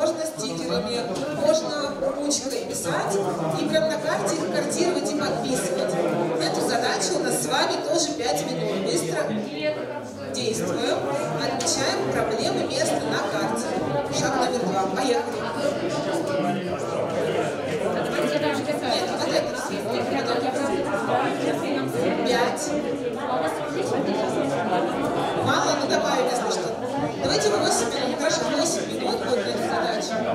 можно стикерами, можно ручкой писать и прям на карте их картировать и подписывать. Эту задачу у нас с вами тоже 5 минут. Быстро действуем, отмечаем проблемы места на карте. Шаг номер 2. Поехали. Нет, вот это все. 5. Мало, ну добавим, если что. Давайте 8 минут. Хорошо, 8 минут будет на эту задачу.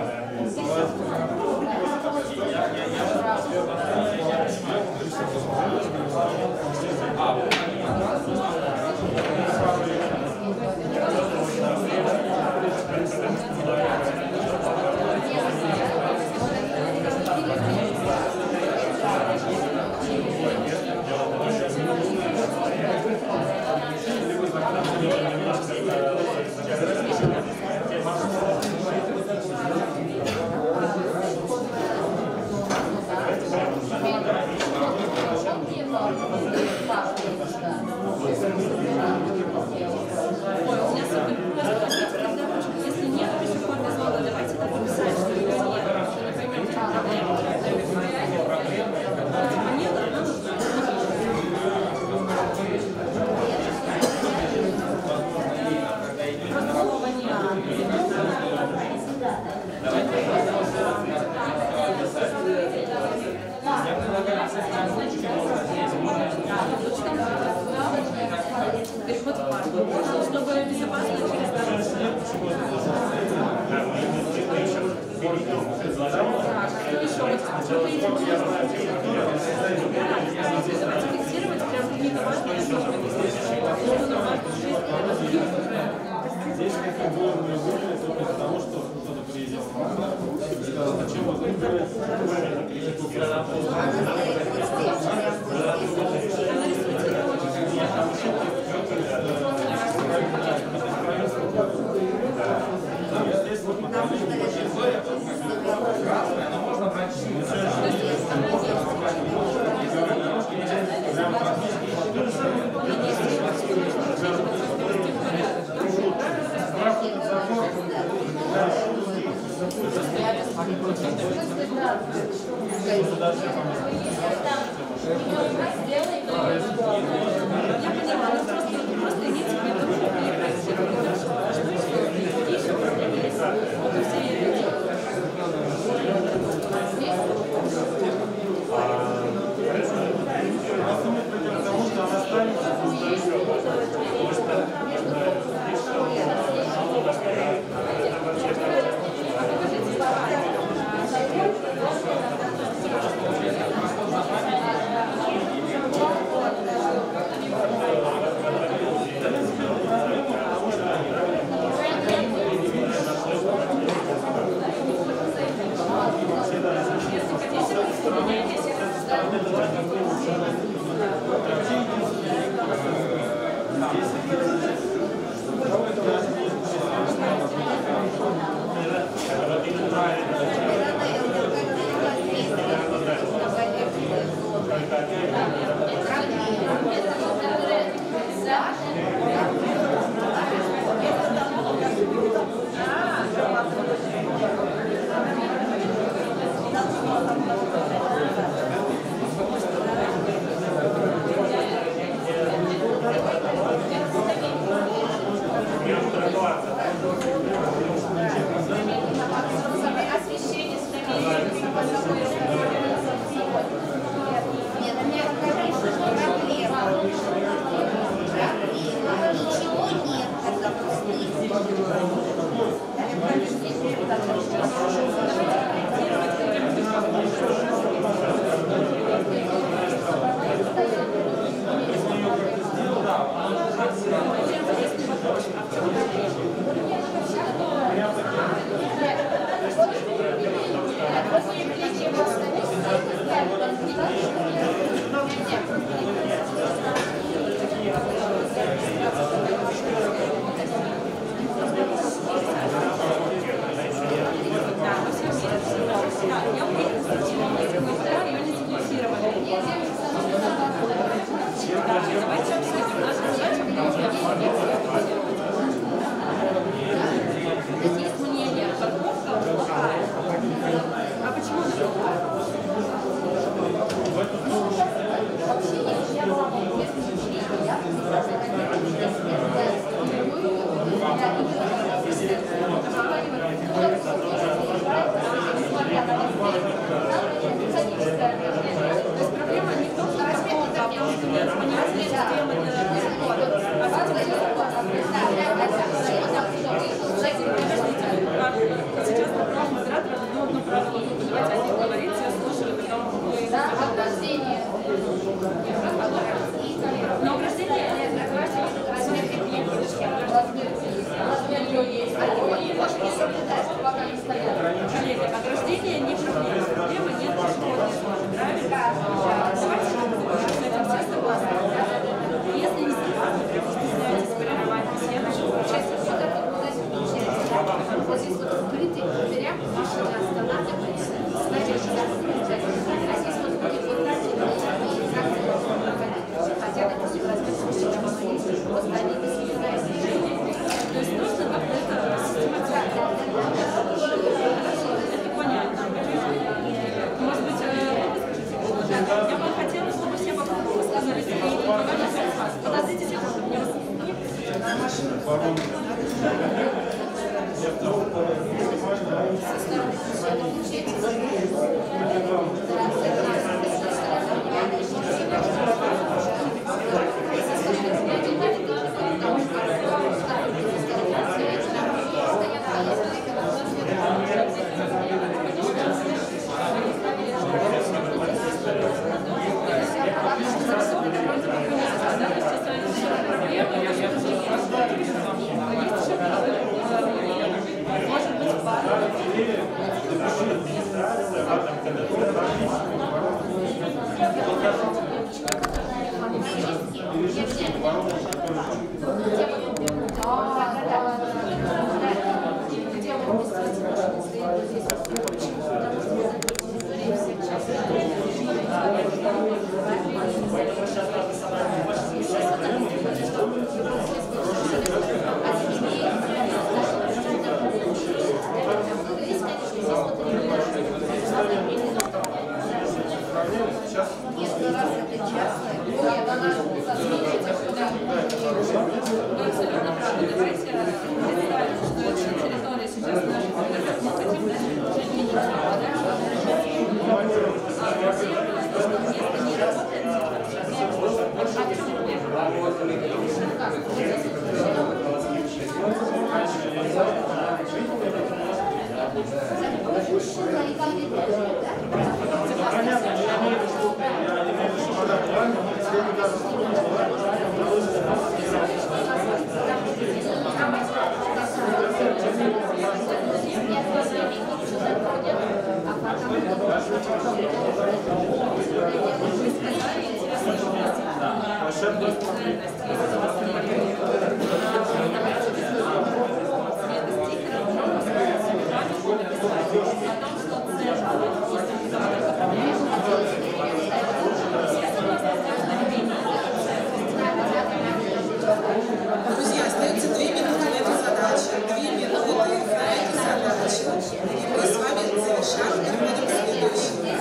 Друзья, остается 2 минуты на эту задачу. 2 минуты на эту задачу. И мы с вами завершаем, переходим к следующему.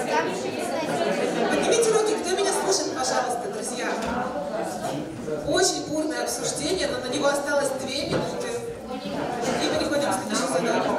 Поднимите руки, кто меня слушает, пожалуйста, друзья. Очень бурное обсуждение, но на него осталось 2 минуты. И переходим к следующей задаче.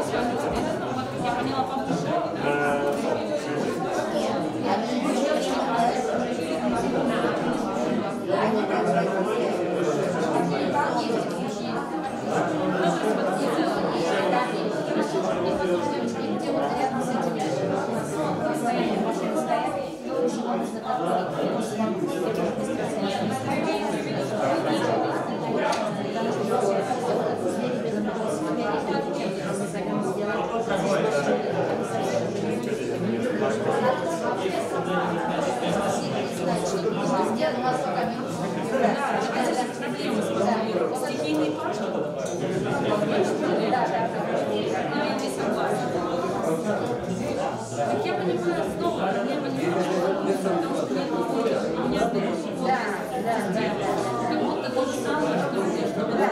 Я понимаю, снова, я понимаю, потому что я не знаю, у меня как будто то же самое, что здесь, что вот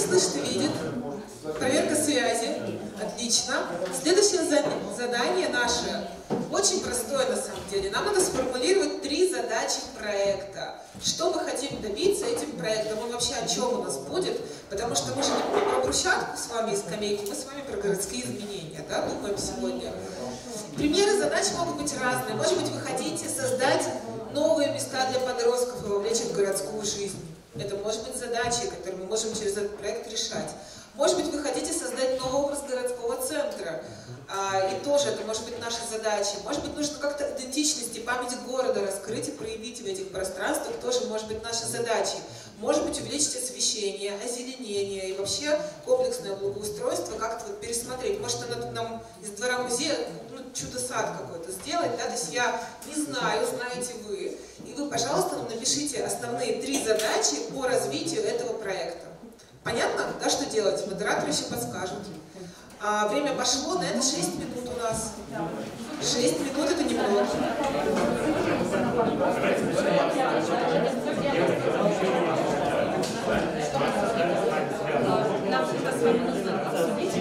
слышит и видит. Проверка связи. Отлично. Следующее задание наше очень простое на самом деле. Нам надо сформулировать 3 задачи проекта. Что мы хотим добиться этим проектом и вообще о чем у нас будет. Потому что мы же не про брусчатку с вами из скамейки, мы с вами про городские изменения, да, думаем сегодня. Примеры задач могут быть разные. Может быть, вы хотите создать новые места для подростков и вовлечь их в городскую жизнь. Это может быть задачи, которые мы можем через этот проект решать. Может быть, вы хотите создать новый образ городского центра, и тоже это может быть наша задача. Может быть, нужно как-то идентичность и память города раскрыть и проявить в этих пространствах, тоже может быть нашей задачей. Может быть, увеличить освещение, озеленение и вообще комплексное благоустройство как-то вот пересмотреть. Может, надо нам из двора музея чудо-сад какой-то сделать, да? То есть я не знаю, знаете вы. И вы, пожалуйста, нам напишите основные 3 задачи по развитию этого проекта. Понятно? Да, что делать? Модераторы еще подскажут. Время пошло, на это 6 минут у нас. 6 минут это немного. Нам с вами нужно обсудить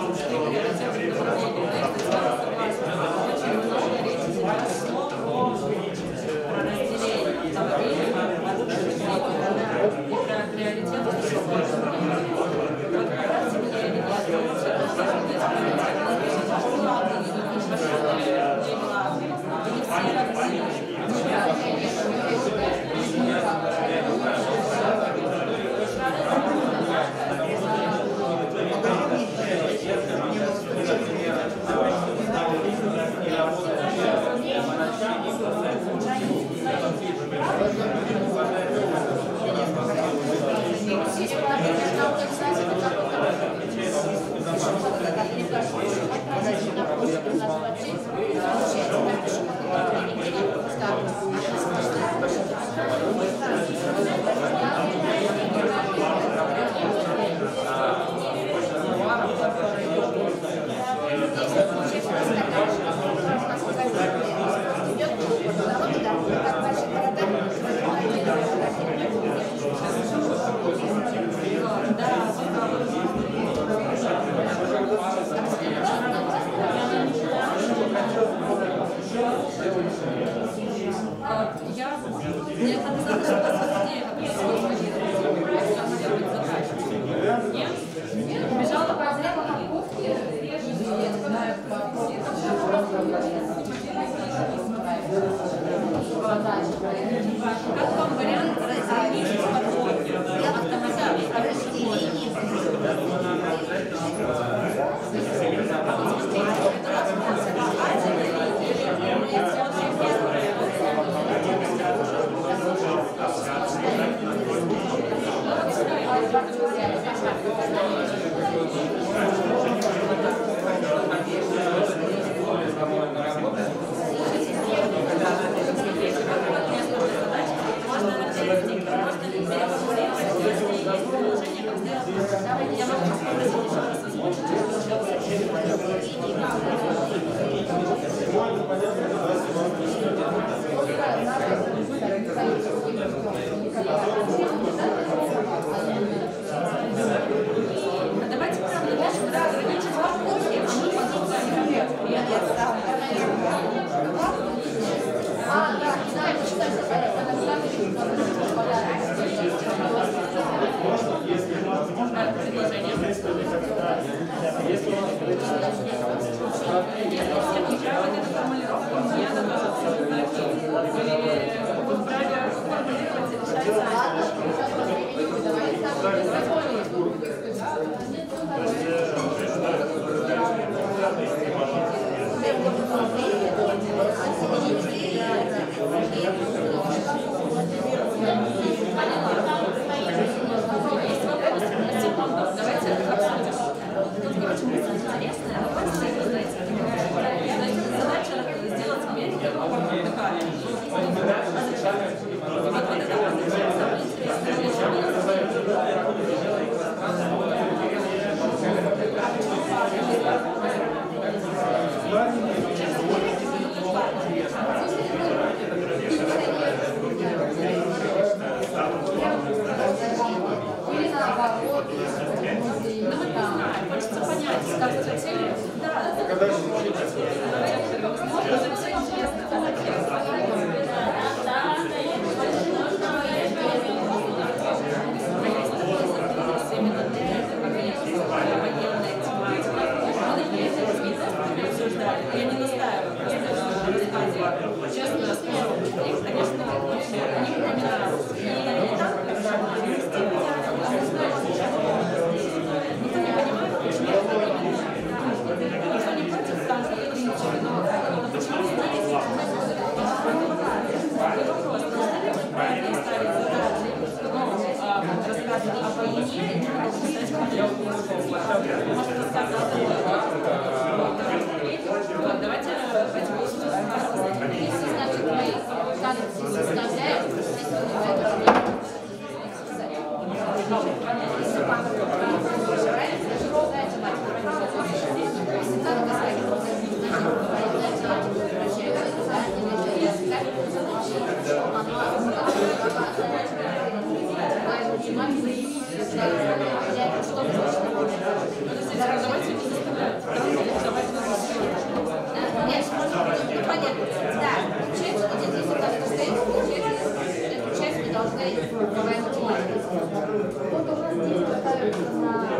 как вам вариант разделить предложение. Я не настаиваю, просто честно расскажу. Их, конечно, они мне нравятся. И там, никто не понимает, почему никто не против там, но почему здесь вопрос, правильно ставить задачи, рассказывать о войне, и стать конкретным. Может, рассказывать вот, давайте если, значит, мы кадры составляем, понятно. Да, часть будет, если так стоит, эту часть мы должны говорить математику. Вот у нас здесь поставится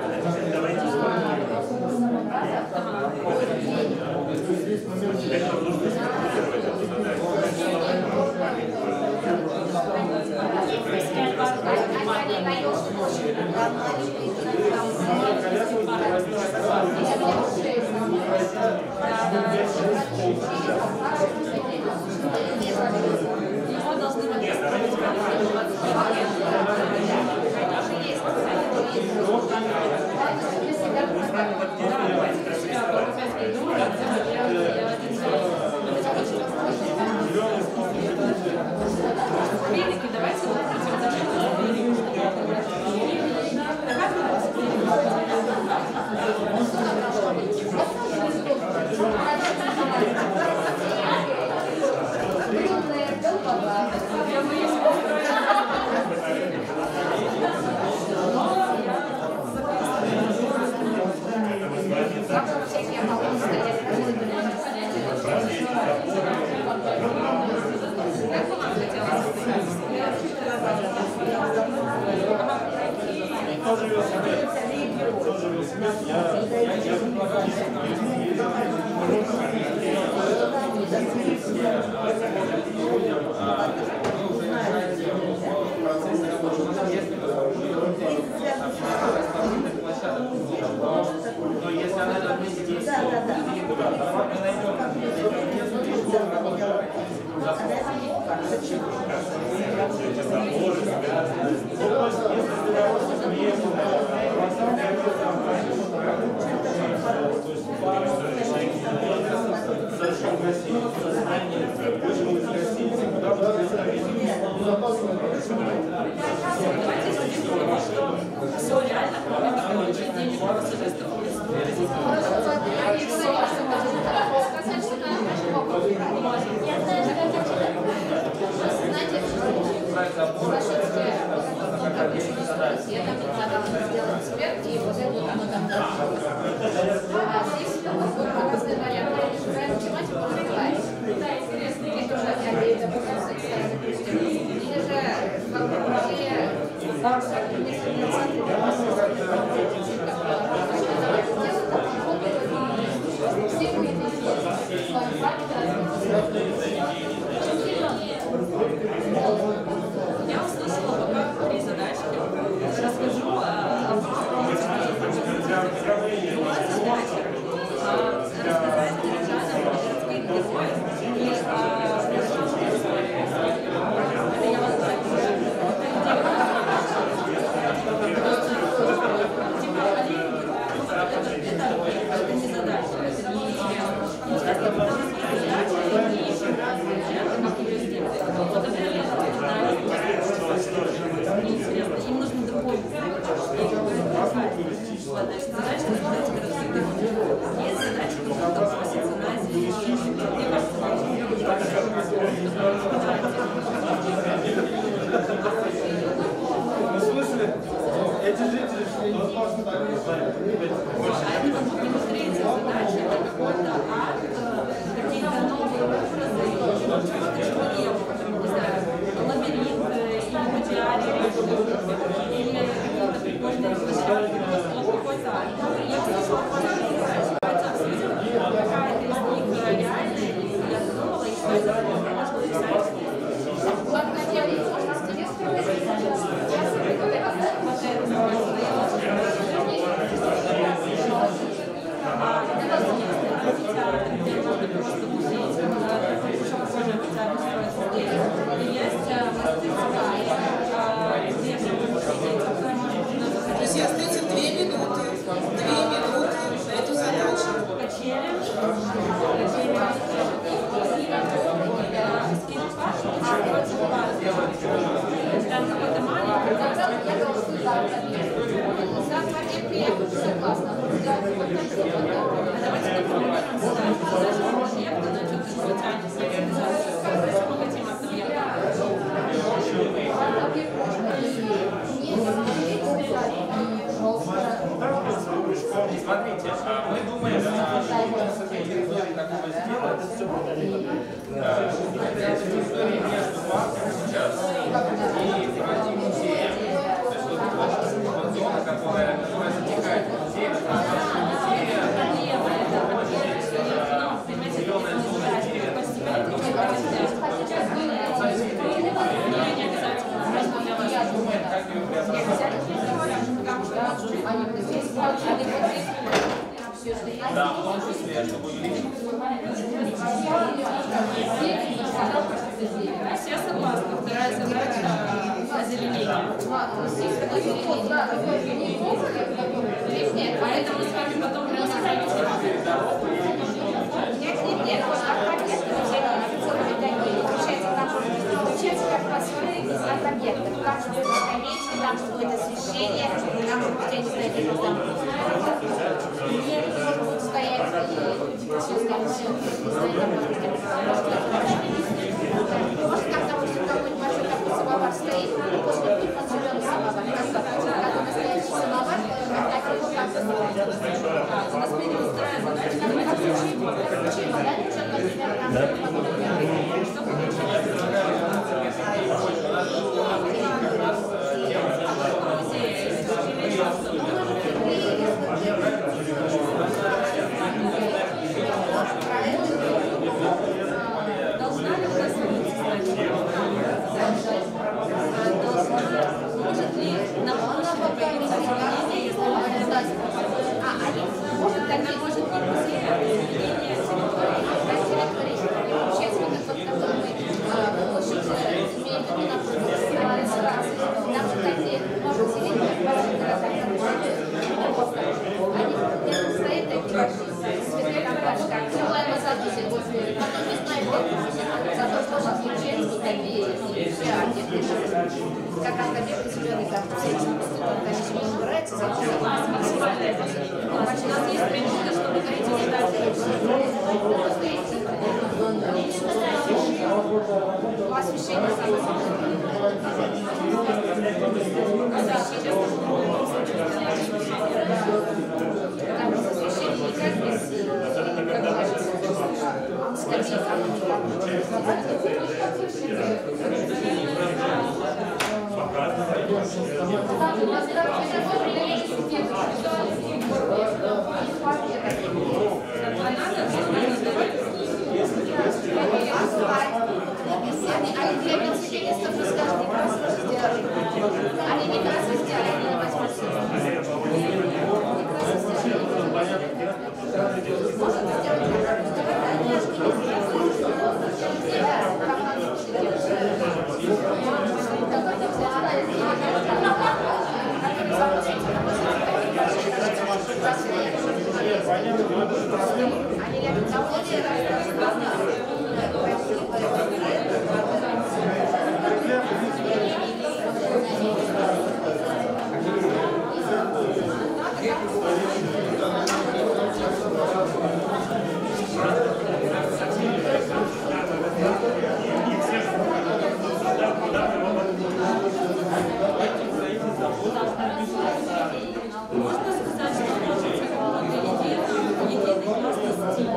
все реально, кроме того, через денег пассажиров. Я там предлагала сделать эксперт, и вот это вот оно там дальше. А здесь разные варианты. Играя математику, развивается. Это уже опять допустим, или же вообще Я услышала пока 3 задачки. Расскажу о задаче. Рассказать горожанам о городских героях и о горожанской истории. Это я вас так это не задача, это не интересно, им нужно другой значит, задача задать городских героев. Есть задача, которая относится на Азию. Мне кажется, в смысле, эти жители, что а это, по-моему, третья задача, это какой-то Смотрите, остается 2 минуты. 2 минуты на эту задачу. Там какой-то маленький. Согласна. Давайте попробуем задачу объекта на что-то специальное. Мы хотим Смотрите, мы думаем, что на территории такого сделать, территории между парком сейчас и музеем. То есть вот зона, которая затекает в музее, да, в том числе, чтобы увеличить. Все согласны. Вторая задача озеленение. Поэтому с вами потом разбираемся. Нет, получается, как построить от объектов. Там же будет скамеечка, там же будет освещение, там же будет, я не знаю, как там будут стоять и все остальное. Может, когда будет какой-нибудь большой такой самовар стоит, после него он зеленый самовар. Как настоящий самовар, так его как-то У нас появилась вторая задача. Должна ли у нас может ли на площади появиться озеленение, если мы может, тогда может не музей, а озеленение территории. Сейчас вот этот, который мы площадь имеем в виду напротив, там же такие, можно сидеть, они стоят такие большие, цветные компаши, как Николай Мазадуси, потом не знаю, зато площадь Ельчинский такие, и все объекты, как раз объекты зеленые, там все искусство, конечно, не убирается, зато максимальная площадь. У нас есть минута, чтобы дойти задачу. Освещение самое там освещение никак без они для велосипедистов расскажут, не красиво сделали. Они не красиво сделали, они не возьмут. Можно сделать они рядом с заводом. Можно сказать, что единый классный стиль.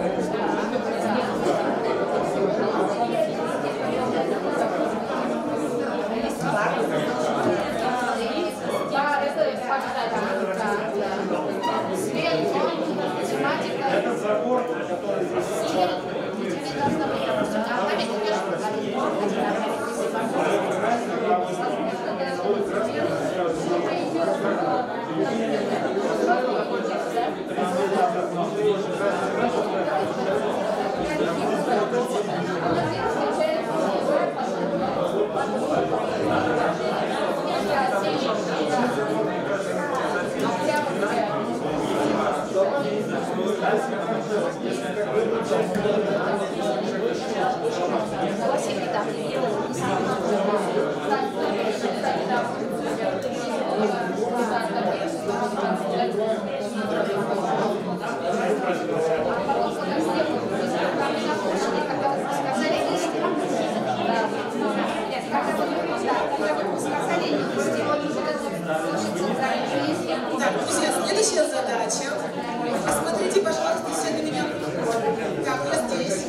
Так, друзья, следующая задача. Посмотрите, пожалуйста, все на меня. Так, я здесь.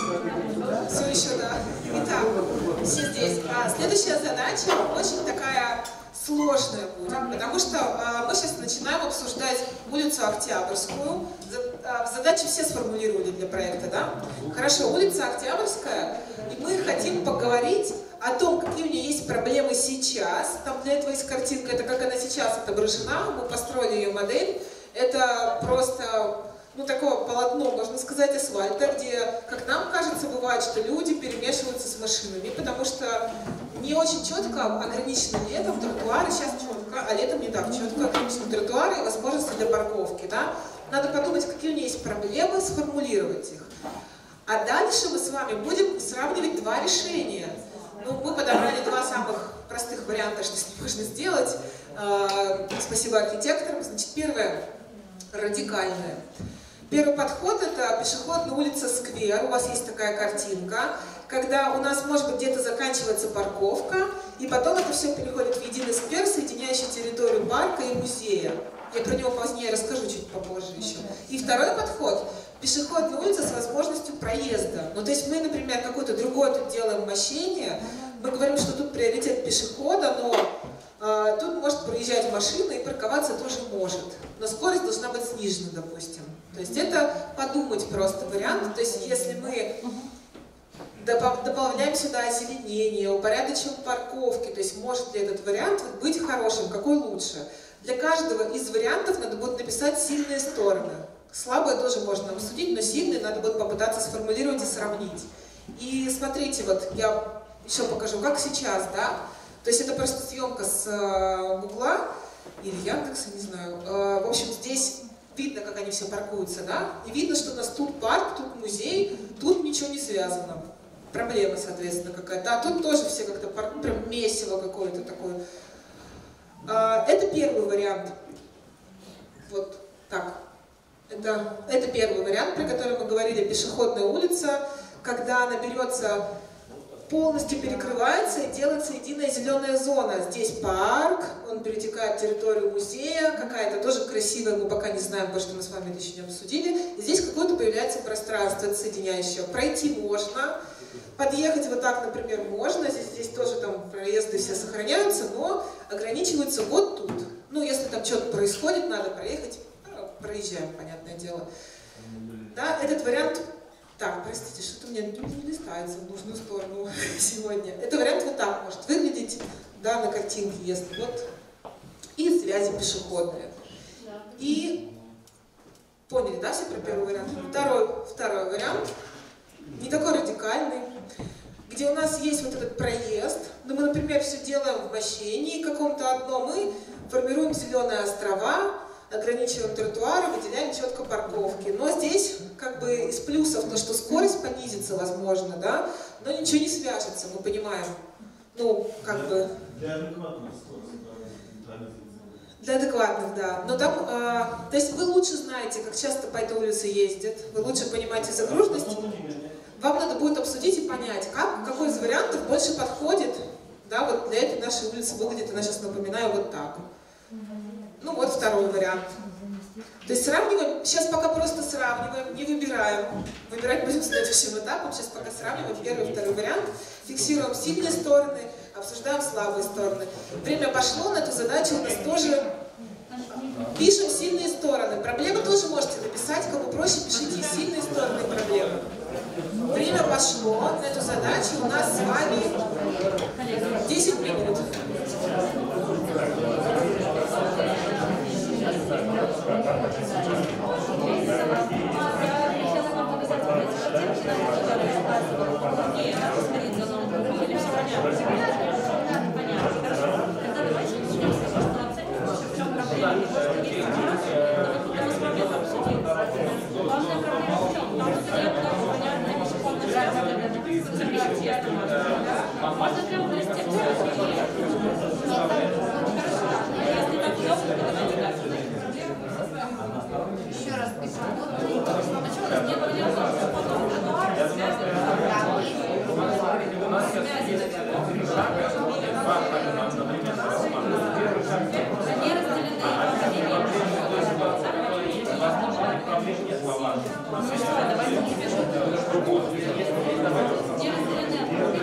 Все еще, да. Итак, все здесь. Следующая задача очень такая сложная будет, потому что мы сейчас начинаем обсуждать улицу Октябрьскую. Задачи все сформулировали для проекта, да? Хорошо, улица Октябрьская, и мы хотим поговорить о том, какие у нее есть проблемы сейчас. Там для этого есть картинка, это как она сейчас отображена, мы построили ее модель. Это просто, ну, такое полотно, можно сказать, асфальта, где, как нам кажется, бывает, что люди перемешиваются с машинами, потому что не очень четко ограничены летом тротуары, сейчас четко, а летом не так четко ограничены тротуары и возможности для парковки, да? Надо подумать, какие у нее есть проблемы, сформулировать их. А дальше мы с вами будем сравнивать два решения. Ну, мы подобрали два самых простых варианта, что с ним можно сделать. Спасибо архитекторам. Значит, первое – радикальное. Первый подход – это пешеходная улица Сквер. У вас есть такая картинка, когда у нас, может быть, где-то заканчивается парковка, и потом это все переходит в единый сквер, соединяющий территорию парка и музея. Я про него позднее расскажу, чуть попозже еще. И второй подход – пешеходная улица с возможностью проезда. Ну, то есть мы, например, какое-то другое тут делаем мощение, мы говорим, что тут приоритет пешехода, но тут может проезжать машина и парковаться тоже может. Но скорость должна быть снижена, допустим. То есть это подумать просто вариант. То есть если мы добавляем сюда озеленение, упорядочиваем парковки, то есть может ли этот вариант быть хорошим, какой лучше. Для каждого из вариантов надо будет написать сильные стороны. Слабые тоже можно обсудить, но сильные надо будет попытаться сформулировать и сравнить. И смотрите, вот я еще покажу, как сейчас, да? То есть это просто съемка с Гугла или Яндекса, не знаю. В общем, здесь видно, как они все паркуются, да? И видно, что у нас тут парк, тут музей, тут ничего не связано. Проблема, соответственно, какая-то. А тут тоже все как-то прям месиво какое-то такое. Это первый вариант. Вот так. Это первый вариант, про который мы говорили, пешеходная улица, когда она берется, полностью перекрывается и делается единая зеленая зона. Здесь парк, он перетекает в территорию музея, какая-то тоже красивая, мы пока не знаем, потому что мы с вами это еще не обсудили. И здесь какое-то появляется пространство, это соединяющее. Пройти можно, подъехать вот так, например, можно, здесь тоже там проезды все сохраняются, но ограничиваются вот тут. Ну, если там что-то происходит, надо проехать, проезжаем, понятное дело. Да, этот вариант... Так, простите, что-то мне не листается в нужную сторону сегодня. Это вариант вот так может выглядеть, да, на картинке, если вот. И связи пешеходные. И поняли, да, все про первый вариант? Второй вариант, не такой радикальный, где у нас есть вот этот проезд, но мы, например, все делаем в мощении каком-то одном, мы формируем зеленые острова, ограничиваем тротуары, выделяем четко парковки. Но здесь как бы из плюсов то, что скорость понизится, возможно, да, но ничего не свяжется, мы понимаем. Ну, как бы... Для адекватных скоростей. Для адекватных, да. Но там, то есть вы лучше знаете, как часто по этой улице ездят, вы лучше понимаете загруженность. Вам надо будет обсудить и понять, какой из вариантов больше подходит, да, вот для этой нашей улицы выглядит, она сейчас напоминаю, вот так. Ну вот второй вариант. То есть сравниваем, сейчас пока просто сравниваем, не выбираем. Выбирать будем следующим этапом, сейчас пока сравниваем первый и второй вариант, фиксируем сильные стороны, обсуждаем слабые стороны. Время пошло, на эту задачу у нас тоже пишем сильные стороны. Проблемы тоже можете написать, кому проще, пишите сильные стороны проблемы. Время пошло, на эту задачу у нас с вами 10 минут. Главная проблема в чем? запишем тесто, можно прям на степи. Если так удобно, то давайте так. Еще раз пишу. А что у нас нет вариантов потом тротуара, связи? Они разделены по линиям. Ну что, давайте не пишем. Не разделены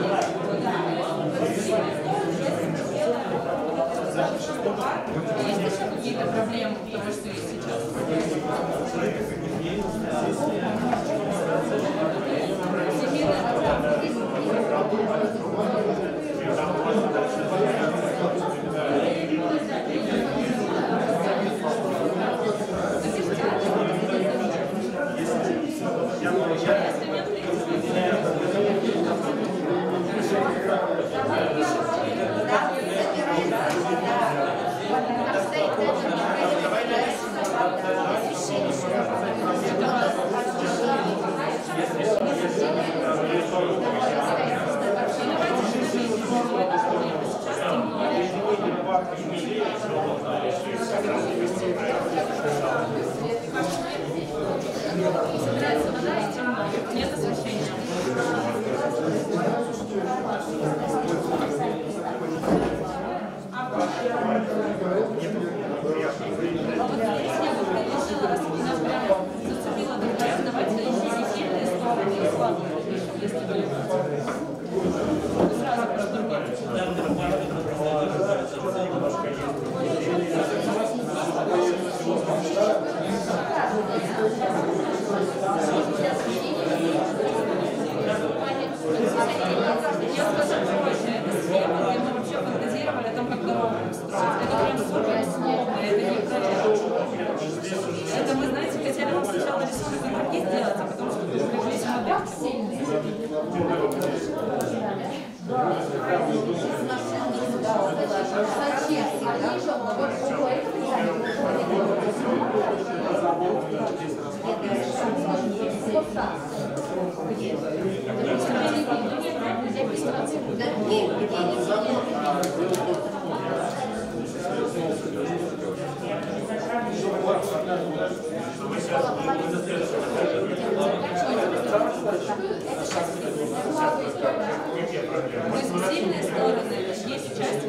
по есть еще какие-то проблемы, потому что есть сейчас? Собирается вода и темно. Нет освещения. Вот здесь я бы предложила, раз нас прям зацепила такая, давайте ищите сильные стороны и слабые напишем, если вы сразу проштурмите. Я скажу проще, это схема, где мы вообще фантазировали о том, как дорогу строить. Это прям супер условно, это не проект. Это мы, знаете, хотели вам сначала рисунок на руке сделать, а потом, чтобы привлеклись модельки. То есть сильные стороны, есть часть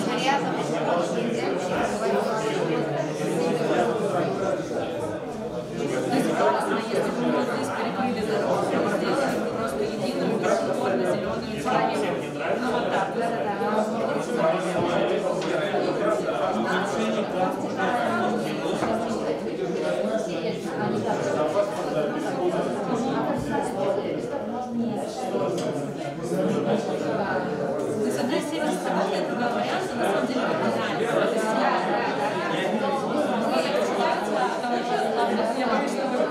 классно, если бы мы здесь перекрыли дорогу, сделали просто единую бело-зеленую тему. Ну вот так. То есть одна серия стороны, другой вариант, на самом деле как нравится. Я боюсь, что вы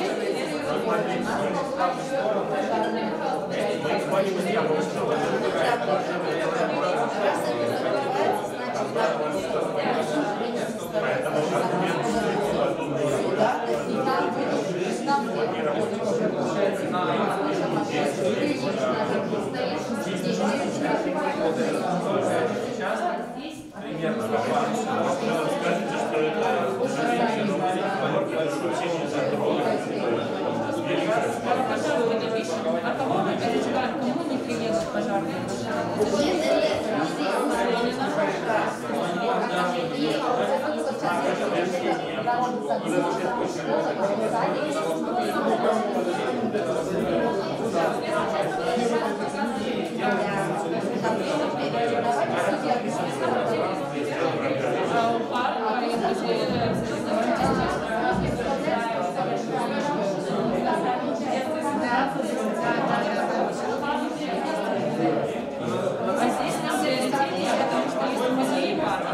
А кого мы переживаем? Кому не приедут пожарные машины? А здесь нам приоритетнее, потому что есть музей парк.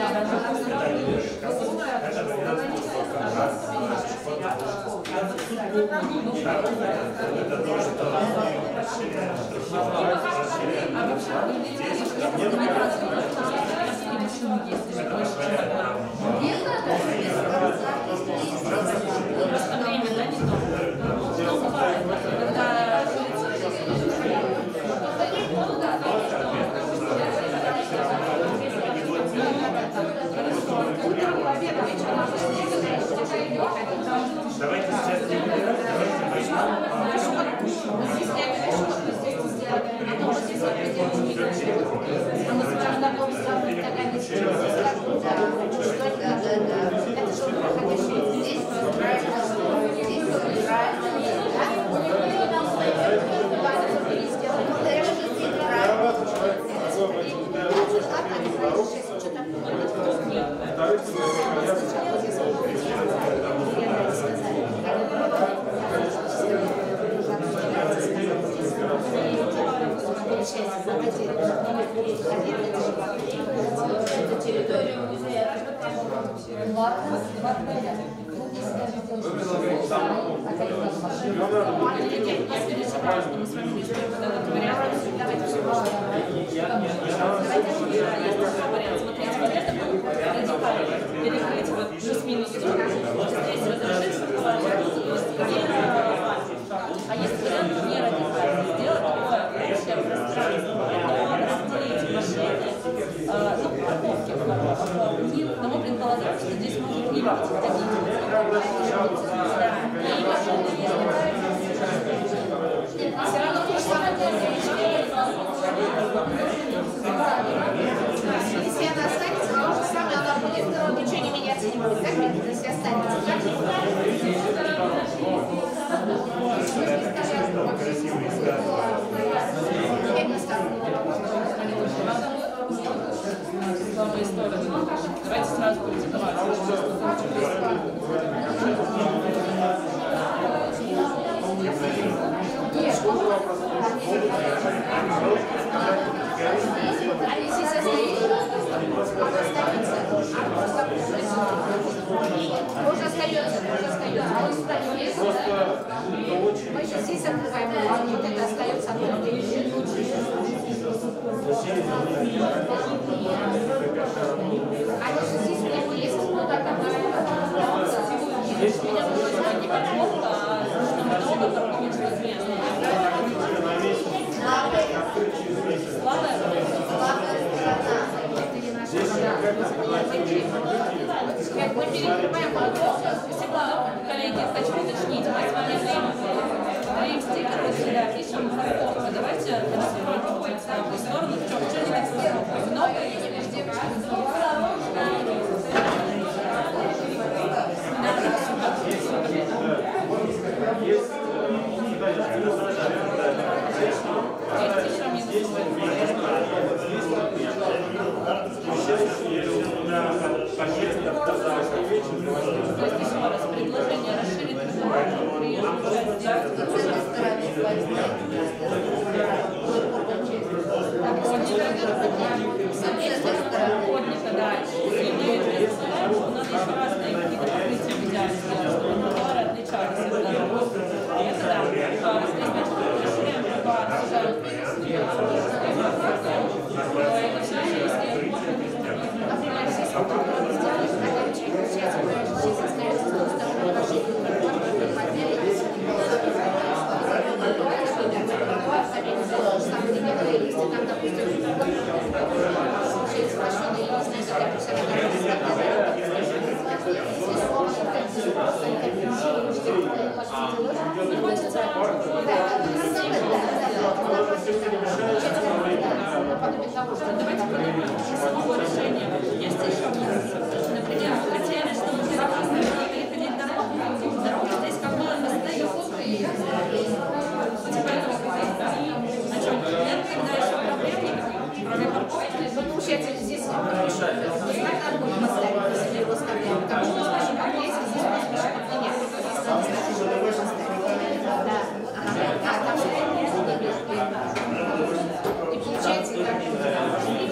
И получается,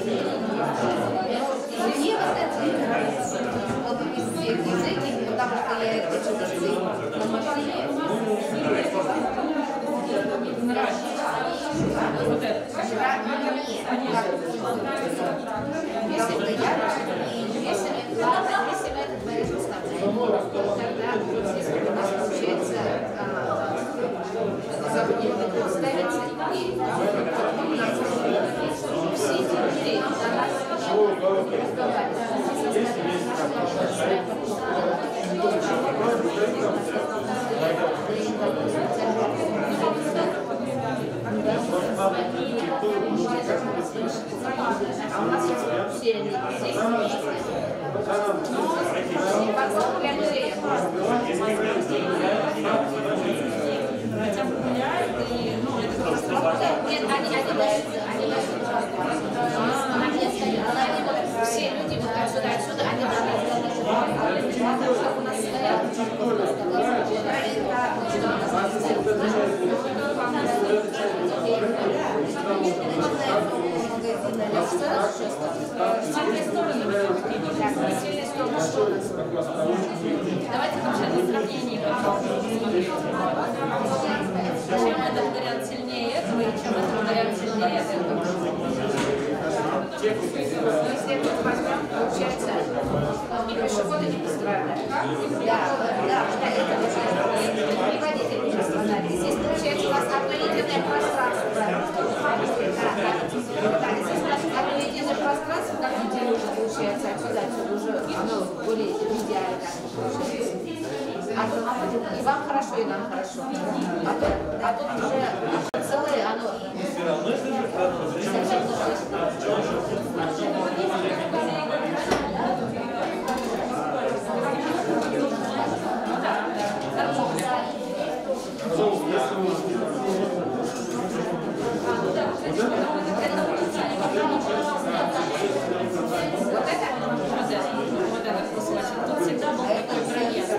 отдельный. Здесь вместе. Вокзал для музея. Хотя бы гуляют и, ну, это просто... Нет, они все люди вот отсюда, они должны как у нас стоят. Давайте вообще на сравнении чем этот вариант сильнее этого и чем этот вариант сильнее этого. Если мы возьмем, получается, и пешеходы не пострадали. Да, это и водители не пострадали. Здесь получается у нас одно единое пространство. Да, здесь у нас одно единое пространство, как неделю уже получается отсюда уже оно более в идеале так получается. И вам хорошо, и нам хорошо. А тут уже целое оно. Тут всегда был такой проезд.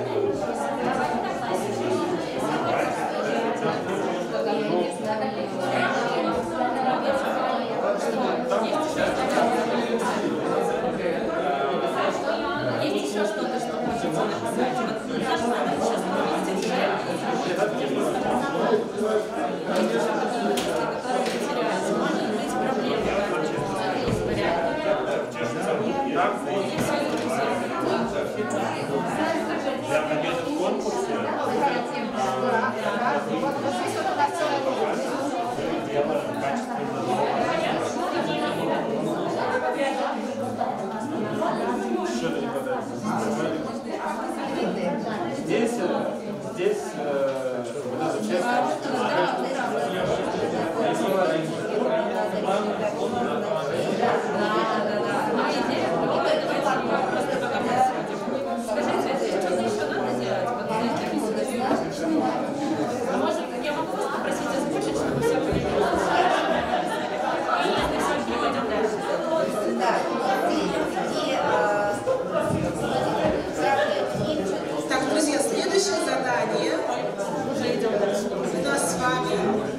Есть еще что-то, что хочется написать. Вот даже надо сейчас повесить которые потеряются. Может быть проблема. Есть варианты. Здесь Скажите, что-то еще надо делать? Может, я могу вас попросить озвучить, чтобы все поняли? Если все, пойдем дальше. Так, друзья, следующее задание Уже идем дальше. у нас с вами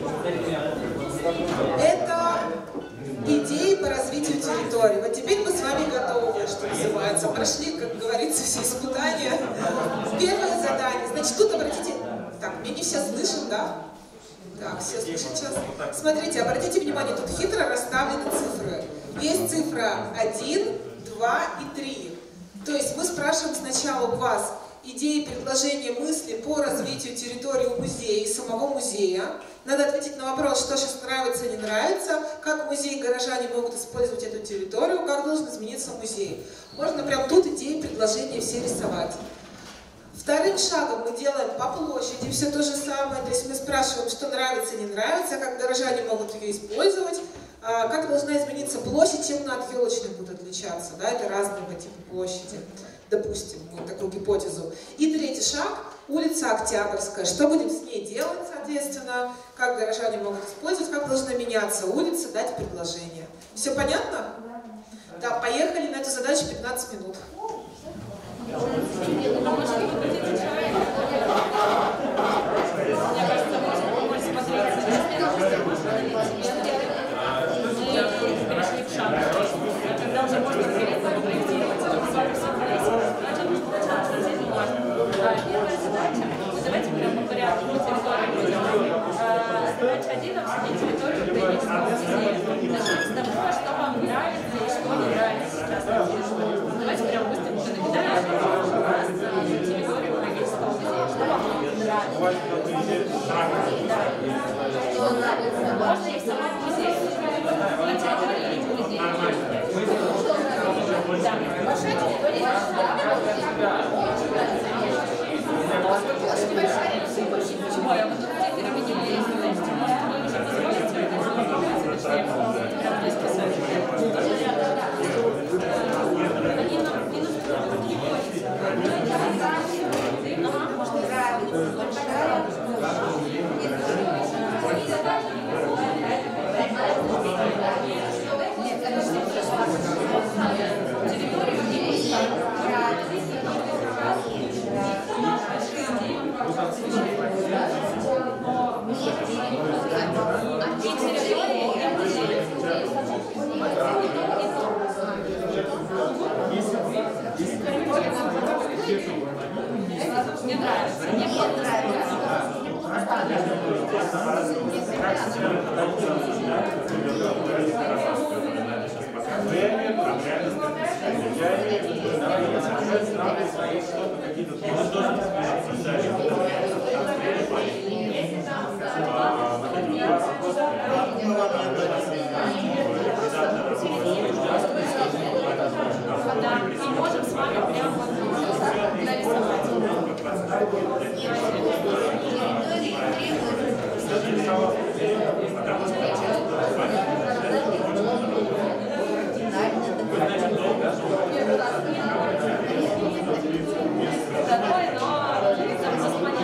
это идеи по развитию территории. Вот теперь мы с вами готовы, что называется. Прошли, как говорится, все испытания. Первое задание. Значит, тут обратите... Так, меня не все слышат, да? Так, все слышат сейчас. Смотрите, обратите внимание, тут хитро расставлены цифры. Есть цифра 1, 2 и 3. То есть мы спрашиваем сначала у вас идеи, предложения, мысли по развитию территории музея и самого музея. Надо ответить на вопрос, что сейчас нравится, не нравится, как музей и горожане могут использовать эту территорию, как должен измениться музей. Можно прям тут идеи, предложения все рисовать. Вторым шагом мы делаем по площади все то же самое, то есть мы спрашиваем, что нравится, не нравится, как горожане могут ее использовать, как должна измениться площадь, чем она от елочной будет отличаться, да, это разные по типу площади, допустим, вот такую гипотезу. И третий шаг, улица Октябрьская, что будем с ней делать, соответственно, как горожане могут использовать, как должна меняться улица, дать предложение. Все понятно? Да, поехали на эту задачу 15 минут. Мне кажется, можно больше смотреть. Перешли к шагу. Когда уже можно проектировать, значит, начало совсем важно. Первая задача, давайте прямо по порядку по территории будем. Задача 1 — обсудить территорию Украинского музея. Начнем с того, что вам нравится и что не нравится сейчас. Давайте прямо Да, и можем с вами прямо вот нарисовать. Такой, но там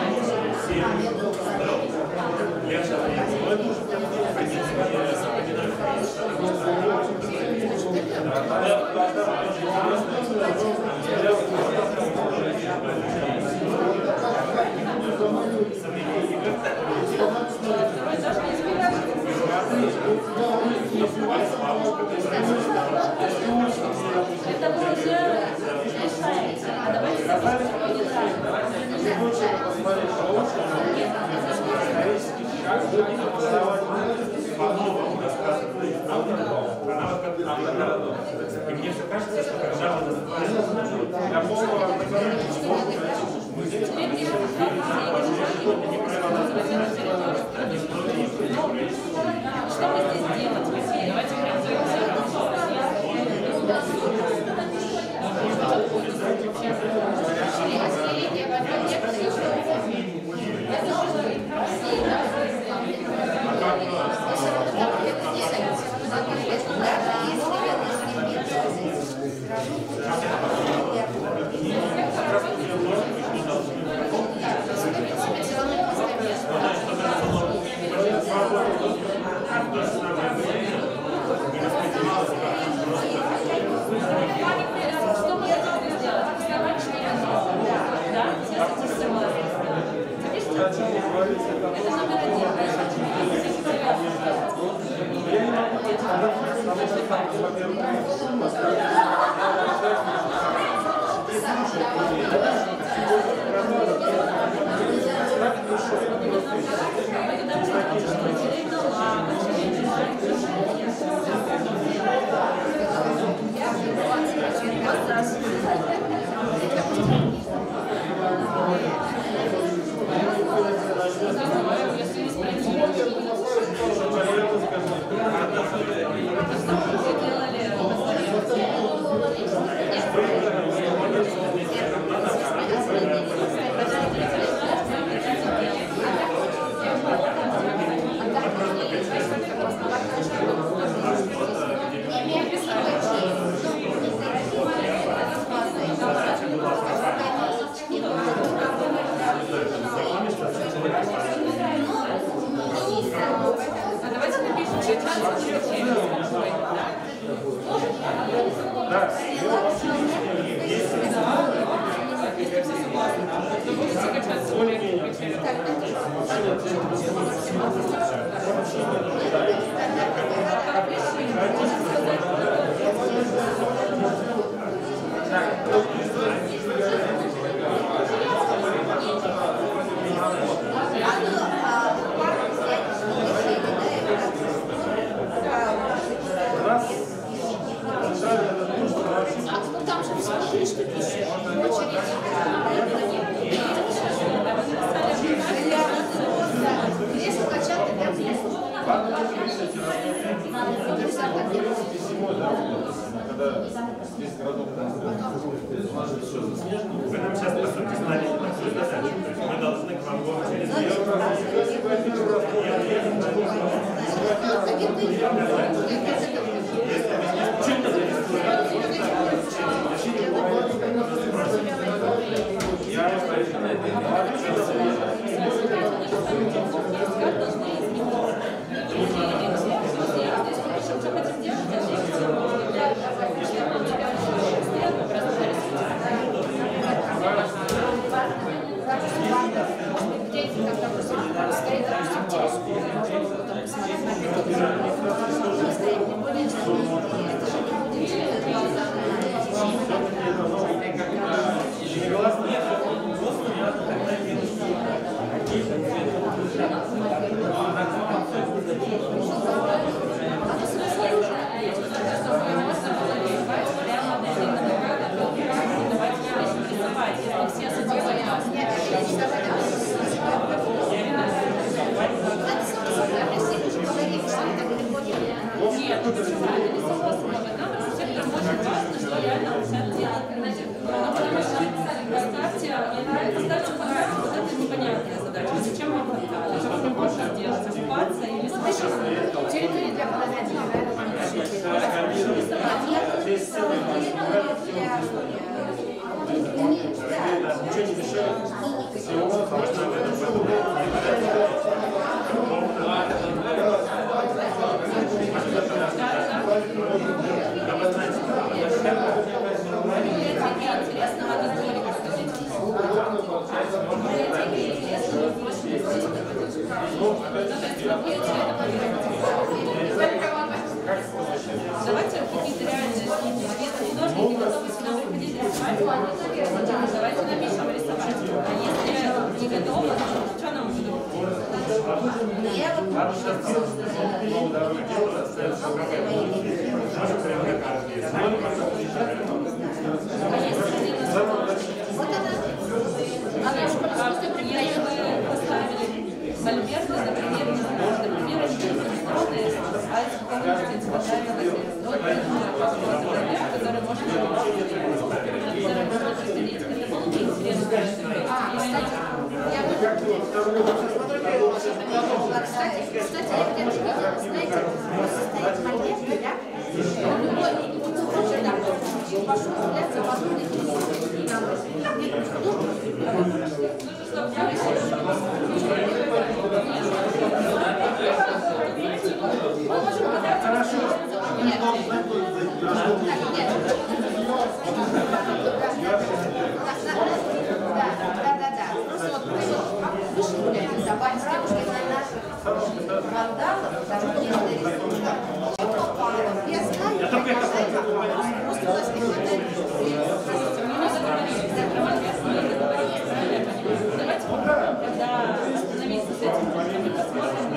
это вы уже решаете. А давайте запустим и мне все кажется, что когда я полного что мы здесь делаем? Давайте прям Вы нам сейчас, по сути, знали такую задачу. То есть мы должны к вам через Стоит, допустим, через ничего не мешает. Давайте какие-то реальные художники готовы сюда приходить рисовать. Давайте напишем рисовать. А если не готовы, что нам будет? Если вы поставили мольберты, например, не знаю, например, они электронные, а если кого-нибудь понравилось, который можно разделить, это было бы интересно. Кстати, я где-то видела, знаете, состоит мольберты, да? Любой художник, да, пошел гулять за подобные Да. Просто вот вы вышли гулять, добавить с девушкой на вандалов, даже если рисунка, что попало, я знаю, просто вас не хватает. Давайте попробуем, когда остановиться с этим, посмотрим.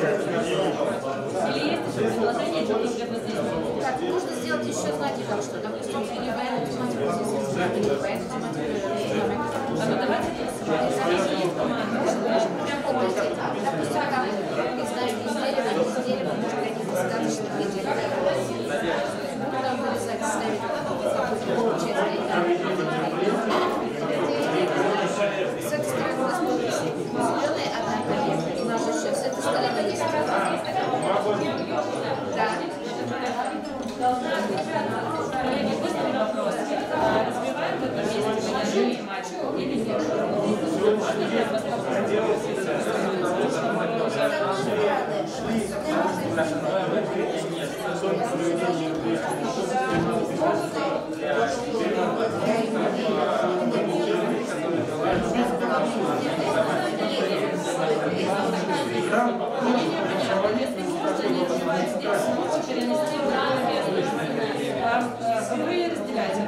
Или есть еще предложение, что конкретно здесь? Так, нужно сделать еще, знаете, как что, допустим, или по эту тематику здесь рисовать, или по эту тематику рисовать. А ну давайте рисовать. Есть команда. Прям допустим, там, не знаю, из дерева, может, какие-то сказочные виды. Потом нарисовать, ставить часть. С этой стороны у нас будет зеленая одна коллекция, у нас еще с этой стороны есть. Да. Коллеги, быстрый вопрос. Развиваем в этом месте положение матча или нет? Можно я вас попробую? Если можно, не развивать здесь, лучше перенести в другое место. Вы разделяете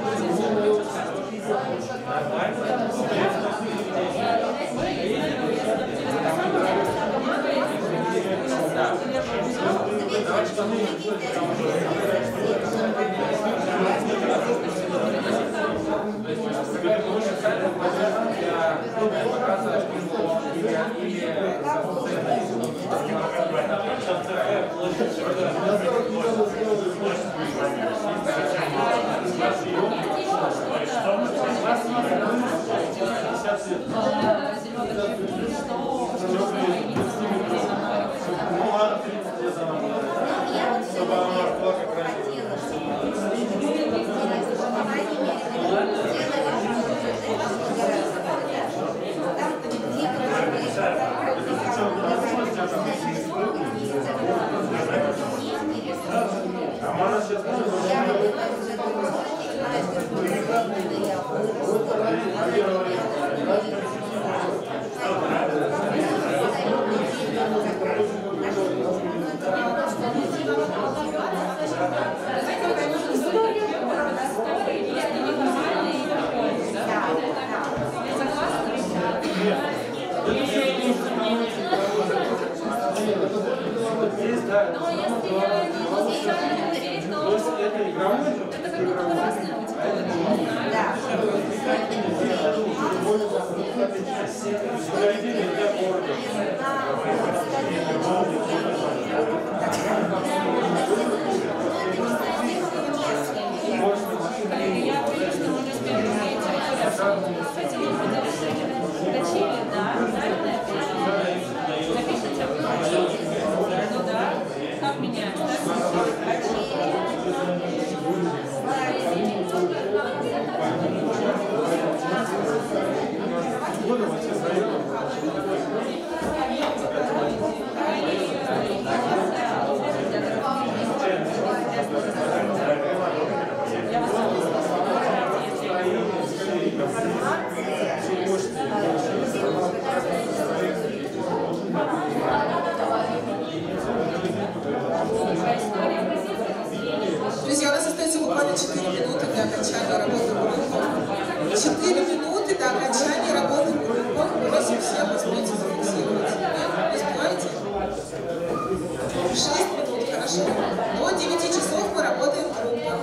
Да. минуты до окончания работы группы. Просим всех успеть зафиксировать. Вы успеваете? 6 минут, хорошо. До 9 часов мы работаем в группах.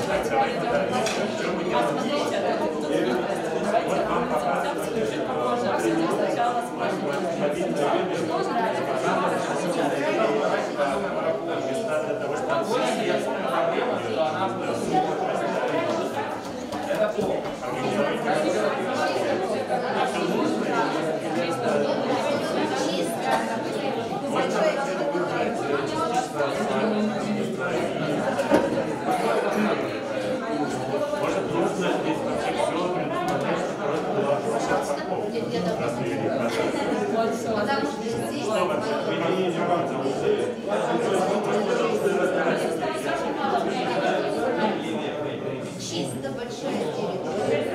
Чисто большая территория.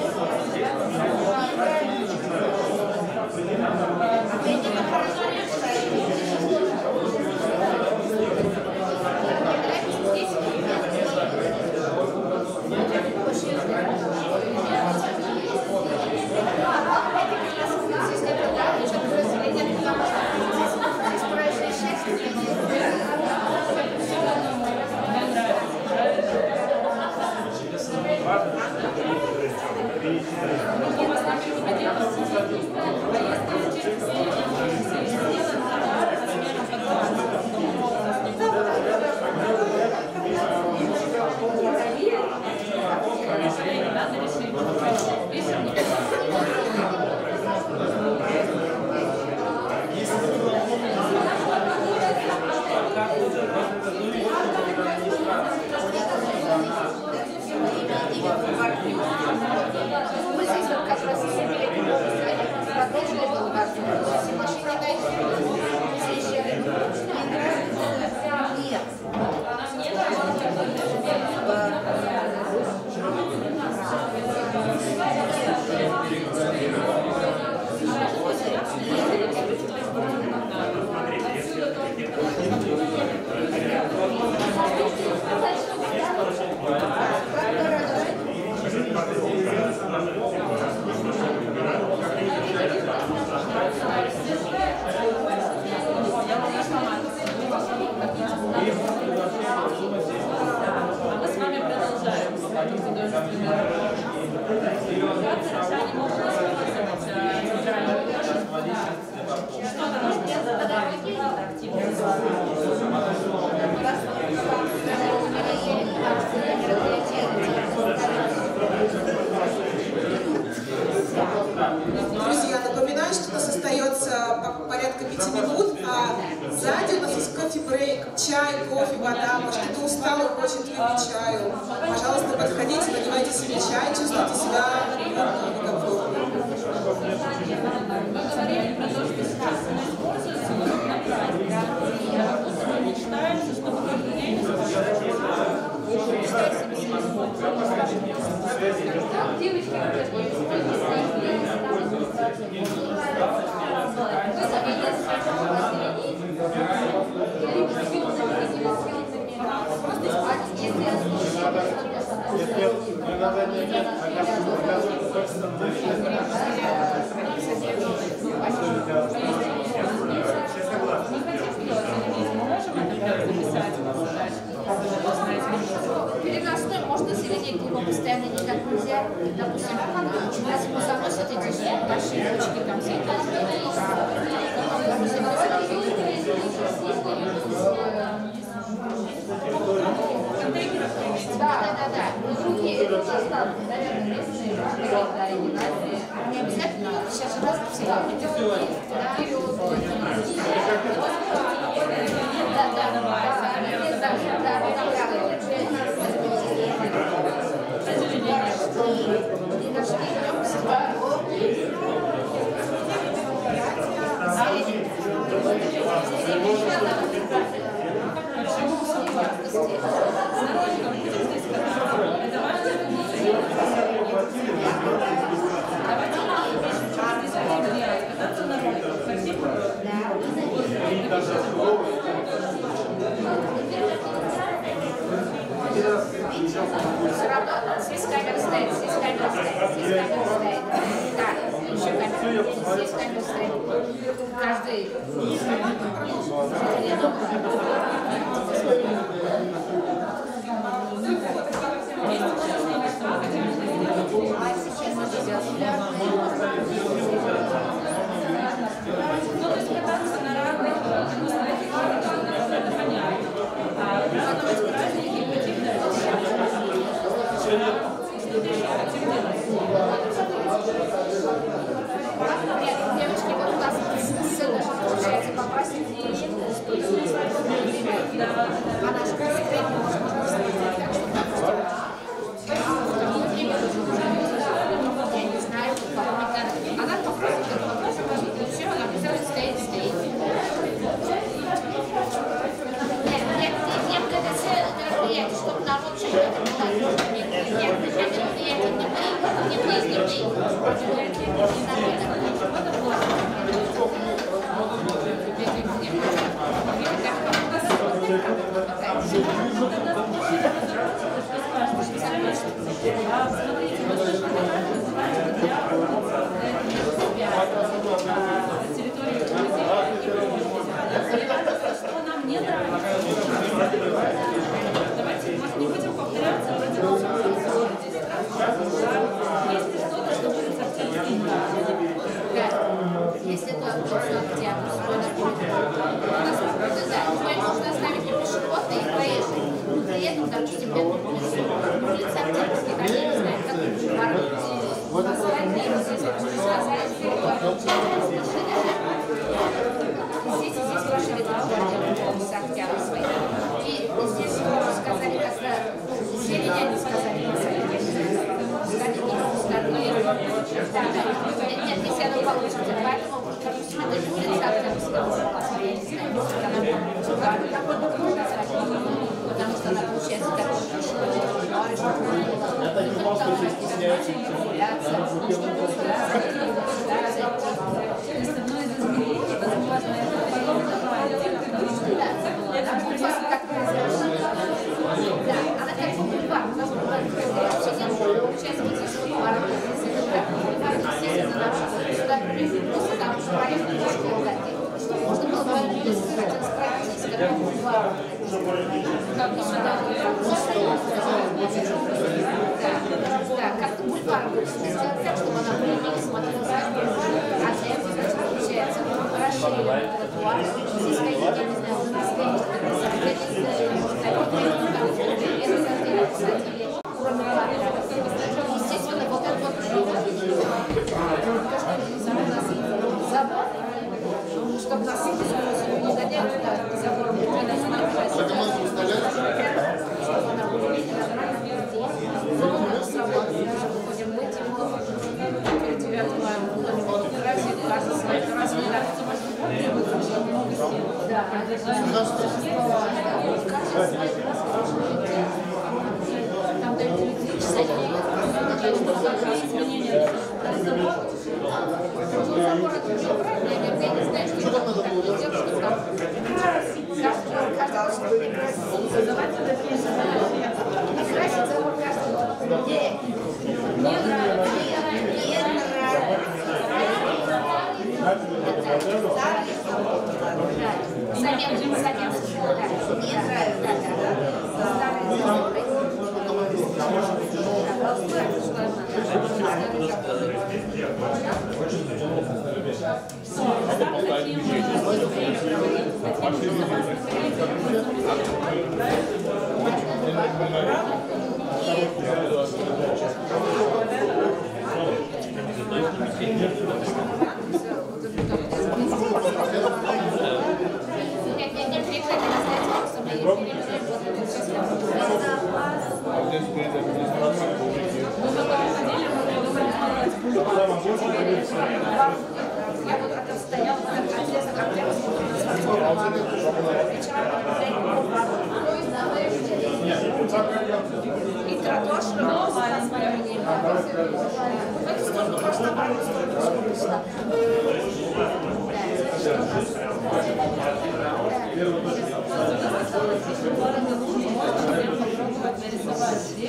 Мы здесь вот как раз продолжили машине дойти. Нет. Мы с вами продолжаем художественную Друзья, напоминаю, что у нас остается порядка 5 минут, а сзади у нас есть кофе-брейк, чай, кофе, вода. Может, кто устал и хочет выпить чаю, пожалуйста, подходите, наливайте себе чай, чувствуйте себя комфортно. Мы говорили про то, что сейчас она используется вот на праздник. Мы мечтаем, чтобы каждый день Переносной можно зарядить его постоянно никак нельзя. Допустим, у нас ему заносят эти большие ручки компьютера. Да. Другие составы, наверное, местные, не обязательно сейчас раз всегда. Здесь камера стоит. Каждый. Ну, то есть кататься на разных это понятно. А потом эти праздники противно. Нет, девочки, вот у нас ссылка, что получается попасть в студию. Она же секретно можно посмотреть, так что, допустим, я не знаю, она попросит, все, она обязательно стоит. Нет, это все мероприятия, чтобы народ что-то нет, мероприятия не Что нам не нравится? Давайте, может, не будем повторяться, вроде бы все происходит здесь. Если что-то, что будет совсем если это октябрь, у нас нужно оставить и пешеходные, и проезжие. При этом, допустим, улица Октябрьских, они не знают, как здесь ваши ветры, улица Октябрьская. И здесь сказали, когда зелень, они сказали, нет, если оно получится, поэтому, допустим, это же улица Октябрьская, я не знаю, может, она потому что она получается такой она как бы бульвар, у нас бульвар, получается, вот здесь бульвар, сюда просто там проехали, что можно было бы справиться, как бульвар. Да, как бульвар сделать так, чтобы она более-менее смотрелась как бульвар, а для этого получается расширенный тротуар. Здесь стоит, я не знаю, у нас стоит естественно, вот этот вот забор, чтобы нас не гоняли, забор не там дают электричество, изменения. Забор это уже правильно, я не знаю, что там делать, что там. Каждый должен красить забор каждый. Не нравится. Я вот это стояла, и тротуар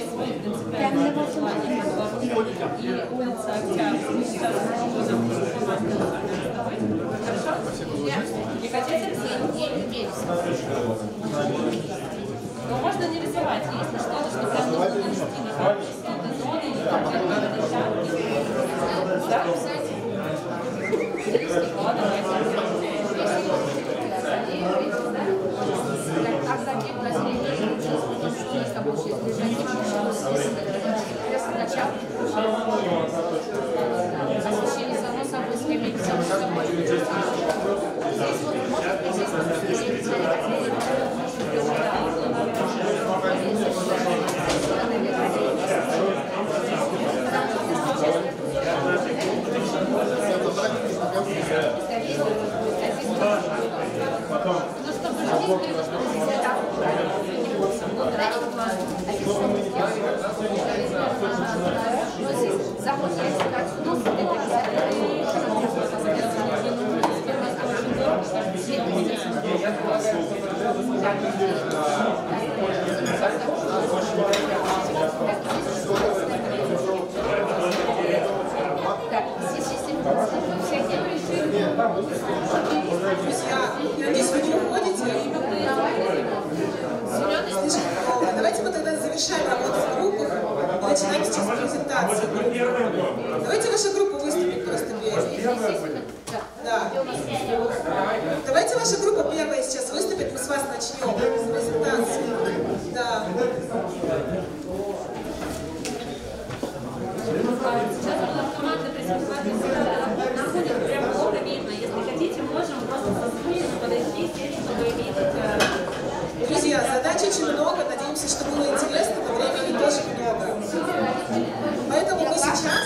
И улица Октябрьская. Хорошо? Не хотите рисовать? Но можно не рисовать, если что-то, что прям нужно нанести на карте, какие-то зоны или конкретные начальники. Да? Ладно, Освещение само собой, скамейки само собой. Здесь вот может Друзья, я надеюсь, вы не уходите. Слишком долго. Давайте мы тогда завершаем работу в группах и начинаем сейчас презентацию. Давайте ваша группа выступит просто первой. Да. Давайте ваша группа первая сейчас выступит, мы с вас начнем презентацию. Да. сейчас была команда презентации, находит прям плохо видно. Если хотите, можем просто со спины подойти, сесть, чтобы видеть. Друзья, задач очень много, надеемся, что было интересно, но времени тоже много. Поэтому мы сейчас...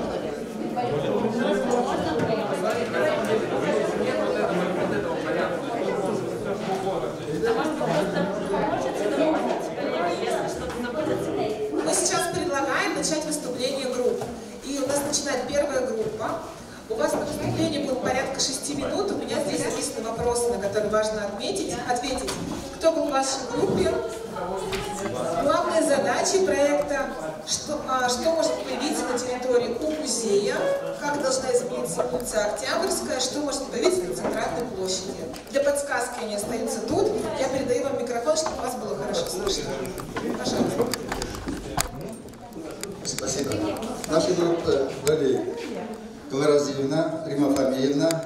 Мы сейчас предлагаем начать выступление групп. И у нас начинает первая группа. У вас на выступлении будет порядка 6 минут. У меня здесь записаны вопросы, на которые важно ответить. Кто был в вашей группе, главные задачи проекта, что может появиться на территории у музея, как должна измениться улица Октябрьская, что может появиться на центральной площади. Для подсказки они остаются тут. Я передаю вам микрофон, чтобы вас было хорошо слышно. Пожалуйста. Спасибо. Наши группы были Клара Зиевна, Рима Фамиевна,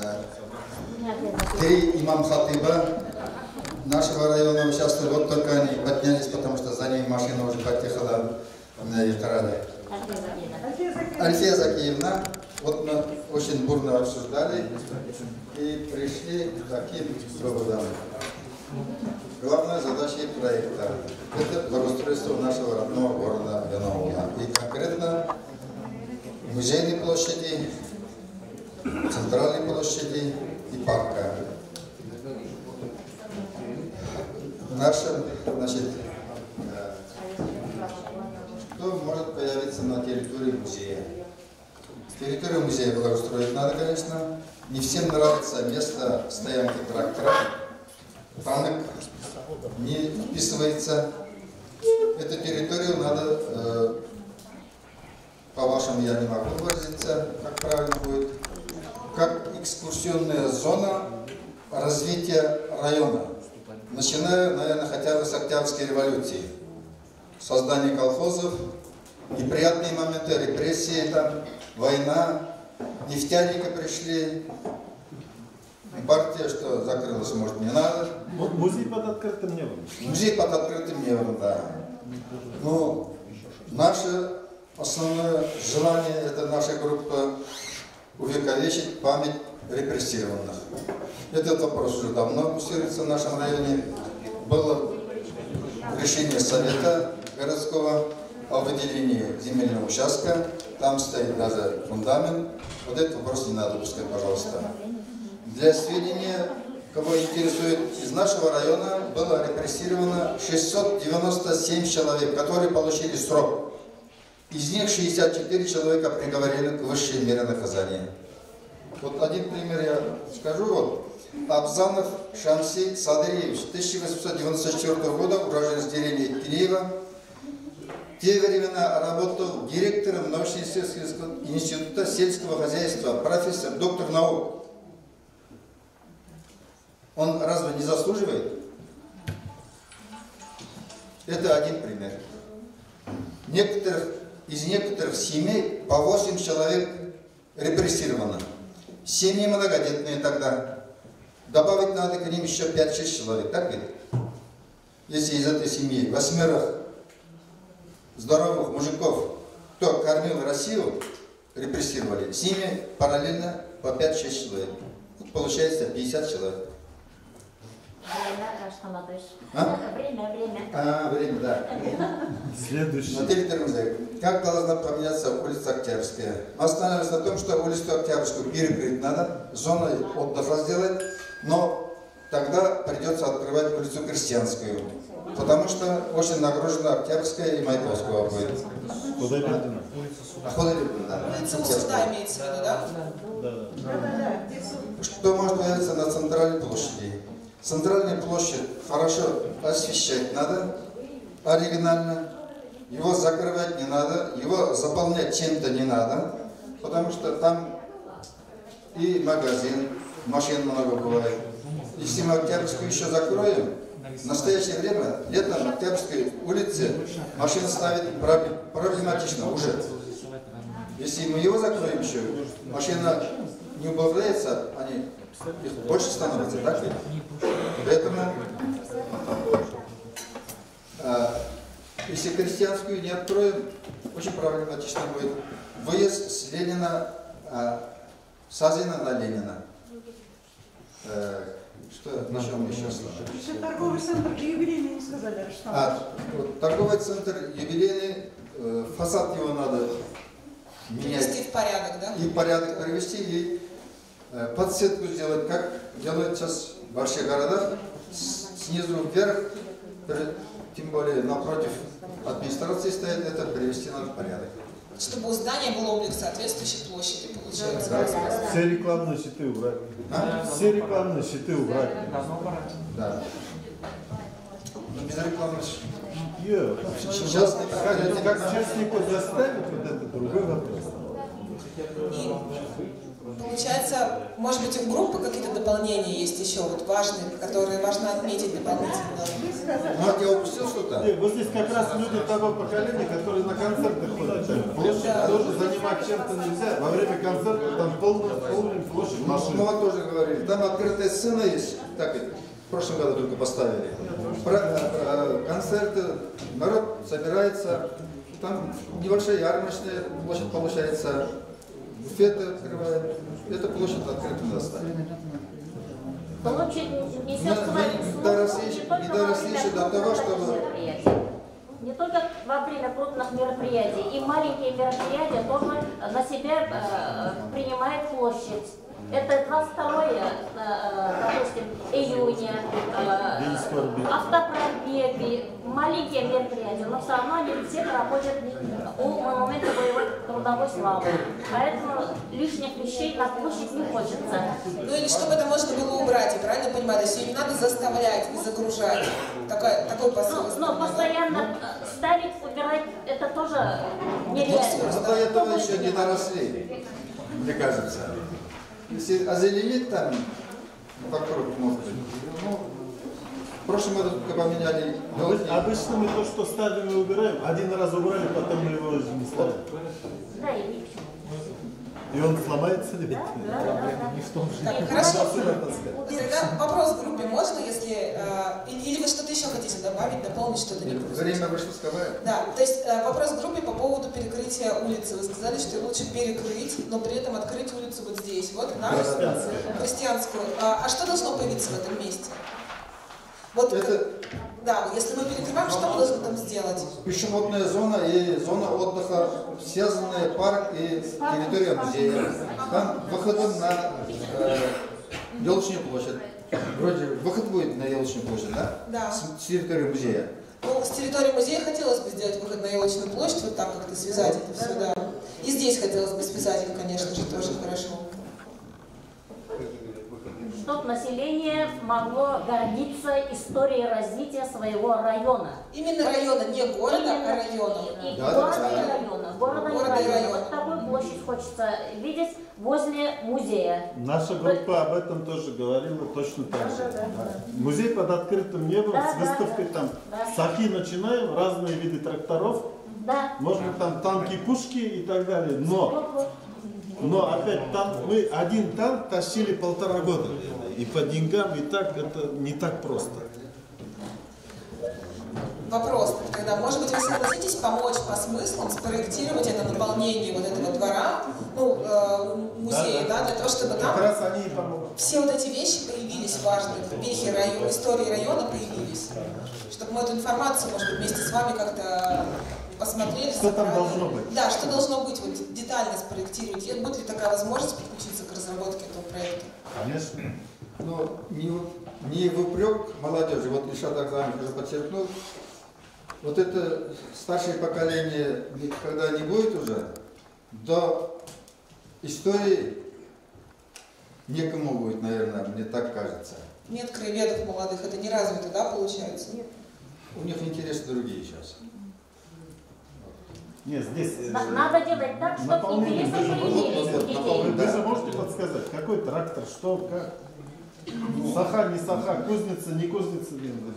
3 имам-хатыба нашего района участвовали. Вот только они поднялись, потому что за ними машина уже подъехала на Ехаране. Альфия Закиевна, вот мы очень бурно обсуждали и пришли к таким выводам. Главная задача проекта – это благоустройство нашего родного города Янаула. И конкретно музейной площади, центральной площади и парка. Наша, значит, что может появиться на территории музея? Территорию музея благоустроить надо, конечно. Не всем нравится место стоянки трактора. Танк не вписывается. Эту территорию надо, по-вашему, я не могу выразиться, как правильно будет, как экскурсионная зона развития района. Начиная, наверное, хотя бы с Октябрьской революции. Создание колхозов, неприятные моменты, репрессии, там, война, нефтяники пришли. Партия, что закрылась, может, не надо. Музей под открытым небом. Музей под открытым небом, да. Но наше основное желание, это наша группа увековечить память репрессированных. Этот вопрос уже давно муссируется в нашем районе. Было решение совета городского о выделении земельного участка. Там стоит даже фундамент. Вот этот вопрос не надо пускать, пожалуйста. Для сведения, кого интересует, из нашего района было репрессировано 697 человек, которые получили срок. Из них 64 человека приговорены к высшей мере наказания. Вот один пример я скажу. Вот. Абзанов Шамси Садриевич, 1894 года, уроженец деревни Кинеева, В те времена работал директором научно-исследовательского института сельского хозяйства, профессор, доктор наук. Он разве не заслуживает? Это один пример. Из некоторых семей по 8 человек репрессировано. Семьи многодетные тогда. Добавить надо к ним еще 5-6 человек, так ведь? Если из этой семьи 8 здоровых мужиков, кто кормил Россию, репрессировали, с ними параллельно по 5-6 человек. Вот получается 50 человек. Время, да. Следующий. Наталья Дермузаева, как должна поменяться улица Октябрьская? Мы остановились на том, что улицу Октябрьскую перекрыть надо, зоной отдыха сделать, но тогда придется открывать улицу Крестьянскую, потому что очень нагружена Октябрьская и Маяковского будет. Худолюбина. Улица у суда имеется в виду, да? Да. Что может появиться на центральной площади? Центральную площадь хорошо освещать надо, оригинально. Его закрывать не надо, его заполнять чем-то не надо, потому что там и магазин, машин много бывает. Если мы Октябрьскую еще закроем, в настоящее время летом на Октябрьской улице машин ставить проблематично уже. Если мы его закроем еще, машина не убавляется, они их больше становится, так ведь? Поэтому, если Крестьянскую не откроем, очень проблематично будет выезд с Ленина, Сазина на Ленина. Что, на чем еще осталось? Еще торговый центр юбилейный не сказали, что? Вот, торговый центр юбилейный, фасад его надо менять. Привести в порядок, да? И порядок привести, и подсветку сделать, как делают сейчас в больших городах, снизу вверх, тем более напротив администрации стоит, это привести надо в порядок. Чтобы у здания был облик соответствующей площади, получается. Все рекламные щиты убрать. Все рекламные щиты убрать. Да. Без рекламы. Сейчас как частнику заставить, вот это другой вопрос. И получается, может быть, в группы какие-то дополнения есть еще вот важные, которые важно отметить дополнительно. Может, я упустил что-то? Вот здесь как раз люди того поколения, которые на концерты ходят. Площадь тоже занимать чем-то нельзя. Во время концерта там полная площадь машин. Мы вот тоже говорили, там открытая сцена есть, так и в прошлом году только поставили. Концерты, народ собирается, там небольшая ярмарочная площадь получается, буфеты открывают, эту площадь открыта надо ставить. Получить не доросли еще до того, чтобы... Не только во время крупных мероприятий, и маленькие мероприятия тоже на себя принимают площадь. Это 22, допустим, июня, автопробеги, маленькие мероприятия, но все равно они все проходят у монумента боевой трудовой славы. Поэтому лишних вещей на площадь не хочется. Ну или чтобы это можно было убрать, я правильно понимаю? То есть ее не надо заставлять и загружать. Такой посыл. Но постоянно ставить, убирать, это тоже нереально. Но до этого еще не доросли, мне кажется. Если озеленить там вокруг, может быть, ну, в прошлом году только поменяли. Обычно мы то, что ставим и убираем, один раз убрали, потом мы его уже не ставим. Да, и ни к чему. И он сломается ли? Так, хорошо. Тогда вопрос в группе можно, если... Или вы что-то еще хотите добавить, дополнить что-то? Время вышло сказать. Да, то есть вопрос в группе по поводу перекрытия улицы. Вы сказали, что лучше перекрыть, но при этом открыть улицу вот здесь, вот, на Крестьянскую. А что должно появиться в этом месте? Вот, да, если мы перекрываем, что мы должны там сделать? Пешеходная зона и зона отдыха, связанная парк и территория музея. Там выходом на Елочную площадь. Вроде выход будет на Елочную площадь, да? Да. С территории музея. Ну, с территории музея хотелось бы сделать выход на Елочную площадь, вот так как-то связать это все, да. И здесь хотелось бы связать их, конечно же, тоже хорошо. чтобы население могло гордиться историей развития своего района. Именно района, не города, а района. И города и района. Города и района. Вот такую площадь хочется видеть возле музея. Наша группа об этом тоже говорила точно так же. Да. Музей под открытым небом, с выставкой там. С Ахи начинаем, разные виды тракторов. Да. Может быть, там танки, пушки и так далее. Но опять мы один танк тащили 1,5 года. И по деньгам, и так, это не так просто. Вопрос тогда, может быть, вы согласитесь помочь по смыслам спроектировать это наполнение вот этого двора, музея, да, для того, чтобы там как раз они и помогут. Все вот эти вещи появились важные, вехи истории района появились, чтобы мы эту информацию, может быть, вместе с вами как-то посмотрели. Что там должно быть? Да, что должно быть, вот детально спроектировать. И будет ли такая возможность подключиться к разработке этого проекта? Конечно. Ну, не в упрек молодежи, вот Ильшат Агзамов уже подчеркнул, вот это старшее поколение, когда не будет уже, до истории некому будет, наверное, мне так кажется. Нет краеведов молодых, это не развито, да, получается? Нет. У них интересы другие сейчас. Нет, здесь... Надо делать так, чтобы интересы появились. Вы же можете подсказать, какой трактор, что, как? Саха, не саха, кузница, не кузница.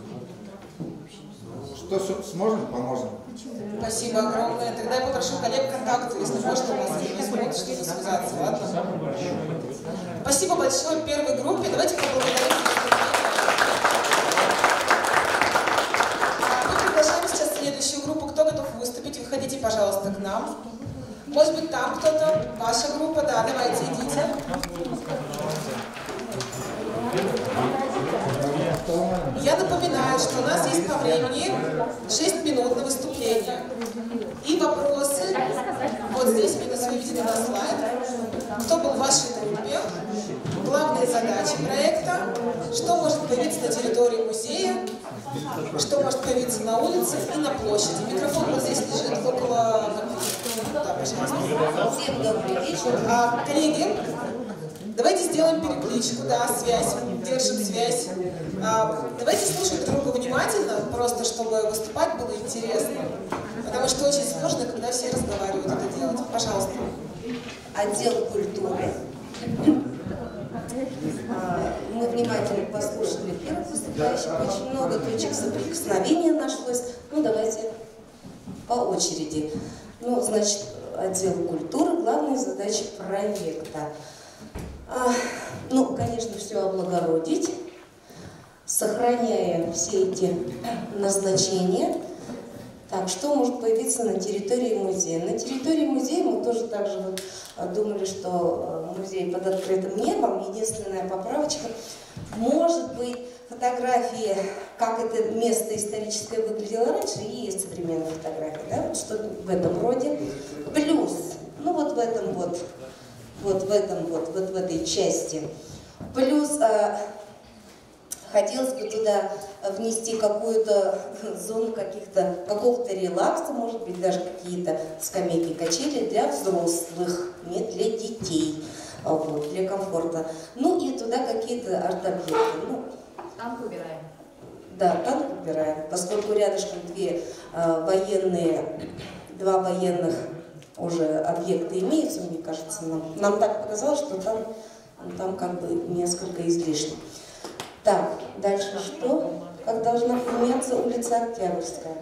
Что сможем, поможем. Спасибо огромное. Тогда я попрошу коллег контакты, если можно, у нас не возьмут, чтобы связаться, ладно? Спасибо большое первой группе. Давайте поблагодарим. Мы приглашаем сейчас следующую группу. Кто готов выступить? Выходите, пожалуйста, к нам. Может быть, там кто-то? Ваша группа? Да, давайте, идите. Я напоминаю, что у нас есть по времени 6 минут на выступление. И вопросы, вот здесь минус выведены на слайд. Кто был в вашей группе? Главные задачи проекта. Что может появиться на территории музея? Что может появиться на улице и на площади? Микрофон вот здесь лежит около... Да, пожалуйста. Всем добрый вечер. Коллеги, давайте сделаем перекличку, да, связь, держим связь. Давайте слушать друг друга внимательно, просто чтобы выступать было интересно. Потому что очень сложно, когда все разговаривают, это делать. Пожалуйста. Отдел культуры. Мы внимательно послушали первых выступающих, очень много точек соприкосновения нашлось. Ну, давайте по очереди. Ну, значит, отдел культуры, главные задачи проекта. Ну, конечно, все облагородить, сохраняя все эти назначения. Так, что может появиться на территории музея? На территории музея мы тоже так же вот думали, что музей под открытым небом. Единственная поправочка. Может быть, фотографии, как это место историческое выглядело раньше, и есть современные фотографии, да? Вот что-то в этом роде. Плюс, ну вот в этом вот в этой части. Плюс хотелось бы туда внести какую-то зону какого-то релакса, может быть, даже какие-то скамейки, качели для взрослых, не для детей, вот, для комфорта. Ну и туда какие-то арт-объекты. Ну, танк убираем. Да, танк убираем, поскольку рядышком два военных уже объекты имеются, мне кажется, нам так показалось, что там как бы несколько излишне. Так, дальше что? Как должна поменяться улица Октябрьская?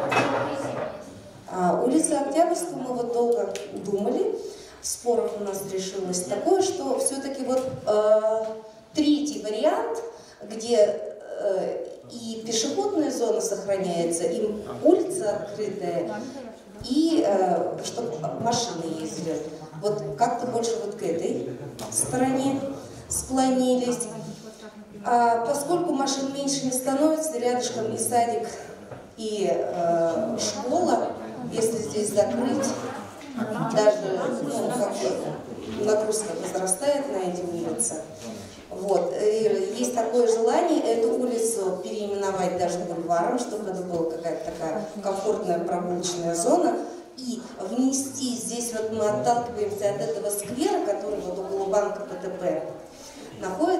Улица Октябрьская, мы вот долго думали, в спорах у нас решилось такое, что все-таки вот третий вариант, где и пешеходная зона сохраняется, и улица открытая, и чтобы машины ездили. Вот как-то больше вот к этой стороне склонились. Поскольку машин меньше не становится, рядышком и садик, и школа, если здесь закрыть, даже нагрузка возрастает на эти улицы. Вот. И есть такое желание эту улицу переименовать даже бульваром, чтобы это была какая-то такая комфортная прогулочная зона. И внести здесь, вот мы отталкиваемся от этого сквера, который вот около банка ПТП находится,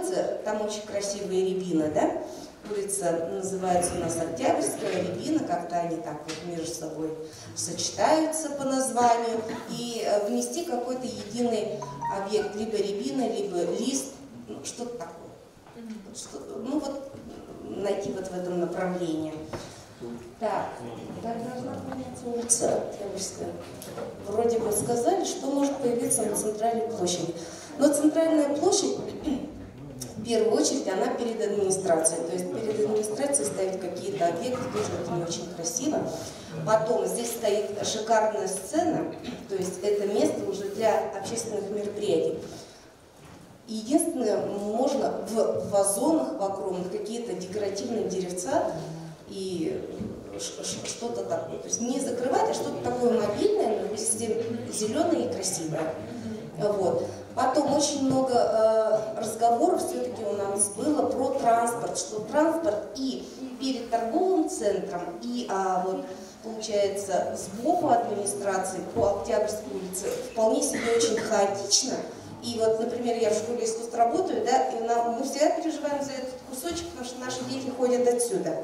там очень красивая Рябина, да? Улица называется у нас Октябрьская, Рябина, как-то они так вот между собой сочетаются по названию. И внести какой-то единый объект, либо Рябина, либо лист, ну, что-то такое. Ну вот, найти вот в этом направлении. Так, как должна поменяться улица Октябрьская? Вроде бы сказали, что может появиться на центральной площади. Но центральная площадь, в первую очередь, она перед администрацией. То есть перед администрацией стоят какие-то объекты, тоже это не очень красиво. Потом здесь стоит шикарная сцена, то есть это место уже для общественных мероприятий. Единственное, можно в вазонах вокруг какие-то декоративные деревца и что-то такое. То есть не закрывать, а что-то такое мобильное, но везде зеленое и красивое. Вот. Потом очень много разговоров все-таки у нас было про транспорт, что транспорт и перед торговым центром, и вот, получается сбоку администрации по Октябрьской улице вполне себе очень хаотично. И вот, например, я в школе искусств работаю, да, и мы всегда переживаем за этот кусочек, потому что наши дети ходят отсюда.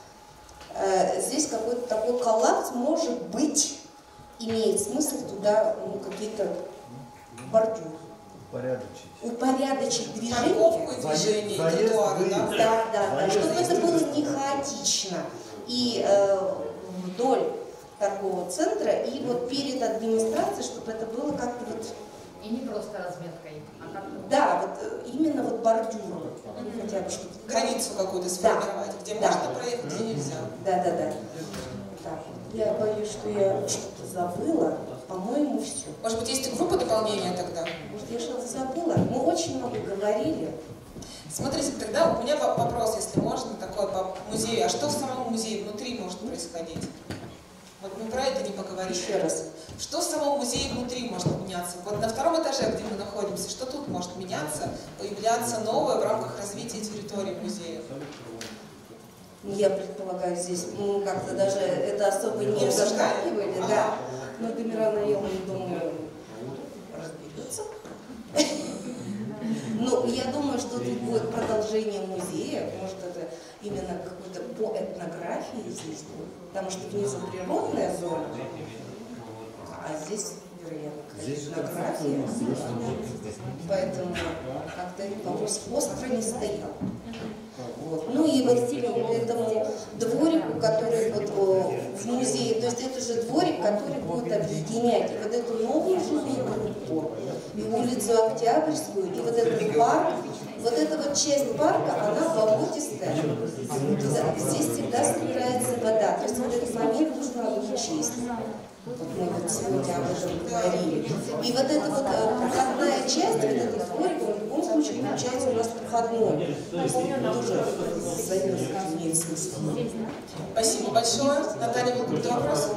Здесь какой-то такой коллапс, может быть, имеет смысл туда какие-то бордюры. Упорядочить движение. Да, чтобы это было не хаотично. И вдоль торгового центра, и вот перед администрацией, чтобы это было как-то вот... И не просто разметкой, а как-то... Да, вот именно вот бордюры. Хотя бы что-то... Границу какую-то сформировать, где можно проехать, где нельзя. Да. Так, я боюсь, что я что-то забыла. По-моему, все. Может быть, есть и группа дополнения тогда? Может, я что-то забыла? Мы очень много говорили. Смотрите, тогда у меня вопрос, если можно, такой по музею. А что в самом музее внутри может происходить? Вот мы про это не поговорили. Еще раз. Что в самом музее внутри может меняться? Вот на втором этаже, где мы находимся, что тут может меняться, появляться новое в рамках развития территории музея? Я предполагаю, здесь мы как-то даже это особо не заштакивали, да. Но Тамирана, я думаю, разберется. Ну, я думаю, что тут будет продолжение музея, может, это именно какой-то по этнографии здесь будет, потому что внизу природная зона, а здесь, вероятно, этнография. Поэтому как-то этот вопрос остро не стоял. Вот. Ну и вот этому дворику, который вот в музее, то есть это же дворик, который будет объединять и вот эту новую жилую группу, и улицу Октябрьскую, и вот этот парк, вот эта вот часть парка, она болотистая. Здесь всегда собирается вода, то есть вот этот момент нужно учесть. Вот мы вот сегодня об этом говорили. И вот эта вот проходная часть, вот этот дворик, он в любом случае получается у нас проходной. То есть тоже занятие имеет смысл. Спасибо большое. Наталья, был какой-то вопрос?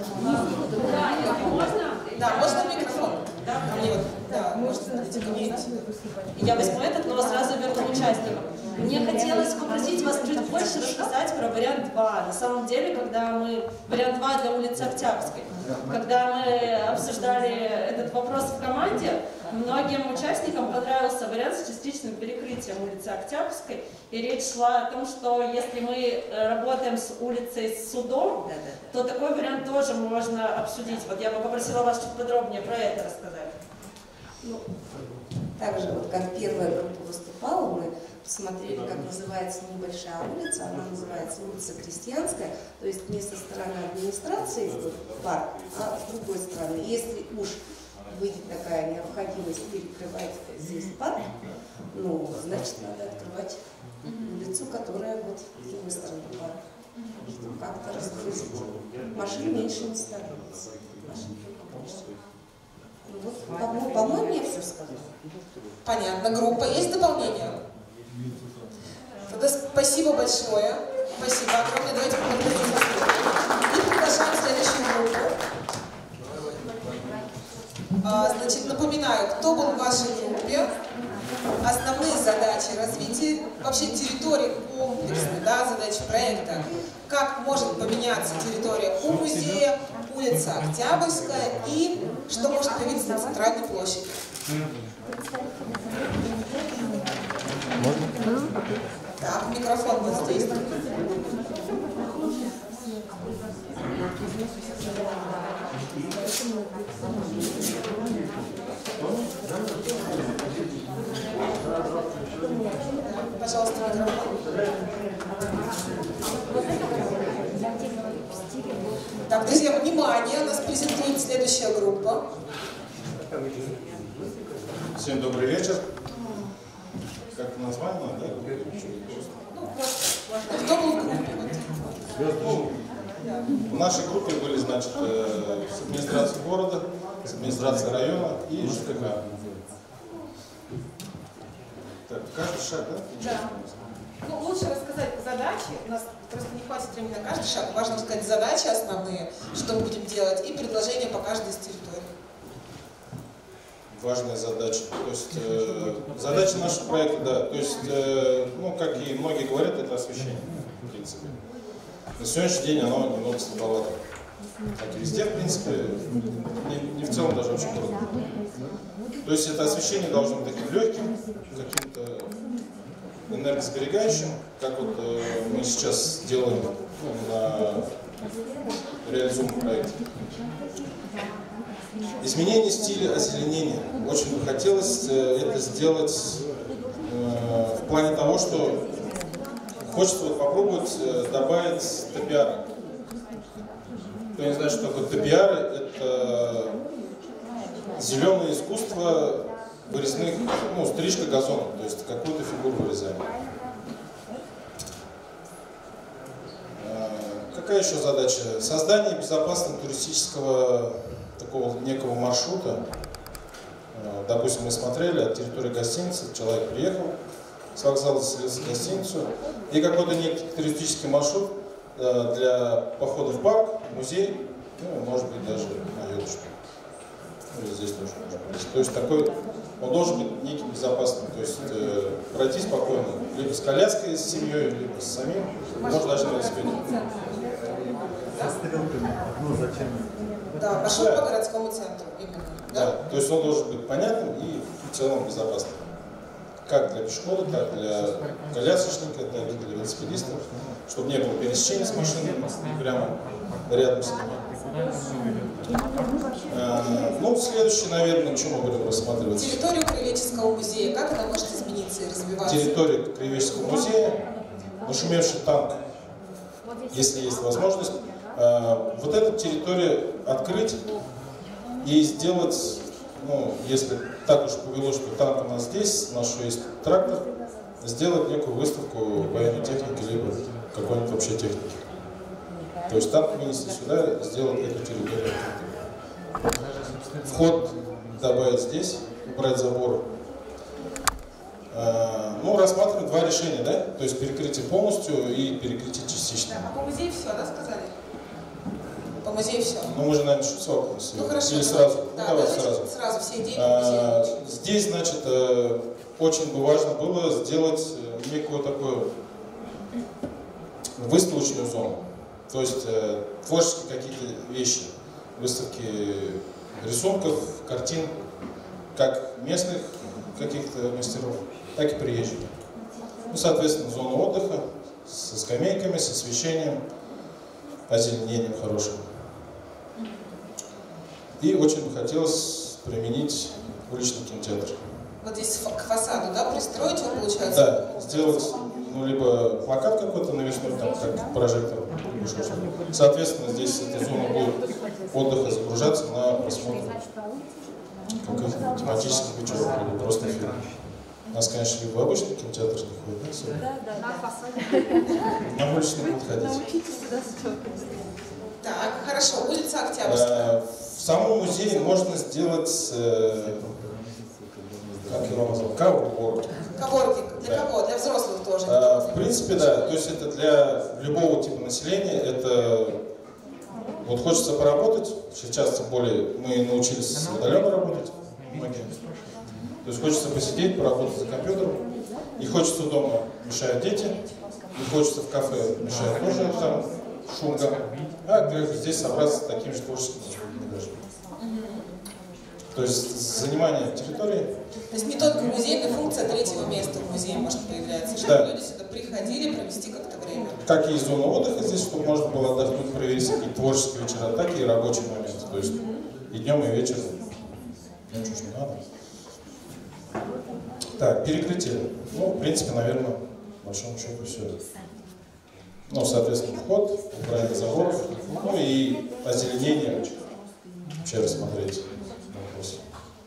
Да, можно микрофон? Да, можно. Я возьму этот, но сразу верну участникам. Мне хотелось попросить вас чуть больше рассказать про вариант 2. На самом деле, вариант 2 для улицы Октябрьской. Когда мы обсуждали этот вопрос в команде, многим участникам понравился вариант с частичным перекрытием улицы Октябрьской. И речь шла о том, что если мы работаем с улицей с судом, то такой вариант тоже можно обсудить. Вот я бы попросила вас чуть подробнее про это рассказать. Ну, также вот как первая группа выступала, мы посмотрели, как называется небольшая улица, она называется улица Крестьянская, то есть не со стороны администрации парк, а с другой стороны. Если уж выйдет такая необходимость перекрывать здесь парк, ну, значит, надо открывать улицу, которая вот с другой стороны парка, чтобы как-то разгрузить. Машин меньше не становится, машин больше. Вот, по-моему, я все сказала. Понятно. Группа. Есть дополнение? Тогда спасибо большое. Спасибо огромное. Давайте поблагодарим. И приглашаем следующую группу. Значит, напоминаю, кто был в вашей группе. Основные задачи развития, вообще территории комплексной, да, задачи проекта. Как может поменяться территория у музея, улица Октябрьская и что может появиться на центральной площади. Можно? Так, микрофон воздействует. Пожалуйста, микрофон. Так, друзья, внимание, нас презентует следующая группа. Всем добрый вечер. Как название, да? Ну, просто, кто был в группе? Ну, в нашей группе были, значит, с администрации города, с администрации района и ЖКХ. Так, каждый шаг, да? Да. Ну, лучше рассказать задачи, у нас просто не хватит времени на каждый шаг, важно сказать задачи основные, что мы будем делать, и предложения по каждой из территорий. Важная задача. То есть задача нашего проекта, да, то есть, ну, как и многие говорят, это освещение, в принципе. На сегодняшний день оно немного слабовато. Как и везде, в принципе, не в целом даже очень трудно. То есть это освещение должно быть таким легким, каким-то энергосберегающим, как вот мы сейчас делаем, ну, на реализуемом проекте. Изменение стиля озеленения. Очень бы хотелось это сделать в плане того, что хочется вот попробовать добавить топиары. Кто не знает, что такое топиары, это зеленое искусство вырезных, ну, стрижка газона, то есть какую-то фигуру вырезаем. Какая еще задача? Создание безопасного туристического такого некого маршрута. Допустим, мы смотрели от территории гостиницы, человек приехал с вокзала, заселился в гостиницу, и какой-то некий туристический маршрут для похода в парк, музей, ну, может быть, даже на елочку. Или здесь тоже можно пройти. То есть такой, он должен быть неким безопасным, то есть пройти спокойно, либо с коляской, с семьей, либо с самим, может даже на велосипеде. Да, пошел по городскому центру именно. Да, то есть он должен быть понятным и в целом безопасным. Как для пешехода, так для колясочника, так и для велосипедистов, чтобы не было пересечения с машиной прямо рядом с ними. Ну, следующее, наверное, что мы будем рассматривать? Территорию Краеведческого музея. Как она может измениться и развиваться? Территория Краеведческого музея, нашумевший танк, если есть возможность, вот эту территорию открыть и сделать, ну, если так уж повелось, что танк у нас здесь, наш есть трактор, сделать некую выставку военной техники, либо какой-нибудь вообще техники. То есть танк вынести сюда, сделать эту территорию открытой. Вход добавить здесь, убрать забор. Ну, рассматриваем два решения, да? То есть перекрытие полностью и перекрытие частично. Да, а по музею все, да, сказали? По музею все. Ну, мы же, наверное, совокупность. Ну, хорошо. Или сразу? Да, ну, давайте сразу. Сразу все идеи по музею. Здесь, значит, очень бы важно было сделать некую такую выставочную зону. То есть творческие какие-то вещи, выставки рисунков, картин, как местных каких-то мастеров, так и приезжих. Ну, соответственно, зона отдыха со скамейками, с освещением, озеленением хорошим. И очень бы хотелось применить уличный кинотеатр. Вот здесь к фасаду, да, пристроить его, получается? Да, сделать, ну, либо плакат какой-то навесной, там, как прожектор, либо что-то. Соответственно, здесь эта зона будет отдыха загружаться на просмотр каких-то тематических вечеров, либо просто фильмов. У нас, конечно, либо обычный кинотеатр не ходит, да? Да, на фасаде. На улице не будет ходить. Так, хорошо, улица Октябрьская. В самом музее можно сделать, как его назвал, коворкинг. Коворкинг. Для кого? Для взрослых тоже? В принципе, да. То есть это для любого типа населения. Это вот хочется поработать. Сейчас, тем более, мы научились удаленно работать. Многие. То есть хочется посидеть, поработать за компьютером. Не хочется дома, мешают дети. Не хочется в кафе, мешает тоже там шум. А здесь собраться с таким же творческим. То есть занимание территории То есть не только музейная функция, третьего места в музее может появляться, чтобы Да. люди сюда приходили, провести как-то время. Как и зона отдыха здесь, чтобы можно было отдохнуть, проверить какие-то творческие вечера, так и рабочие моменты. То есть и днем, и вечером. Ничего ж не надо. Так, перекрытие. Ну, в принципе, наверное, в большом счету все. Ну, соответственно, вход, убрание заборов, ну и озеленение. Вообще рассмотреть вопрос.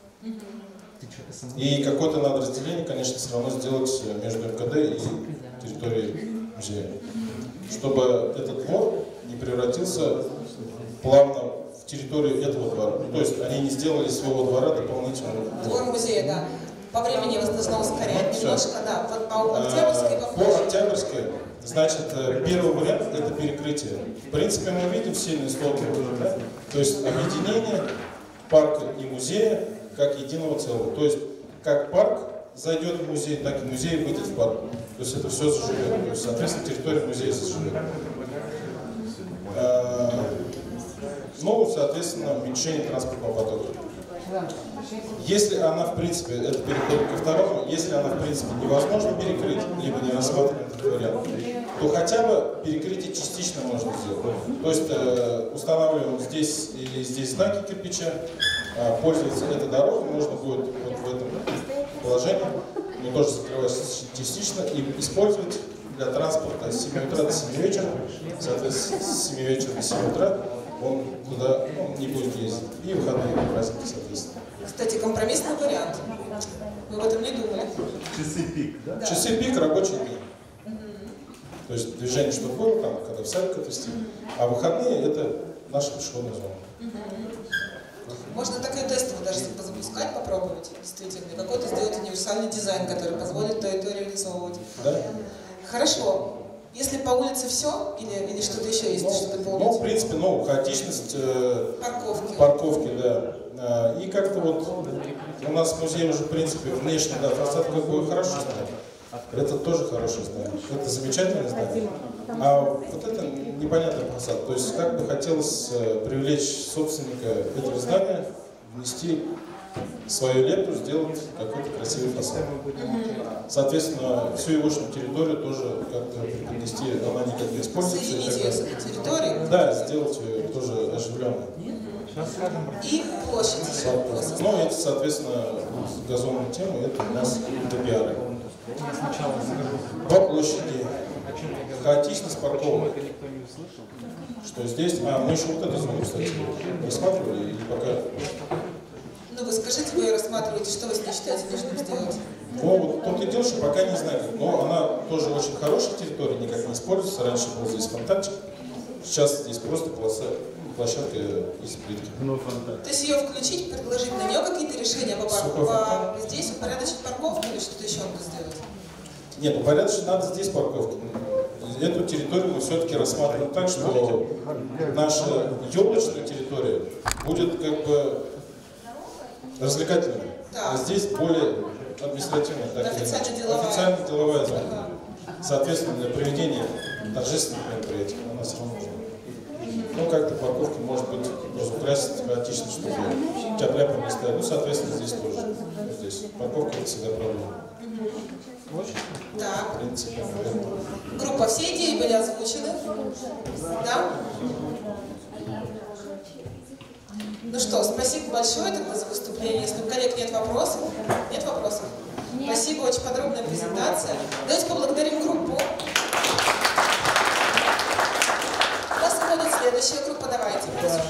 И какое-то надо разделение, конечно, все равно сделать между МКД и территорией музея. Чтобы этот двор не превратился плавно в территорию этого двора. То есть они не сделали своего двора дополнительного. Двор музея, да. По времени вас должно ускорять немножко, да. Вот по Октябрьской, по Октябрьской, значит, первый вариант – это перекрытие. В принципе, мы видим сильные столкновения, да? То есть объединение парка и музея как единого целого. То есть как парк зайдет в музей, так и музей выйдет в парк. То есть это все заживет. То есть, соответственно, территория музея заживет. Ну, соответственно, уменьшение транспортного потока. Если она, в принципе, это переходит ко второму, если она, в принципе, невозможно перекрыть, либо не рассматриваем этот вариант, то хотя бы перекрытие частично можно сделать. То есть устанавливаем здесь или здесь знаки кирпича, пользоваться этой дорогой можно будет вот в этом положении, но тоже закрывать частично и использовать для транспорта с 7 утра до 7 вечера, соответственно, с 7 вечера до 7 утра он туда не будет ездить. И выходные праздники, соответственно. Кстати, компромиссный вариант. Вы об этом не думали? Часы пик, да? Да. Часы пик, рабочие дни. То есть движение, чтобы было, там, когда в садик отвезти. А выходные это наша пешеходная зона. Можно такой тестово даже запускать, попробовать, действительно. И какой-то сделать универсальный дизайн, который позволит то реализовывать. Да. Хорошо. Если по улице все, или что-то еще есть, чтобы дополнить? Ну, в принципе, хаотичность парковки, да. И как-то вот у нас музей уже, в принципе, внешне, да, фасад как бы хороший здание. Это тоже хорошее здание. Это замечательное здание. А вот это непонятный фасад. То есть как бы хотелось привлечь собственника этого здания, внести свою лепту, сделать какой-то красивый фасад. Соответственно, всю егошную территорию тоже как-то преподнести, она никак не используется. Соединить ее с этой территорией. Да, сделать ее тоже оживленной. И площадь. Ну, это, соответственно, газонная тема, это у нас ДПР. По площади. Хаотичность парковок. Что здесь? Мы еще вот эту зону, кстати, рассматривали, и пока... Ну, вы скажите, вы ее рассматриваете, что вы с ней считаете нужным сделать? Ну, вот тут и дело, что пока не знаю, но она тоже очень хорошая территория, никак не используется. Раньше был здесь фонтанчик, сейчас здесь просто площадка из плитки. То есть ее включить, предложить на нее какие-то решения по здесь упорядочить парковку или что-то еще надо сделать? Нет, упорядочить надо здесь парковки. Эту территорию мы все-таки рассматриваем так, что наша елочная территория будет как бы развлекательная, а здесь более административная, официально-деловая зона. Соответственно, для проведения торжественных мероприятий у нас равно нужно. Ну, как-то парковки, может быть, разукрасить хаотично, чтобы тяп-ляпом не стоять. Ну, соответственно, здесь тоже. Здесь парковка это всегда проблема. Так. В принципе, наверное. Группа, все идеи были озвучены? Да? Ну что, спасибо большое тогда за выступление. Если у коллег нет вопросов. Нет вопросов? Нет. Спасибо, очень подробная презентация. Давайте поблагодарим группу. У нас выходит следующая группа, давайте.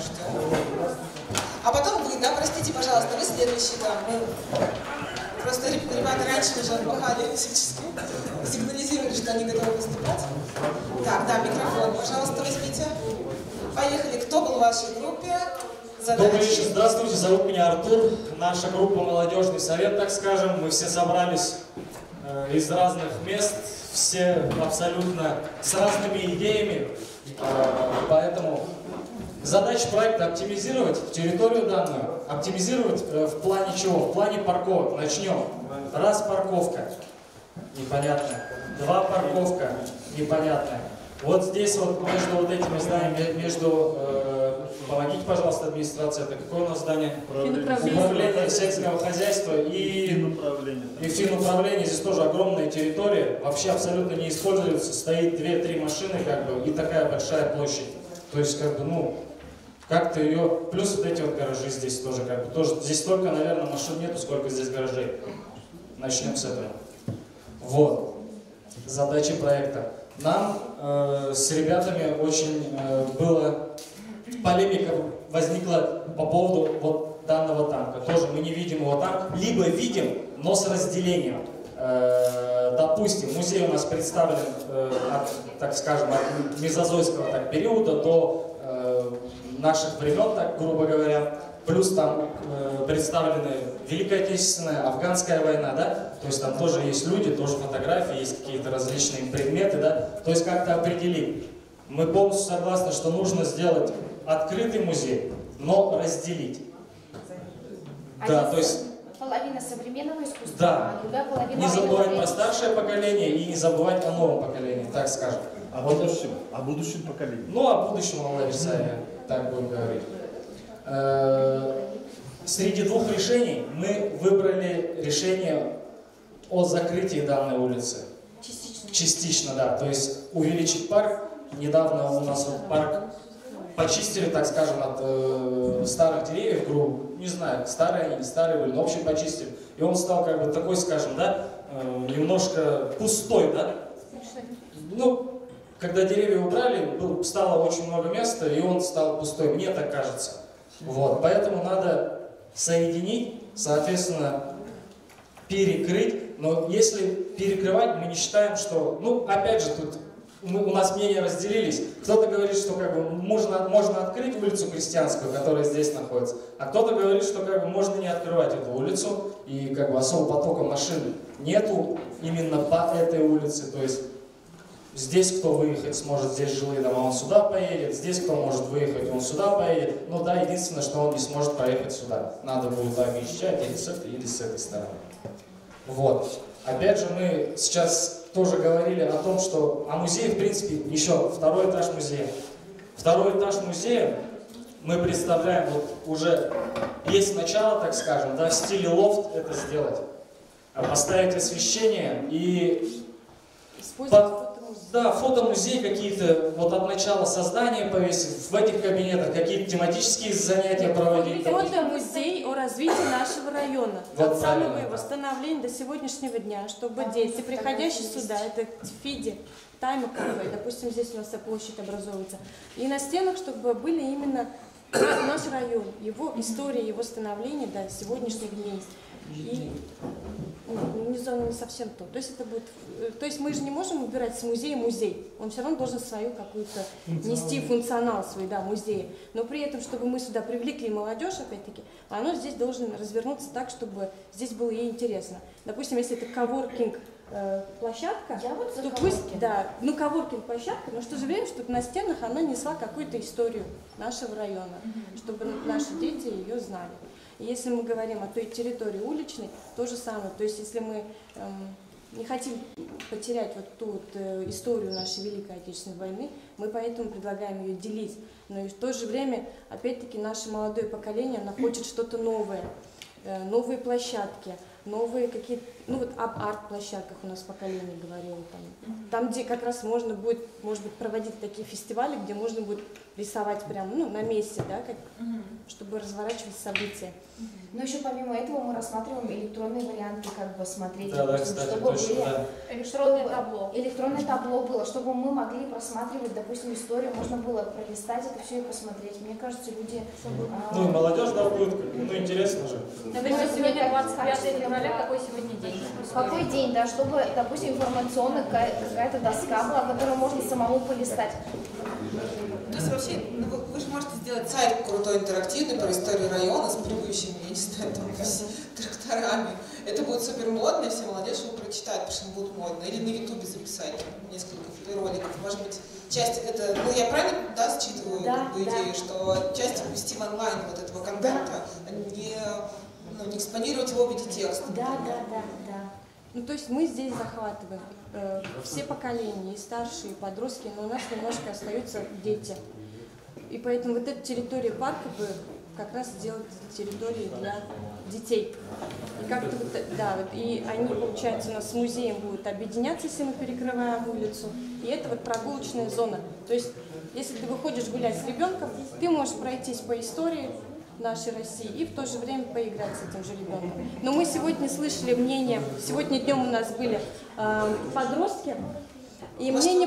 А потом вы, да, простите, пожалуйста, вы следующий, да. Мы просто ребята раньше уже отмахали всячески, сигнализировали, что они готовы выступать. Так, да, микрофон, пожалуйста, возьмите. Поехали. Кто был в вашей группе? Добрый вечер, здравствуйте, зовут меня Артур. Наша группа «Молодежный совет», так скажем. Мы все собрались из разных мест, все абсолютно с разными идеями. Поэтому задача проекта — оптимизировать территорию данную. Оптимизировать в плане чего? В плане парковок. Начнем. Раз — парковка. Непонятно. Два — парковка. Непонятно. Вот здесь вот между вот этими зданиями, между помогите, пожалуйста, администрация, это какое у нас здание? Управление сельского хозяйства и финуправление. Здесь тоже огромная территория, вообще абсолютно не используется, стоит 2-3 машины, как бы, и такая большая площадь. То есть, как бы, ну, как-то ее, плюс вот эти вот гаражи здесь тоже, как бы, тоже, здесь столько, наверное, машин нету, сколько здесь гаражей. Начнем с этого. Вот. Задачи проекта. Нам с ребятами очень была полемика возникла по поводу вот данного танка. Тоже мы не видим его там, либо видим, но с разделением. Допустим, музей у нас представлен, от, так скажем, от мезозойского так, периода до наших времен, так грубо говоря. Плюс там представлены Великая Отечественная, Афганская война, да? То есть там тоже есть люди, тоже фотографии, есть какие-то различные предметы, да? То есть как-то определить. Мы полностью согласны, что нужно сделать открытый музей, но разделить. Да, то есть... Половина современного искусства, да, а другая половина... Не забывать про старшее поколение и не забывать о новом поколении, так скажем. О будущем? О будущем поколении. Ну, о будущем, Алла Версалия, так будем говорить. Среди двух решений мы выбрали решение о закрытии данной улицы. Частично. Частично, да. То есть увеличить парк. Недавно у нас вот парк почистили, так скажем, от старых деревьев, грубо, не знаю, старые они, не старые были, но в общем почистили. И он стал как бы такой, скажем, да, немножко пустой, да. Ну, когда деревья убрали, стало очень много места, и он стал пустой, мне так кажется. Вот, поэтому надо соединить, соответственно, перекрыть. Но если перекрывать, мы не считаем, что, ну, опять же, тут у нас мнения разделились. Кто-то говорит, что как бы можно открыть улицу Крестьянскую, которая здесь находится, а кто-то говорит, что как бы можно не открывать эту улицу, и как бы особого потока машин нету именно по этой улице. То есть здесь кто выехать сможет, здесь жилые дома, он сюда поедет, здесь кто может выехать, он сюда поедет. Ну да, единственное, что он не сможет проехать сюда. Надо будет объезжать или с этой стороны. Вот. Опять же, мы сейчас тоже говорили о том, что о музее, в принципе, еще второй этаж музея. Второй этаж музея мы представляем, вот уже есть начало, так скажем, да, в стиле лофт это сделать. Поставить освещение и... Да, фотомузей какие-то, вот от начала создания повесить, в этих кабинетах какие-то тематические занятия проводить. Фотомузей о развитии нашего района. Вот от самого правильно, восстановления до сегодняшнего дня, чтобы дети, приходящие сюда, это ФИДи, тайма кафе, допустим, здесь у нас вся площадь образовывается, и на стенах, чтобы были именно наш район, его история, его становление до сегодняшних дней. И не совсем то. То есть это будет. То есть мы же не можем убирать с музея музей. Он все равно должен свою какую-то нести функционал свой, да, музея. Но при этом, чтобы мы сюда привлекли молодежь, опять-таки, оно здесь должно развернуться так, чтобы здесь было ей интересно. Допустим, если это коворкинг площадка, то пусть, да, ну коворкинг площадка, но в то же время, чтобы на стенах она несла какую-то историю нашего района, чтобы наши дети ее знали. И если мы говорим о той территории уличной, то же самое. То есть если мы не хотим потерять вот ту вот, историю нашей Великой Отечественной войны, мы поэтому предлагаем ее делить. Но и в то же время, опять-таки, наше молодое поколение, оно хочет что-то новое, новые площадки, новые какие-то, ну вот об арт-площадках у нас поколение говорило, там, где как раз можно будет, может быть, проводить такие фестивали, где можно будет рисовать прямо, ну, на месте, да, как, чтобы разворачивать события. Но еще помимо этого мы рассматриваем электронные варианты, как бы смотреть, да, допустим, кстати, чтобы точно, были да. электронное табло. Электронное табло было, чтобы мы могли просматривать, допустим, историю, можно было пролистать это все и посмотреть. Мне кажется, люди... Ну и молодежь, да, будет, ну интересно же. Например, сегодня 25 февраля, какой сегодня день? Какой день, да, чтобы, допустим, информационная какая-то доска была, которую можно самому полистать. То есть вообще, ну, вы же можете сделать сайт крутой, интерактивный про историю района с прибывающими, я не знаю, там, тракторами. Это будет супер модно, и все молодежь его прочитают, потому что им будет модно. Или на ютубе записать несколько роликов. Может быть, часть это, ну я правильно, да, считываю идею, что часть ввести в онлайн вот этого контента, не экспонировать его в виде текста. Да. Ну, то есть мы здесь захватываем все поколения, и старшие, и подростки, но у нас немножко остаются дети. И поэтому вот эта территория парка бы как раз сделать территорией для детей. И как-то вот, да, вот, и они, получается, у нас с музеем будут объединяться, если мы перекрываем улицу. И это вот прогулочная зона. То есть, если ты выходишь гулять с ребенком, ты можешь пройтись по истории нашей России и в то же время поиграть с этим же ребенком. Но мы сегодня слышали мнение, сегодня днем у нас были подростки, и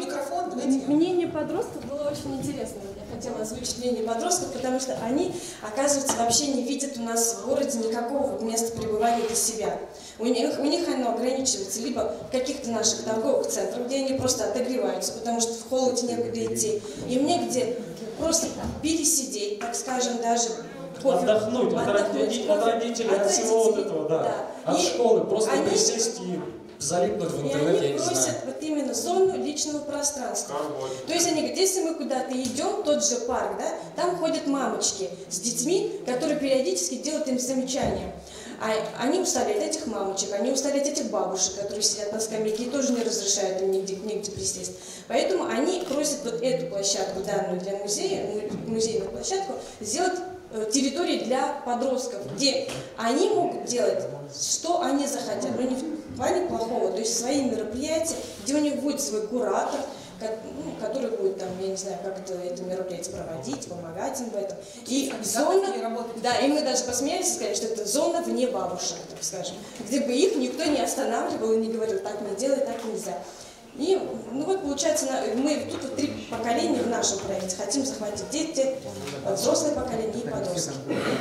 мнение подростков было очень интересно. Я хотела озвучить мнение подростков, потому что они, оказывается, вообще не видят у нас в городе никакого вот места пребывания для себя. У них оно ограничивается либо в каких-то наших торговых центрах, где они просто отогреваются, потому что в холоде некуда идти. И негде просто пересидеть, так скажем, даже отдохнуть от родителей, от всего вот этого, да. От школы, просто присесть и залипнуть в интернете, и они просят вот именно зону личного пространства. То есть они говорят, если мы куда-то идем, тот же парк, да, там ходят мамочки с детьми, которые периодически делают им замечания. Они устали от этих мамочек, они устали от этих бабушек, которые сидят на скамейке и тоже не разрешают им нигде присесть. Поэтому они просят вот эту площадку, данную для музея, музейную площадку, сделать территории для подростков, где они могут делать, что они захотят, но не в плане плохого, то есть свои мероприятия, где у них будет свой куратор, который будет там, я не знаю, как это мероприятие проводить, помогать им в этом. И зона, да, и мы даже посмеялись и сказали, что это зона вне бабушек, так скажем, где бы их никто не останавливал и не говорил, так не делай, так нельзя. И, ну вот, получается, мы тут вот 3 поколения в нашем проекте хотим захватить: дети, взрослое поколение и подростки.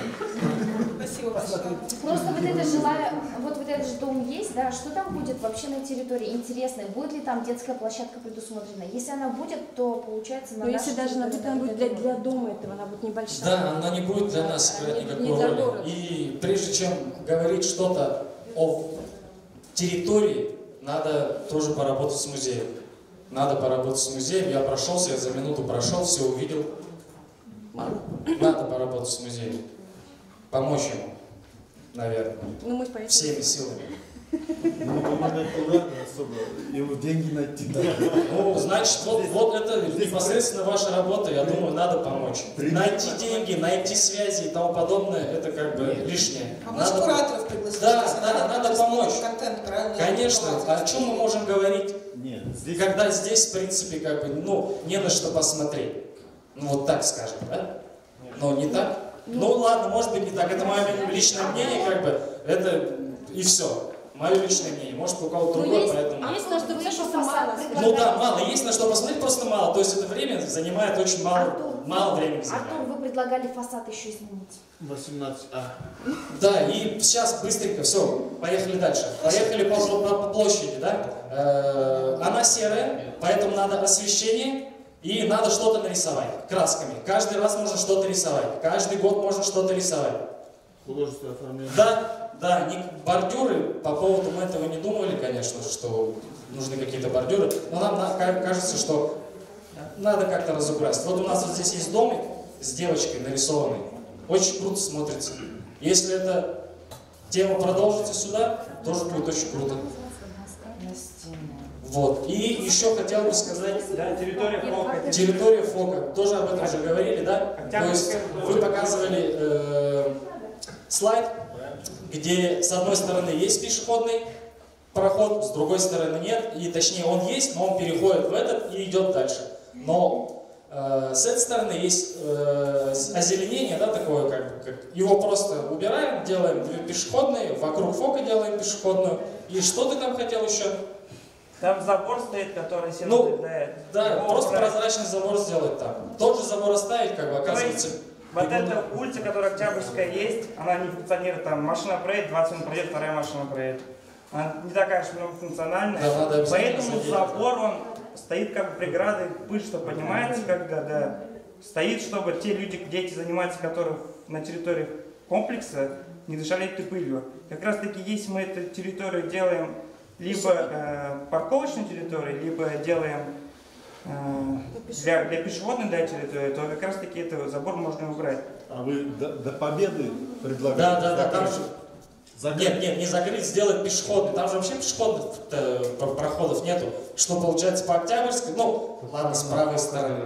Спасибо большое. Просто вот это вот этот же дом есть, да, что там будет вообще на территории? Интересно, будет ли там детская площадка предусмотрена? Если она будет, то получается на если даже она будет для дома этого, она будет небольшая. Да, она не будет для нас играть никакой роли. И прежде чем говорить что-то о территории, надо тоже поработать с музеем. Надо поработать с музеем. Я прошелся, я за минуту прошел, все увидел. Надо поработать с музеем. Помочь ему, наверное. Ну, мы всеми силами. Ну, помогать не надо особо, ему деньги найти. Ну, значит, вот это непосредственно ваша работа, я думаю, надо помочь. Найти деньги, найти связи и тому подобное, это как бы лишнее. А может кураторов пригласить? Да, надо помочь. Конечно, о чем мы можем говорить, когда здесь, в принципе, как бы, ну, не на что посмотреть. Ну, вот так скажем, да? Но не так? Ну, ладно, может быть, не так. Это мое личное мнение, как бы, это и все. Мое личное мнение. Может, у кого-то другое, поэтому... Есть на что мало. Ну да, мало. Есть на что посмотреть, просто мало. То есть это время занимает очень мало времени. Артур, вы предлагали фасад еще изменить. 18А. Да, и сейчас быстренько, все, поехали дальше. Поехали по площади, да? Она серая, поэтому надо освещение и надо что-то нарисовать красками. Каждый раз можно что-то рисовать. Каждый год можно что-то рисовать. Художественное оформление. Да, бордюры, по поводу мы этого не думали, конечно, что нужны какие-то бордюры, но нам кажется, что надо как-то разукрасить. Вот у нас вот здесь есть домик с девочкой нарисованной, очень круто смотрится. Если эта тема продолжится сюда, тоже будет очень круто. Вот. И еще хотел бы сказать... Да, территория фока. Территория фока. Тоже об этом уже говорили, да? То есть вы показывали слайд, где с одной стороны есть пешеходный проход, с другой стороны нет, и точнее он есть, но он переходит в этот и идет дальше. Но с этой стороны есть озеленение, да, такое, как его просто убираем, делаем пешеходные, вокруг фока делаем пешеходную. И что ты там хотел еще? Там забор стоит, который сигнализирует. Да, просто прозрачный забор сделать там. Тот же забор оставить, как бы, оказывается. Вот эта улица, которая Октябрьская есть, она не функционирует, там машина проедет, 20 минут проедет, вторая машина проедет. Она не такая же многофункциональная, да, поэтому забор, он стоит как бы преградой, пыль, что поднимается, когда стоит, чтобы те люди, дети занимаются, которые на территории комплекса, не дышали этой пылью. Как раз таки, если мы эту территорию делаем либо парковочной территорией, либо делаем для пешеходной территории, то как раз таки этот забор можно убрать. А вы до Победы предлагаете? Да, там же... Нет, не закрыть, сделать пешеходный. Там же вообще пешеходных проходов нету. Что получается по Октябрьской? Ну, ладно, с правой стороны.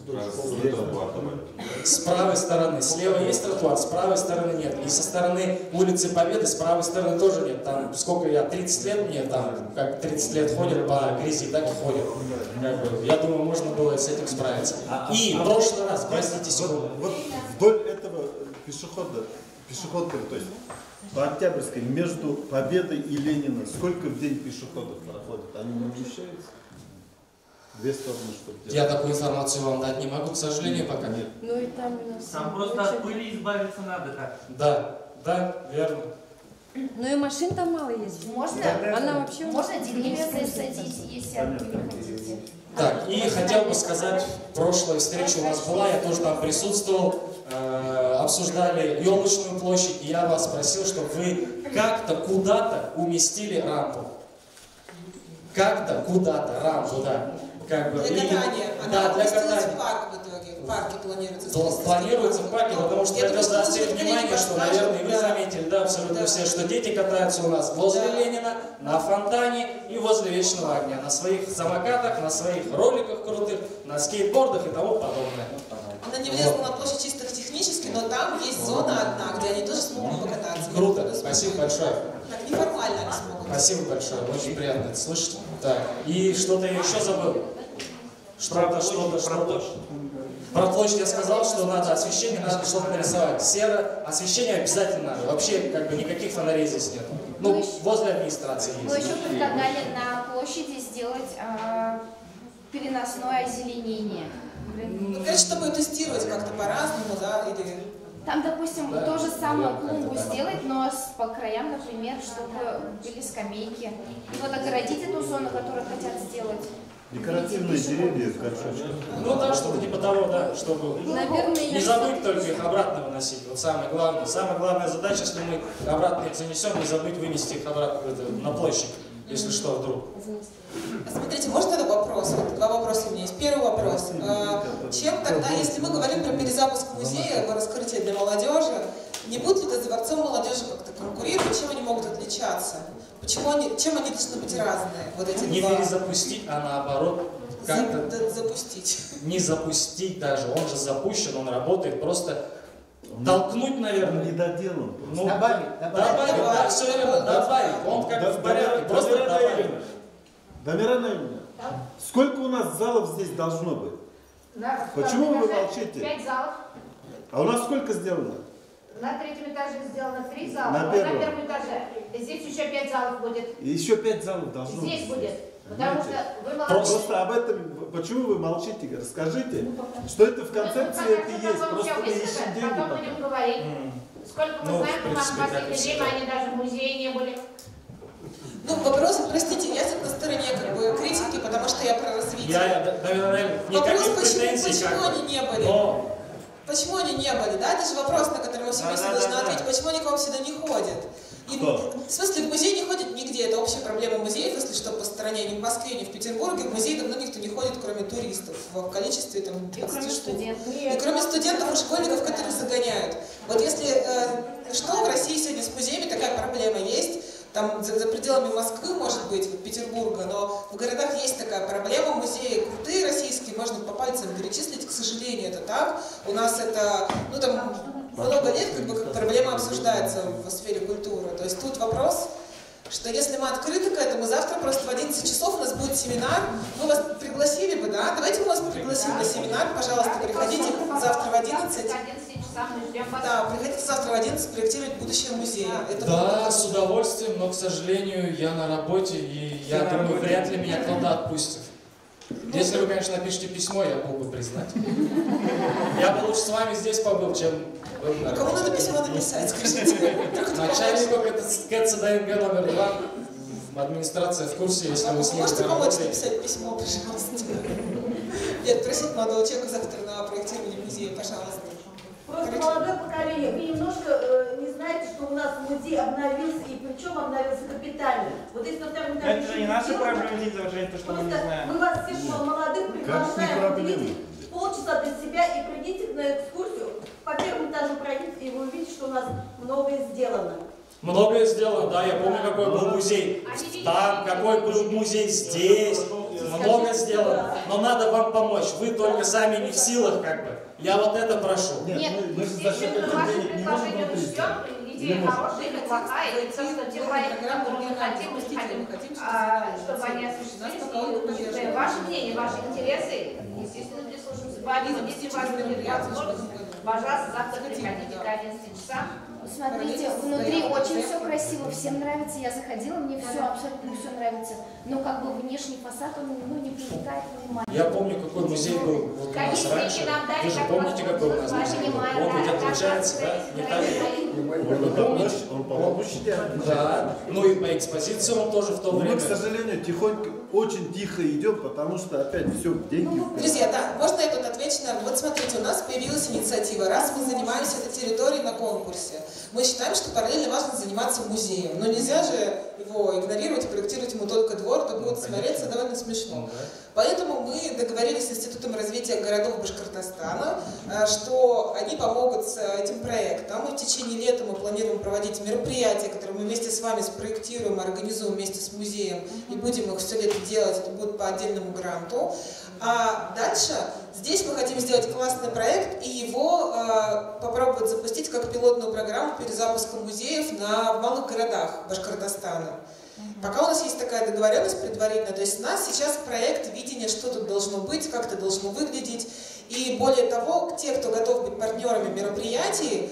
С правой стороны. Слева есть тротуар, с правой стороны нет. И со стороны улицы Победы, с правой стороны тоже нет. Там сколько я, 30 лет мне там, как 30 лет ходят по грязи, так и ходят. Я думаю, можно было с этим справиться. И в прошлый раз, простите секунду. Вот вдоль этого пешеходного, то есть по Октябрьской, между Победой и Лениным, сколько в день пешеходов проходит? Они не умещаются? Две стороны, чтобы делать. Я такую информацию вам дать не могу, к сожалению, пока нет. Ну и там у нас... Там просто от пыли избавиться надо так. Да, верно. Ну и машин там мало ездит. Можно? Она вообще... Можно деревья садить, если вы не хотите. Так, и хотел бы сказать, прошлая встреча у нас была, я тоже там присутствовал, обсуждали елочную площадь, и я вас спросил, чтобы вы как-то куда-то уместили рампу. Как-то куда-то рампу, да. Как бы, для катания. Да, для катания. катания. В парк в итоге. В парке планируется. Планируется в парке, потому что я хотел заострить внимание, что, наверное, вы заметили, да, абсолютно все, что дети катаются у нас возле Ленина, на фонтане и возле Вечного огня, на своих самокатах, на своих роликах крутых, на скейтбордах и тому подобное. Она не влезла на площадь чисто технически, но там есть зона одна, где они тоже смогут покататься. Круто, спасибо большое. Так неформально они смогут. Спасибо большое, очень приятно это слышать. Так, и что-то я еще забыл. Что-то. Про площадь я сказал, что надо освещение, надо что-то нарисовать. Серо, освещение обязательно надо. Вообще, как бы, никаких фонарей здесь нет. Ну, возле администрации есть. Мы еще предлагали на площади сделать переносное озеленение. Ну, конечно, чтобы тестировать как-то по-разному, да, или... Там, допустим, то же самое клумбу сделать, но по краям, например, чтобы были скамейки. И вот огородить эту зону, которую хотят сделать. Декоративные деревья в горшочках. Ну да, что-то типа того, да, чтобы не забыть только их обратно выносить. Вот самая главная задача, если мы обратно их занесем, не забыть вынести их обратно на площадь, если что, вдруг. Смотрите, может это вопрос? Вот два вопроса у меня есть. Первый вопрос. Чем тогда, если мы говорим про перезапуск музея, его раскрытие для молодежи, не будет ли это с Дворцом молодежи как-то конкурировать? Чем они могут отличаться? Чем они должны быть разные? Вот эти не два... перезапустить, а наоборот как-то запустить. Не запустить даже, он же запущен, он работает, просто толкнуть, наверное. Не доделан. Ну, добавить, да, все верно, добавить. Он как в порядке, просто добавить. Дамира Наильевна, сколько у нас залов здесь должно быть? Почему вы молчите? 5 залов. А у нас сколько сделано? На третьем этаже сделано 3 зала, на первом этаже. Здесь еще 5 залов будет. И еще 5 залов должно быть. Здесь будет. Потому что вы молчите. Просто об этом, почему вы молчите? Расскажите, что это в концепции это есть. Просто мы ищем деньги. Потом будем говорить. Сколько мы знаем, что в последнее время они даже в музее не были. Ну, вопрос, простите, я на стороне как бы критики, потому что я про развитие. Вопрос, почему они не были? Почему они не были, да? Это же вопрос, на который мы все вместе должны ответить. Почему они к вам сюда не ходят? И, в смысле, в музей не ходят нигде. Это общая проблема музеев, если что, по стране. Ни в Москве, ни в Петербурге. В музей давно никто не ходит, кроме туристов. В количестве там 20 штук. И кроме студентов и школьников, которых загоняют. Вот если что, в России сегодня с музеями такая проблема есть. Там за пределами Москвы, может быть, вот Петербурга, но в городах есть такая проблема. Музеи крутые российские, можно по пальцам перечислить, к сожалению, это так. У нас это, ну там много лет как проблема обсуждается в сфере культуры. То есть тут вопрос, что если мы открыты к этому, завтра просто в 11 часов у нас будет семинар. Мы вас пригласили бы, да? Давайте мы вас пригласим на семинар, пожалуйста, приходите завтра в 11. Да, приходите завтра в 11 проектировать будущее музея. Это да, с удовольствием, но, к сожалению, я на работе, и я думаю, вряд ли меня кто-то отпустит. Если вы, конечно, напишите письмо, я был бы признать. Я бы лучше с вами здесь побыл, чем... А кому надо письмо написать, скажите? Начальнику КЦДМГ номер 2, администрация в курсе, если вы с ним можете помочь написать письмо, пожалуйста? Нет, просить молодого человека завтра на проектирование музея, пожалуйста. Просто молодое поколение, вы немножко не знаете, что у нас музей обновился, и причем обновился капитально. Вот если на втором этаже... Это же не наша проблема, здесь уважать то, что мы не знаем. Мы вас всех молодых приглашаем, уделите полчаса для себя и придите на экскурсию. По первому этажу пройдите, и вы увидите, что у нас многое сделано. Многое сделано, да, я помню, какой был музей там, какой был музей здесь. много сделано, но надо вам помочь. Вы только сами не в силах, как бы. Я вот это прошу. Нет, мы за счет этих денег не можем внутри. Идея хорошая или плохая, и то, что те проекты, которые мы хотим, чтобы они осуществились. Ваше мнение, ваши интересы, естественно, прислушаемся. Поэтому, если у вас будет возможность, пожалуйста, завтра приходите к 11 часам. Смотрите, внутри очень все красиво, всем нравится. Я заходила, мне все, абсолютно все нравится. Но как бы внешний фасад, он не привлекает внимания. Я помню, какой музей был вот у нас раньше. Вы же помните, какой у нас музей был? Он ведь отличается, да? Не так ли? Вы помните? Он по площади. Да. Ну и по экспозиции он тоже в то время. Мы, к сожалению, тихонько, очень тихо идем, потому что опять все деньги. Друзья, да, можно я тут отвечу? Вот смотрите, у нас появилась инициатива. Раз мы занимаемся этой территорией на конкурсе, мы считаем, что параллельно важно заниматься музеем. Но нельзя же его игнорировать, проектировать ему только двор, это будет смотреться довольно смешно. Поэтому мы договорились с Институтом развития городов Башкортостана, что они помогут с этим проектом. И в течение лета мы планируем проводить мероприятия, которые мы вместе с вами спроектируем, организуем вместе с музеем, и будем их все лето делать, это будет по отдельному гранту. А дальше здесь мы хотим сделать классный проект и его попробовать запустить как пилотную программу перезапуска музеев в малых городах Башкортостана. Пока у нас есть такая договоренность предварительная, то есть у нас сейчас проект видения, что тут должно быть, как это должно выглядеть. И более того, те, кто готов быть партнерами мероприятий,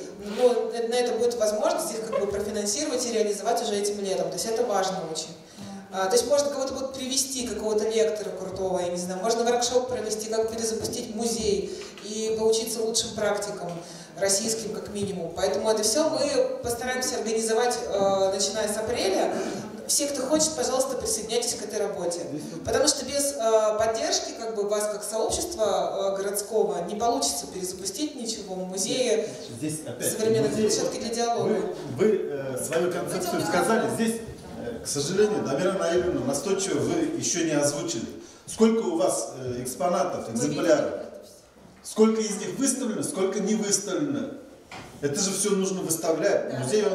на это будет возможность их как бы профинансировать и реализовать уже этим летом. То есть это важно очень. То есть можно кого-то будет привести, какого-то лектора крутого, я не знаю, можно воркшоп провести, как перезапустить музей и поучиться лучшим практикам, российским как минимум. Поэтому это все мы постараемся организовать, начиная с апреля. Все, кто хочет, пожалуйста, присоединяйтесь к этой работе. Потому что без поддержки как бы, вас как сообщества городского не получится перезапустить ничего в музее современной площадки для диалога. Вы свою концепцию сказали. Здесь, к сожалению, Дамира Наиловна, настойчиво вы еще не озвучили. Сколько у вас экспонатов, экземпляров? Сколько из них выставлено, сколько не выставлено? Это же все нужно выставлять.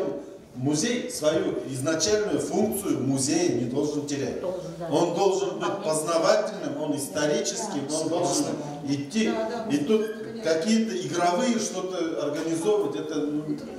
Музей свою изначальную функцию музея не должен терять. Он должен быть познавательным, он историческим, он должен идти. И тут какие-то игровые что-то организовывать, это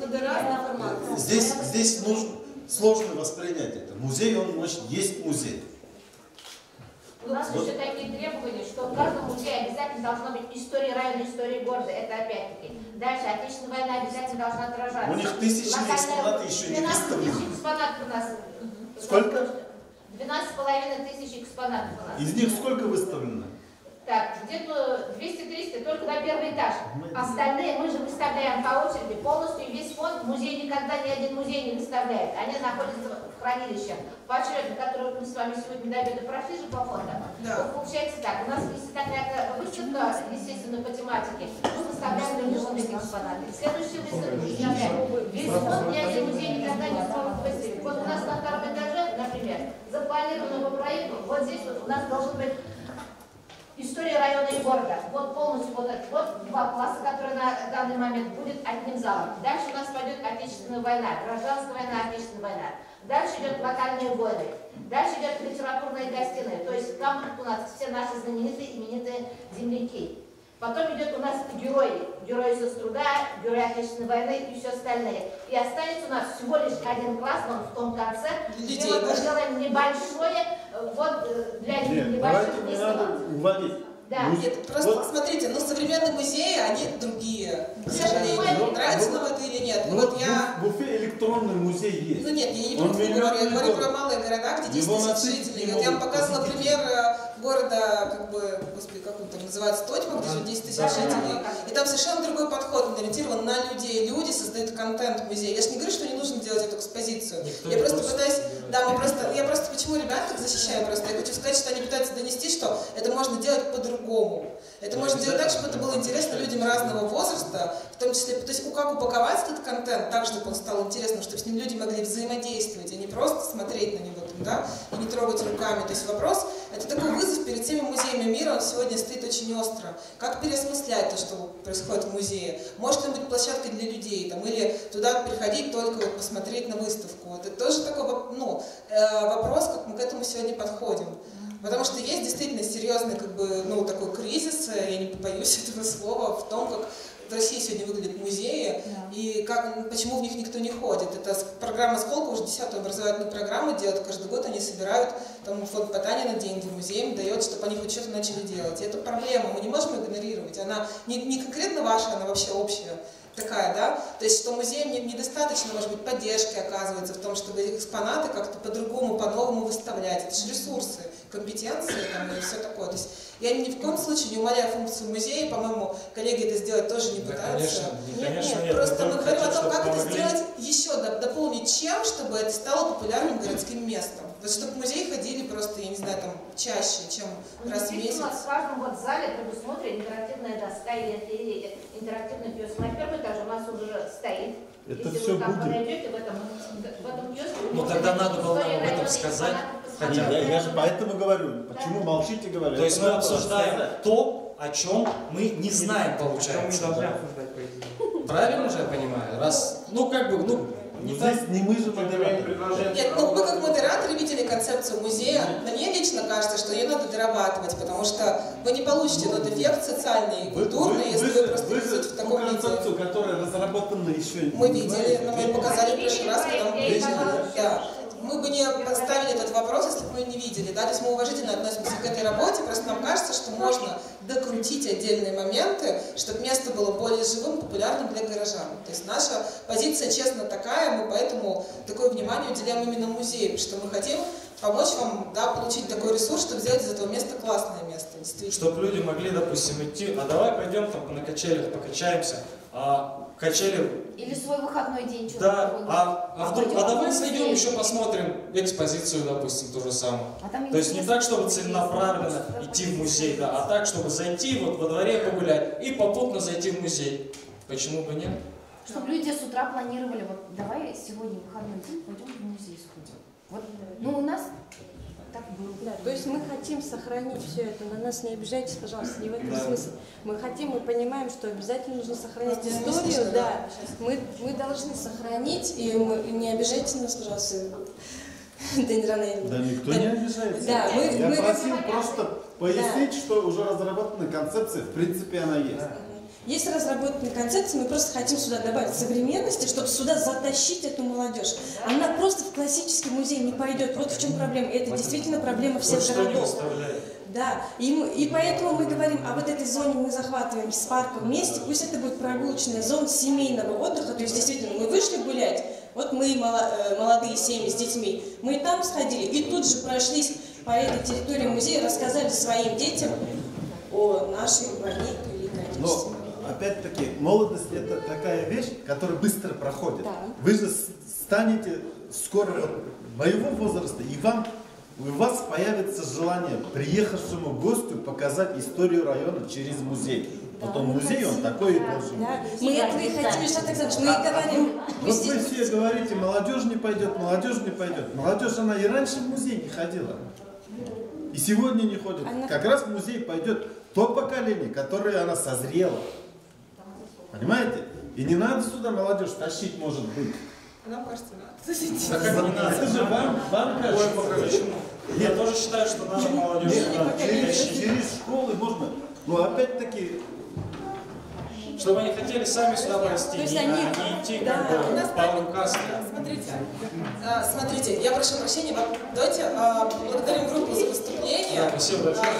здесь нужно сложно воспринять это. Музей, он значит, есть музей. У нас еще такие требования, что в каждом музее обязательно должна быть история района, история города. Это опять-таки. Дальше Отечественная война обязательно должна отражаться. У них тысячные экспонаты еще не 12 выставлены. тысяч экспонатов у нас. Сколько? 12,5 тысяч экспонатов у нас. Из них сколько выставлено? Так, где-то 200-300 только на первый этаж. Остальные мы же выставляем по очереди полностью весь фонд. Музей никогда ни один музей не выставляет. Они находятся в хранилище. Поочередно, который мы с вами сегодня до обеда прошли же по фондам. Да. Получается так, у нас если такая выставка, естественно, по тематике, мы выставляем региональные экспонаты. Следующую выставку выставляем. Весь фонд ни один музей никогда не сможет выставить. Вот у нас на втором этаже, например, запланировано по проекту, вот здесь вот у нас должен быть история района и города. Вот полностью вот два класса, которые на данный момент будет одним залом. Дальше у нас пойдет Отечественная война, Гражданская война, Отечественная война. Дальше идет локальные войны. Дальше идет литературные гостиные. То есть там у нас все наши знаменитые, именитые земляки. Потом идет у нас герои. Герои со труда, герои Отечественной войны и все остальные. И останется у нас всего лишь один класс, он в том конце, где мы сделаем небольшое, вот для небольших не надо уводить. Да. Нет, просто вот. Смотрите, современные музеи, они другие, к сожалению. Нравится нам это или нет? Вот я... В Уфе электронный музей есть. Ну нет, я не про это говорю, я говорю про малые города, где 10 тысяч жителей. Вот я вам показывала пример города, как бы, господи, как он там называется, Тотьма, где живет 10 тысяч жителей. И там совершенно другой подход, он ориентирован на людей. Люди создают контент в музее. Я же не говорю, что не нужно делать эту экспозицию. Я просто пытаюсь, да, я просто почему ребят так защищаю, просто я хочу сказать, что они пытаются донести, что это можно делать по-другому. Это можно делать так, чтобы это было интересно людям разного возраста, в том числе, то есть как упаковать этот контент так, чтобы он стал интересным, чтобы с ним люди могли взаимодействовать, а не просто смотреть на него, да, и не трогать руками. То есть вопрос, это такой вызов перед теми музеями мира, он сегодня стоит очень остро. Как переосмыслять то, что происходит в музее? Может ли быть площадкой для людей, там, или туда приходить только вот посмотреть на выставку? Это тоже такой, ну, вопрос, как мы к этому сегодня подходим. Потому что есть действительно серьезный, как бы, ну, такой кризис, я не побоюсь этого слова, в том, как в России сегодня выглядят музеи, и как, почему в них никто не ходит. Это программа «Сколково» уже 10-ю образовательную программу делают, каждый год они собирают, там, фонд Потанина деньги музеям дает, чтобы они хоть что-то начали делать. И это проблема, мы не можем игнорировать, она не конкретно ваша, она вообще общая. Такая, да, то есть, что музеям недостаточно, может быть, поддержки оказывается в том, чтобы экспонаты как-то по-другому, по-новому выставлять. Это же ресурсы, компетенции там, и все такое. То есть, я ни в коем случае не умаляю функцию музея, по-моему, коллеги это сделать тоже не пытаются. Нет, просто мы говорим о том, как это сделать еще, дополнить чем, чтобы это стало популярным городским местом. Вот чтобы в музей ходили просто, я не знаю, там, чаще, чем раз в месяц. У нас в каждом вот зале предусмотрена интерактивная доска или интерактивный киоск. На первом этаже у нас уже стоит. Это если все вы там будет. подойдете в этом киоске, Ну тогда надо было нам об этом сказать. Хотя я же поэтому говорю, почему молчите, говорю. То есть мы обсуждаем то, о чем мы не знаем, получается. Мы должны обсуждать, по идее. Правильно же я понимаю? Раз, ну как бы, ну, не здесь не мы же модераторы. Нет, ну вы как модераторы видели концепцию музея. Мне лично кажется, что ее надо дорабатывать, потому что вы не получите тот эффект социальный и культурный, если вы просто идете в таком виде. Концепцию, которая разработана еще. Мы видели, но мы показали в прошлый раз, когда мы приезжали. Мы бы не поставили этот вопрос, если бы мы не видели. Да? То есть мы уважительно относимся к этой работе, просто нам кажется, что можно докрутить отдельные моменты, чтобы место было более живым, популярным для горожан. То есть наша позиция, честно, такая, мы поэтому такое внимание уделяем именно музею, потому что мы хотим помочь вам, да, получить такой ресурс, чтобы сделать из этого места классное место, действительно. Чтобы люди могли, допустим, идти, а давай пойдем там на качелях покачаемся, а качели... Или свой выходной день. Да, давай зайдем еще посмотрим экспозицию, допустим, то же самое. То есть не так, чтобы целенаправленно идти в музей, да, а так, чтобы зайти вот во дворе погулять и попутно зайти в музей. Почему бы нет? Чтобы люди с утра планировали, вот давай сегодня выходной день пойдем в музей сходим. Вот, ну у нас так было. Да, то есть мы хотим сохранить все это, на нас не обижайтесь, пожалуйста, не в этом смысле. Мы хотим, мы понимаем, что обязательно нужно сохранять историю, да. Мы должны сохранить, и не обижайте нас, пожалуйста. Да никто не обижается. Да, я просил просто пояснить, что уже разработана концепция, в принципе она есть. Есть разработанные концепции, мы просто хотим сюда добавить современности, чтобы сюда затащить эту молодежь. Она просто в классический музей не пойдет. Вот в чем проблема. Это действительно проблема всех городов. Да, и поэтому мы говорим, а вот этой зоне мы захватываем с парком вместе, пусть это будет прогулочная зона семейного отдыха, то есть действительно мы вышли гулять, вот мы молодые семьи с детьми, мы и там сходили, и тут же прошлись по этой территории музея, рассказали своим детям о нашей войне Великой Отечественной. Опять-таки, молодость – это такая вещь, которая быстро проходит. Да. Вы же станете скоро вот моего возраста, и у вас появится желание приехавшему гостю показать историю района через музей. Потом музей, он такой и должен быть. Мы этого и хотим, Ильшат Александрович, мы и говорим. Вот вы все говорите, молодежь не пойдет, молодежь не пойдет. Молодежь, она и раньше в музей не ходила. И сегодня не ходит. Как раз в музей пойдет то поколение, которое она созрела. Понимаете? И не надо сюда молодежь тащить, может быть. Нам кажется, надо. Это же вам кажется. Почему? Я тоже считаю, что надо молодежь через школы можно. Но опять-таки... Чтобы они хотели сами сюда расти, не идти по указке. Смотрите, я прошу прощения, давайте благодарим группу за выступление. Спасибо большое.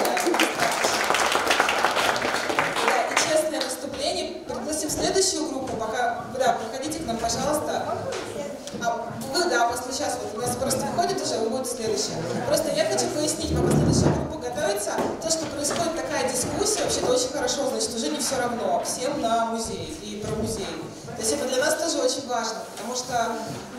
Честное выступление. Пригласим следующую группу. Пока, приходите к нам, пожалуйста. После сейчас, вот у нас просто выходит уже, вы будете следующая. Просто я хочу пояснить, пока следующая группа готовится, то, что происходит такая дискуссия, вообще-то очень хорошо, значит, уже не все равно всем на музей и про музей. То есть это для нас тоже очень важно, потому что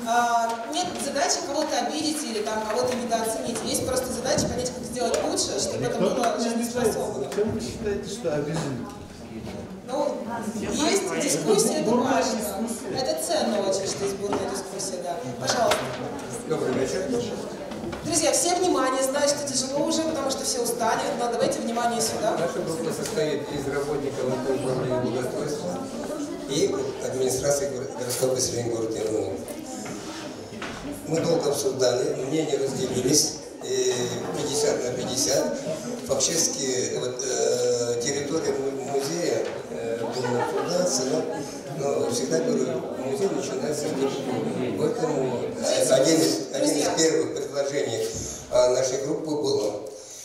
нет задачи кого-то обидеть или там кого-то недооценить. Есть просто задача понять, как сделать лучше, чтобы потому что жизнеспособны. Чем вы считаете, что обязует? Ну, есть дискуссия, это важно. Это ценно очень, что есть бурная дискуссия, да. Пожалуйста. Добрый вечер. Друзья, все внимание, знаю, что тяжело уже, потому что все устали, но давайте внимание сюда. Наша группа состоит из работников управления благоустройства и администрации городского поселения города Иркутска. Мы долго обсуждали, мнения разделились, 50 на 50. Фактически территория музея была обсуждаться, но всегда говорю, музей начинается с территории. Поэтому один из первых предложений нашей группы было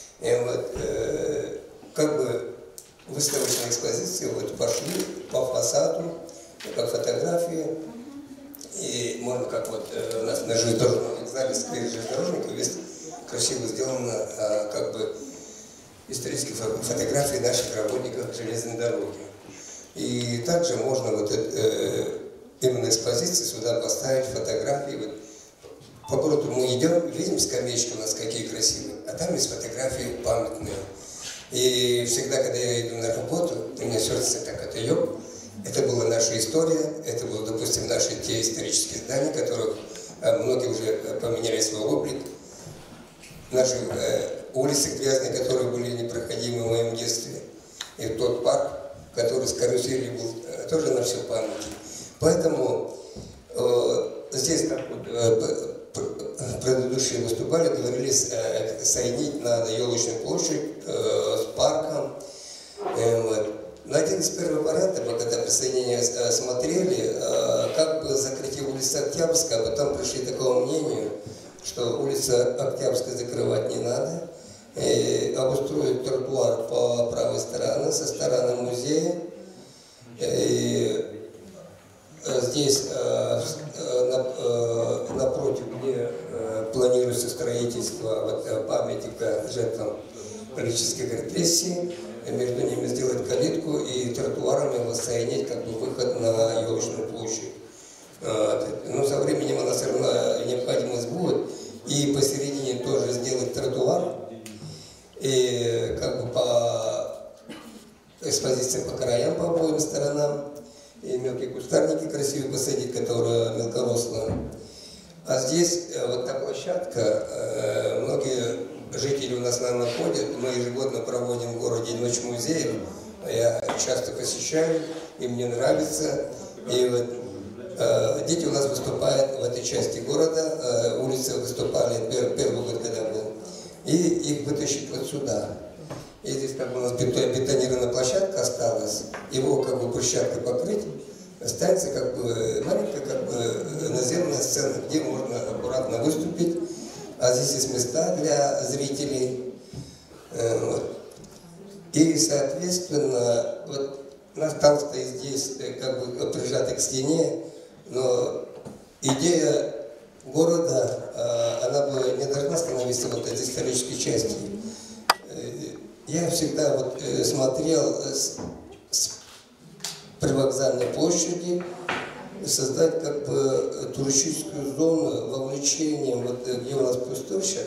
как бы выставочные экспозиции пошли по фасаду, как фотографии. И можно, как у нас на железнодорожном зале сквер железнодорожников есть красиво сделано как бы исторические фотографии наших работников железной дороги. И также можно именно экспозиции сюда поставить фотографии. По городу мы идем, видим скамеечки у нас какие красивые, а там есть фотографии памятные. И всегда, когда я иду на работу, у меня сердце так отойдет. Это была наша история, это было, допустим, наши те исторические здания, которых многие уже поменяли свой облик. Наши улицы грязные, которые были непроходимы в моем детстве. И тот парк, который с каруселью был, тоже на все памяти. Поэтому здесь, как предыдущие выступали, говорили, соединить надо елочную площадь с парком. На один из первых вариантов, мы когда присоединение смотрели, как бы закрыть улицу Октябрьская, а потом пришли к такому мнению, что улица Октябрьская закрывать не надо, и обустроить тротуар по правой стороне, со стороны музея. И здесь напротив, где планируется строительство памятника жертвам политических репрессий, между ними сделать калитку и тротуарами воссоединить как бы выход на елочную площадь. Но со временем она все равно необходимость будет. И посередине тоже сделать тротуар. И как бы по экспозициям по краям, по обоим сторонам. И мелкие кустарники красивые посадить, которые мелкорослые. А здесь вот та площадка, многие жители у нас, наверное, ходят. Мы ежегодно проводим в городе Ночь музеев. Я часто посещаю, и мне нравится. И вот дети у нас выступают в этой части города. Улицы выступали первый год, когда был. И их вытащить вот сюда. И здесь как бы у нас бетонированная площадка осталась. Его как бы брусчаткой покрыть. Останется как бы маленькая как бы наземная сцена, где можно аккуратно выступить. А здесь есть места для зрителей. И, соответственно, вот наш танк стоит здесь, как бы прижатый к стене, но идея города, она бы не должна становиться вот этой исторической частью. Я всегда вот смотрел с привокзальной площади создать как бы туристическую зону вовлечением, вот где у нас пустой сейчас.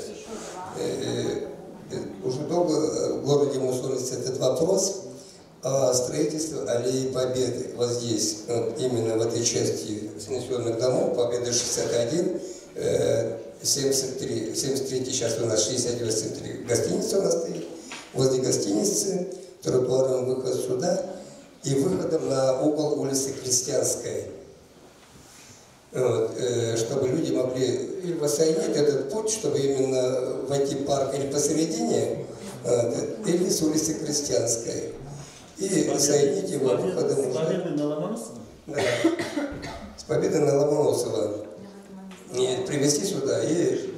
Уже долго в городе мусорится этот вопрос о строительстве аллеи Победы. Вот здесь, вот именно в этой части снесенных домов, Победа 61, 73, сейчас у нас 69, 73, гостиница у нас стоит. Возле гостиницы тротуаром выход сюда и выходом на угол улицы Крестьянской. Вот, чтобы люди могли или воссоединить этот путь, чтобы именно войти в парк или посередине, или с улицы Крестьянской. И соединить его выходом. С Победы на Ломоносова? Да. С Победы на Ломоносова. И привезти сюда. И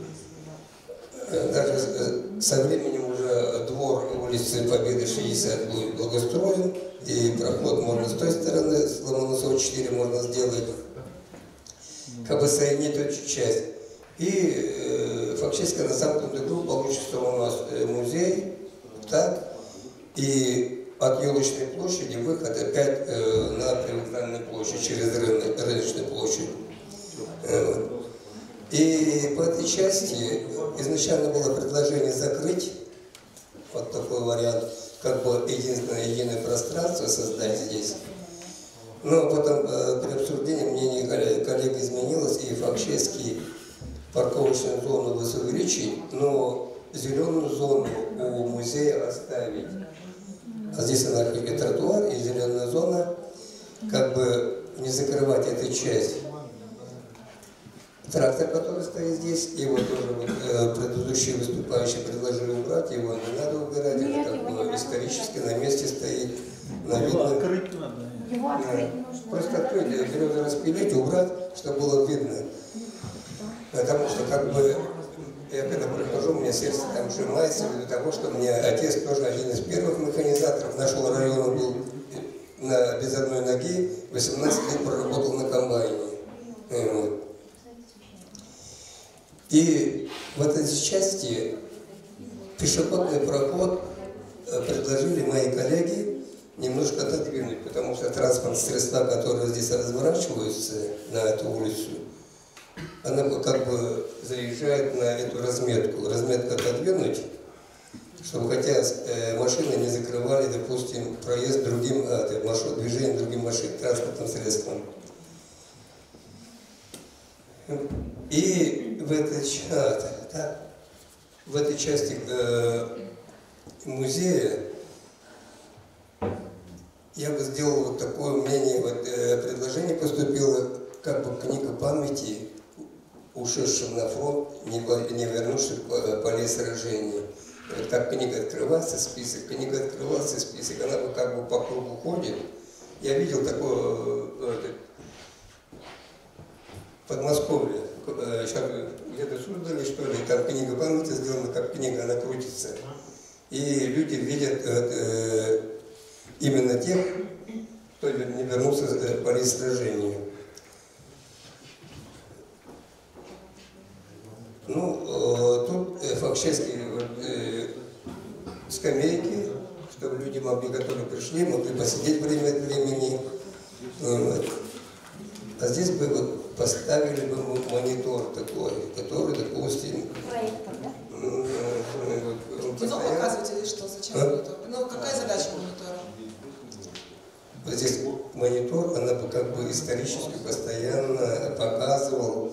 даже со временем уже двор улицы Победы 60 будет благоустроен. И проход можно с той стороны, с Ломоносова 4 можно сделать. Как бы соединить эту часть. И фактически на самом деле получится у нас музей, так, и от Елочной площади выход опять на Привокзальную площадь, через Рыночную площадь. И по этой части изначально было предложение закрыть вот такой вариант, как бы единое пространство создать здесь. Но потом при обсуждении мнение коллег изменилось, и фактически парковочную зону увеличить, но зеленую зону у музея оставить. А здесь она и тротуар, и зеленая зона, как бы не закрывать эту часть. Трактор, который стоит здесь, его тоже предыдущие выступающие предложили убрать, его не надо убирать, это как бы исторически на месте стоит. Его открыть надо. Его открыть нужно. Просто открыть, березы распилить, убрать, чтобы было видно. Потому что как бы я когда прихожу, у меня сердце там сжимается ввиду того, что у меня отец тоже один из первых механизаторов нашего района был без одной ноги, 18 лет проработал на комбайне. Вот. И в этой части пешеходный проход предложили мои коллеги немножко отодвинуть, потому что транспортные средства, которые здесь разворачиваются на эту улицу, она как бы заезжает на эту разметку. Разметку отодвинуть, чтобы хотя машины не закрывали, допустим, проезд другим, движение другим машинам, транспортным средствам. И в этой части музея я бы сделал вот такое мнение, предложение поступило, как бы книга памяти ушедшим на фронт, не вернувших полей сражений. Вот как книга открывается, список, она бы как бы по кругу ходит. Я видел такое Подмосковье, сейчас где-то создали, что ли, там книга памяти сделана, как книга, она крутится. И люди видят именно тех, кто не вернулся с полей сражения. Ну, тут фактически скамейки, чтобы люди могли, которые пришли, могли посидеть время от времени. Вот. А здесь бы вот поставили бы монитор такой, который, допустим... Проектор, да? Кино показывать или что? Зачем монитор? Ну, какая задача монитора? Вот здесь монитор, она бы как бы исторически постоянно показывал,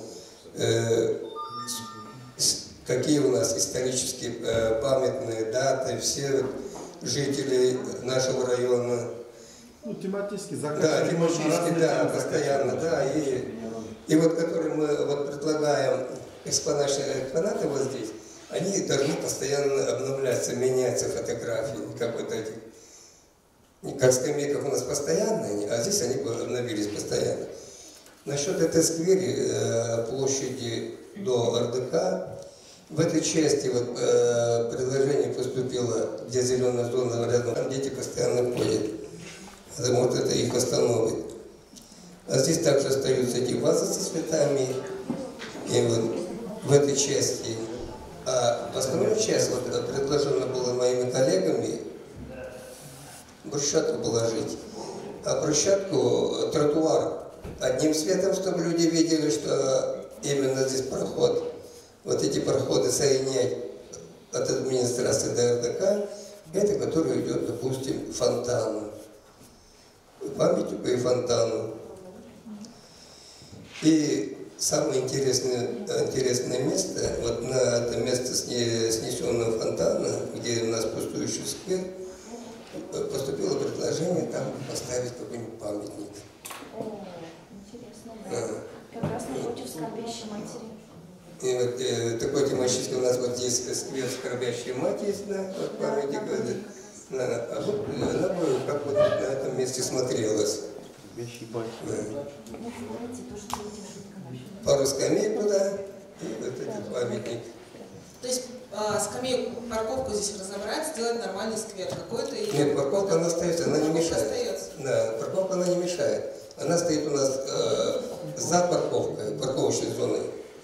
какие у нас исторические памятные даты, все жители нашего района. Ну, тематически заказ. Да, тематически, да, постоянно, да. И вот, которые мы вот предлагаем экспонаты вот здесь, они должны постоянно обновляться, меняться фотографии, как вот эти. Как скамейках у нас постоянные, а здесь они обновились постоянно. Насчет этой сквери, площади до РДК, в этой части вот, предложение поступило, где зеленая зона рядом, там дети постоянно ходят. Вот это их остановит. А здесь также остаются эти вазы со цветами. И вот в этой части. А основную часть вот, предложено было моими коллегами брусчатку положить. А брусчатку, тротуар одним светом, чтобы люди видели, что именно здесь проход. Вот эти проходы соединять от администрации до РДК, это который идет, допустим, фонтану. Памятнику и фонтану. И самое интересное место, вот на это место снесенного фонтана, где у нас пустующий сквер, поступило предложение там поставить какой-нибудь памятник. О, интересно. Как раз напротив скорбящей матери. И вот такой тематический у нас вот здесь сквер скорбящей матери есть, да, вот памятник. А вот она бы как вот на этом месте смотрелась. Пару скамеек туда и вот этот памятник. То есть скамейку, парковку здесь разобрать, сделать нормальный сквер какой-то? Нет, парковка она остается, она не мешает. Остается. Да, парковка она не мешает. Она стоит у нас за парковкой, парковочной зоной.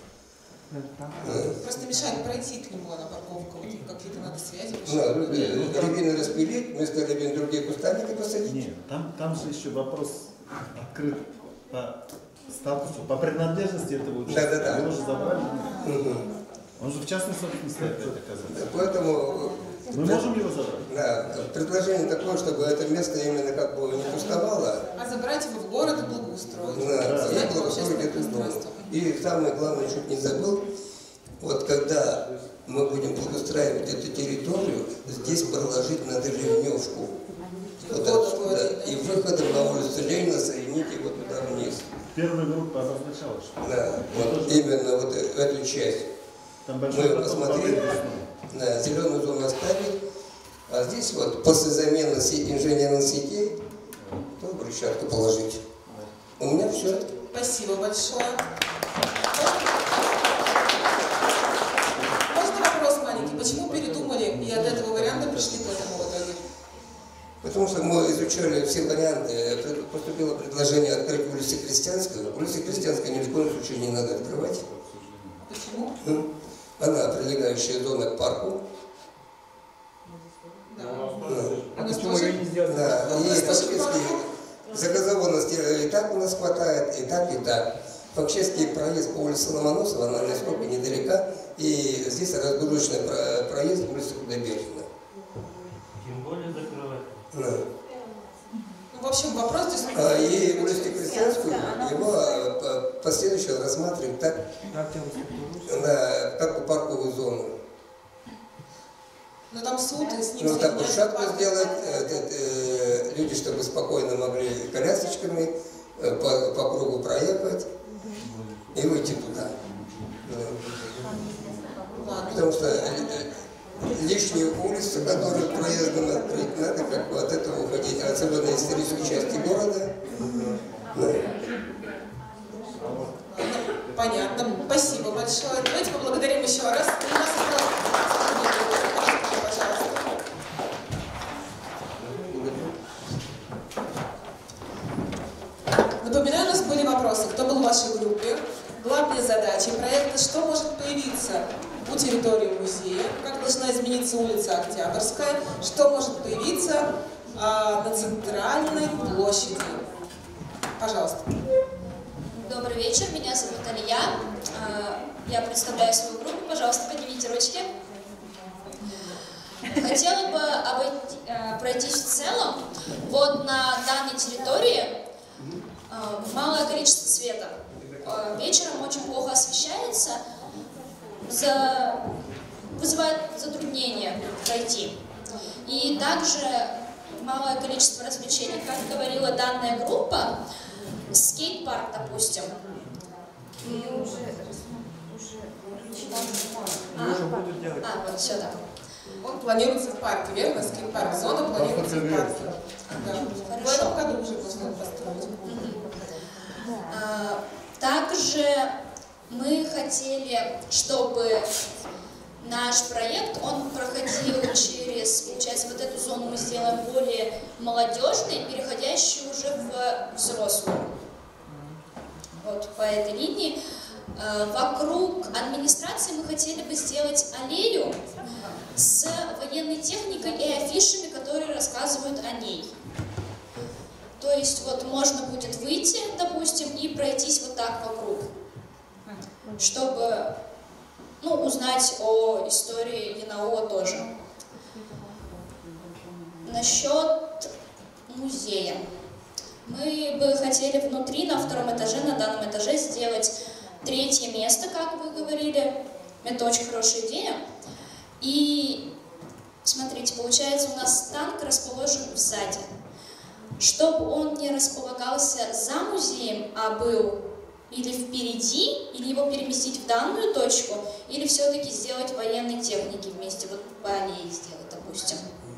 Просто мешает пройти к нему на парковку, вот, какие-то надо связи. Рябины распилить, вместо рябин другие кустарники посадить. Нет, там же еще вопрос открыт по статусу, по принадлежности этого участка. Да. Его же забрали. Он же в частной собственности, это оказывается. Поэтому Мы можем его забрать? Да, предложение такое, чтобы это место именно как бы не пустовало. А забрать его в город и благоустроить. Да, и благоустроить эту зону. И самое главное, чуть не забыл, вот когда мы будем благоустраивать эту территорию, здесь проложить надо ливневку. Вот отсюда, и выходом на улицу Ленина соединить его туда вниз. Первая группа обозначала, что... Да, вот именно вот эту часть. Мы ее посмотрели, да, зеленую зону оставили, а здесь вот после замены инженерных сетей, то брусчатку положить. У меня все. Спасибо большое. Можно вопрос маленький? Почему передумали и от этого варианта пришли к этому в итоге? Потому что мы изучали все варианты, поступило предложение открыть улицу Крестьянскую. Улицу Крестьянскую ни в коем случае не надо открывать. Почему? Она прилегающая зона к парку. Да. А почему ее не сделать? Да, и фактически загазованности и так у нас хватает, и так, и так. Фактически проезд по улице Ломоносова, она насколько недалека, и здесь разгрузочный проезд в улицу Худобережная. Тем более закрывать. Да. Ну, в общем, вопрос здесь... И улицу Крестьянскую, его последующее рассматриваем так, как по парковую зону. Но там суд, и с ним... Ну, так брусчатку сделать, люди, чтобы спокойно могли колясочками по кругу проехать и выйти туда. Потому что лишние улицы, которые проездом открыть, надо как бы от этого уходить, особенно из исторической части города. Понятно. Спасибо большое. Давайте поблагодарим еще раз. У нас напоминаю, у нас были вопросы. Кто был в вашей группе? Главные задачи проекта. Что может появиться у территории музея? Как должна измениться улица Октябрьская? Что может появиться на центральной площади? Пожалуйста. Добрый вечер, меня зовут Алия. Я представляю свою группу. Пожалуйста, поднимите ручки. Хотела бы пройтись в целом. Вот на данной территории малое количество света. Вечером очень плохо освещается, вызывает затруднение пройти. И также малое количество развлечений. Как говорила данная группа, скейт-парк, допустим. Вот все, да. Он планируется в парке, верно? Скейт-парк. Зона планируется в парке. Да. В этом году уже можно построить. Также мы хотели, чтобы наш проект, он проходил через, получается, вот эту зону мы сделаем более молодежной, переходящей уже в взрослую. Вот по этой линии. Вокруг администрации мы хотели бы сделать аллею с военной техникой и афишами, которые рассказывают о ней. То есть вот можно будет выйти, допустим, и пройтись вот так вокруг, чтобы узнать о истории ЯНАО тоже. Насчет музея. Мы бы хотели внутри, на втором этаже, на данном этаже сделать третье место, как вы говорили. Это очень хорошая идея. И смотрите, получается, у нас танк расположен сзади. Чтобы он не располагался за музеем, а был или впереди, или его переместить в данную точку, или все-таки сделать военной техники вместе, вот по аллее сделать, допустим.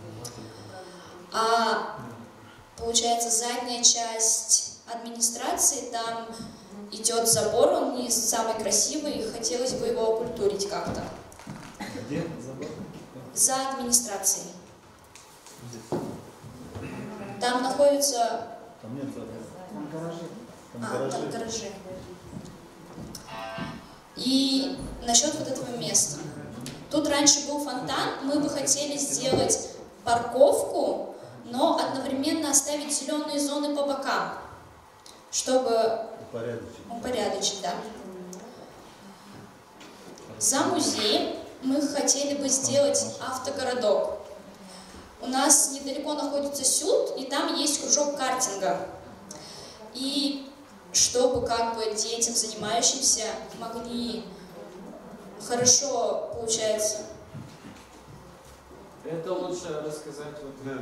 А получается, задняя часть администрации, там идет забор, он не самый красивый, и хотелось бы его окультурить как-то. Где забор? За администрацией. Там находится... Там нет забора. Там гаражи. Там гаражи. И насчет вот этого места. Тут раньше был фонтан, мы бы хотели сделать парковку, но одновременно оставить зеленые зоны по бокам, чтобы упорядочить, да. За музеем мы хотели бы сделать автогородок. У нас недалеко находится СЮД, и там есть кружок картинга. И чтобы как бы детям, занимающимся, могли хорошо, получается. Это лучше рассказать вот.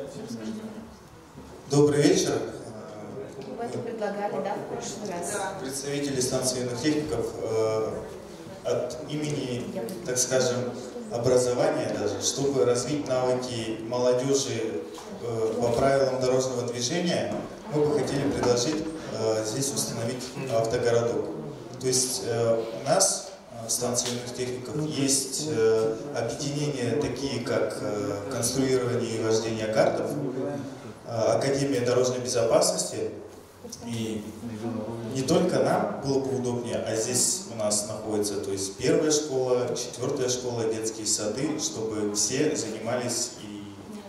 Добрый вечер. Вы это предлагали, да, в прошлый раз? Представители станции юных техников от имени, так скажем, образования даже, чтобы развить навыки молодежи по правилам дорожного движения, мы бы хотели предложить здесь установить автогородок. То есть у нас в станции юных техников есть объединения такие, как конструирование и вождение картов, Академия дорожной безопасности. И не только нам было бы удобнее, а здесь у нас находится, то есть 1-я школа, 4-я школа, детские сады, чтобы все занимались и,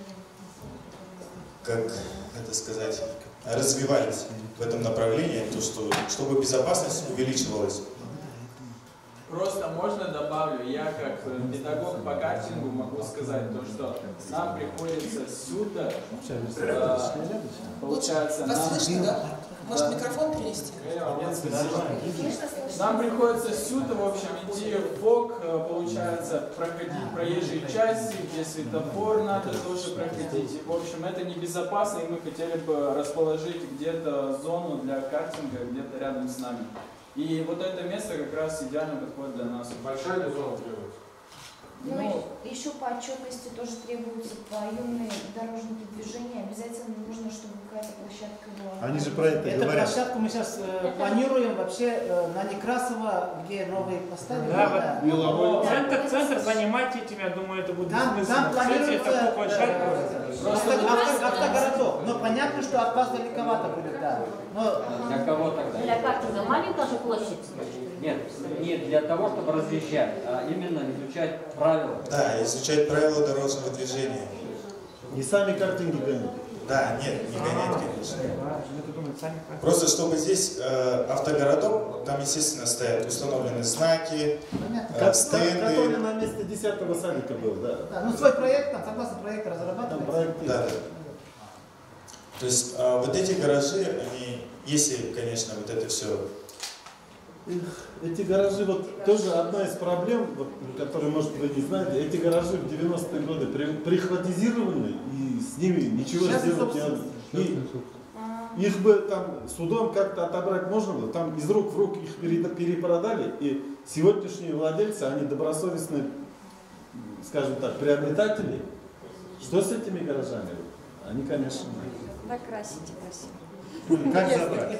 как это сказать, развивались в этом направлении, то, чтобы безопасность увеличивалась. Просто можно добавлю, я как педагог по картингу могу сказать то, что нам приходится сюда, получается, Вас слышно, да? Может, микрофон принести? Нам приходится сюда, в общем, идти в бок, получается, проходить проезжие части, где светофор надо тоже проходить. И, в общем, это небезопасно, и мы хотели бы расположить где-то зону для картинга, где-то рядом с нами. И вот это место как раз идеально подходит для нас. Большая ли зона требуется? Ну, еще по отчетности тоже требуется, по юной дорожному движению обязательно нужно, чтобы какая-то площадка была. Они же про это Эту говорят. площадку мы сейчас планируем вообще на Некрасово, где новые поставили. Да, вот центр занимать этим, я думаю, это будет Там планируется автогородок. Но понятно, что от вас далековато будет, да. Но... Для кого тогда? Для картинга маленькая же площадь? Нет, не для того, чтобы разъезжать, а именно изучать правила. Да, изучать правила дорожного движения. Не сами картинги гонять. Да, нет, не гонять, конечно. Просто чтобы здесь автогородок, там, естественно, стоят установлены знаки, стенды. Который на месте 10-го садика был, да. Да, ну свой проект, там, согласно проекту разрабатывается. Да, да. То есть вот эти гаражи, они, если, конечно, вот это все... Эти гаражи, вот тоже одна из проблем, вот, которую, может, вы не знаете, эти гаражи в 90-е годы прихватизированы, и с ними ничего сделать не надо. Их бы там судом как-то отобрать можно было, там из рук в руки их перепродали, и сегодняшние владельцы, они добросовестные, скажем так, приобретатели. Что с этими гаражами? Они, конечно... Накрасите красиво. Как забрать?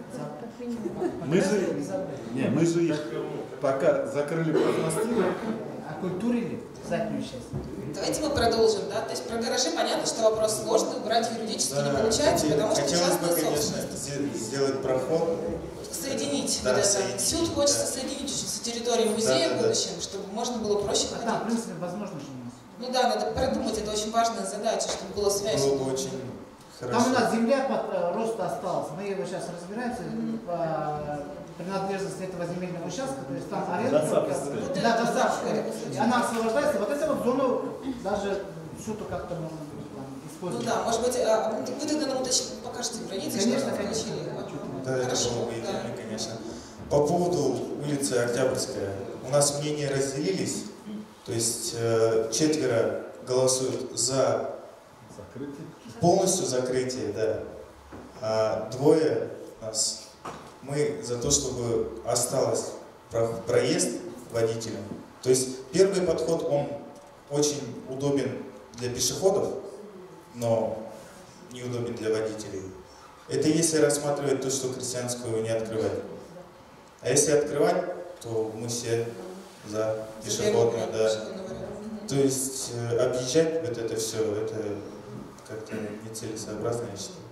Мы же их пока закрыли профнастилы. Окультурили заднюю часть. Давайте мы продолжим, да? То есть про гаражи понятно, что вопрос сложный, убрать юридически не получается, потому что хотелось бы, частная конечно, собственность. сделать проход. Соединить. Да, вот это. соединить. Сюд хочется соединить очень с территорией музея в будущем, чтобы можно было проще ходить. Да, в принципе, возможно, что Ну да, надо продумать, это очень важная задача, чтобы была связь. Было бы очень хорошо. Там у нас земля под рост осталась. Мы его сейчас разбираемся по принадлежности этого земельного участка. То есть там аренда. Да, доставка. Она освобождается. Вот эту вот зону даже что-то как-то можно использовать. Ну да, может быть, вы тогда нам покажете границы, конечно, что конечно. Да, это было бы идеально, конечно. По поводу улицы Октябрьская. У нас мнения разделились. То есть 4 голосуют за полностью закрытие, да. А 2 нас, мы за то, чтобы осталось проезд водителям. То есть первый подход, он очень удобен для пешеходов, но неудобен для водителей. Это если рассматривать то, что Крестьянскую не открывать. А если открывать, то мы все за пешеходную, да. То есть объезжать вот это все, это как-то нецелесообразно, я считаю.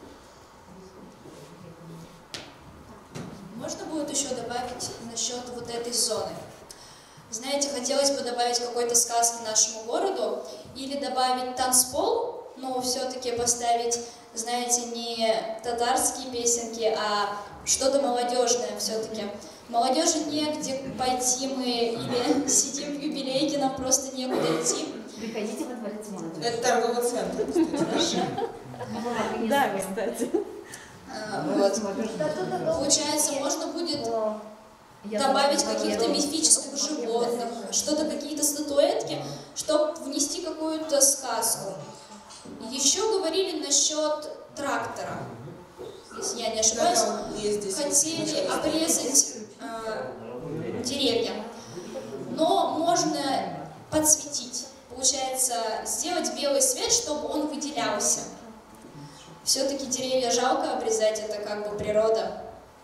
Можно будет еще добавить насчет вот этой зоны? Знаете, хотелось бы добавить какой-то сказки нашему городу или добавить танцпол, но все-таки поставить, знаете, не татарские песенки, а что-то молодежное все-таки. Молодежи негде пойти мы или сидим в юбилейке, нам просто некуда идти. Приходите во дворец молодежи. Это торговый центр, кстати. Да, кстати. Вот. Получается, можно будет добавить каких-то мифических животных, что-то, какие-то статуэтки, чтобы внести какую-то сказку. Еще говорили насчет трактора, если я не ошибаюсь. Хотели обрезать деревья, но можно подсветить. Получается, сделать белый свет, чтобы он выделялся. Все-таки деревья жалко обрезать, это как бы природа.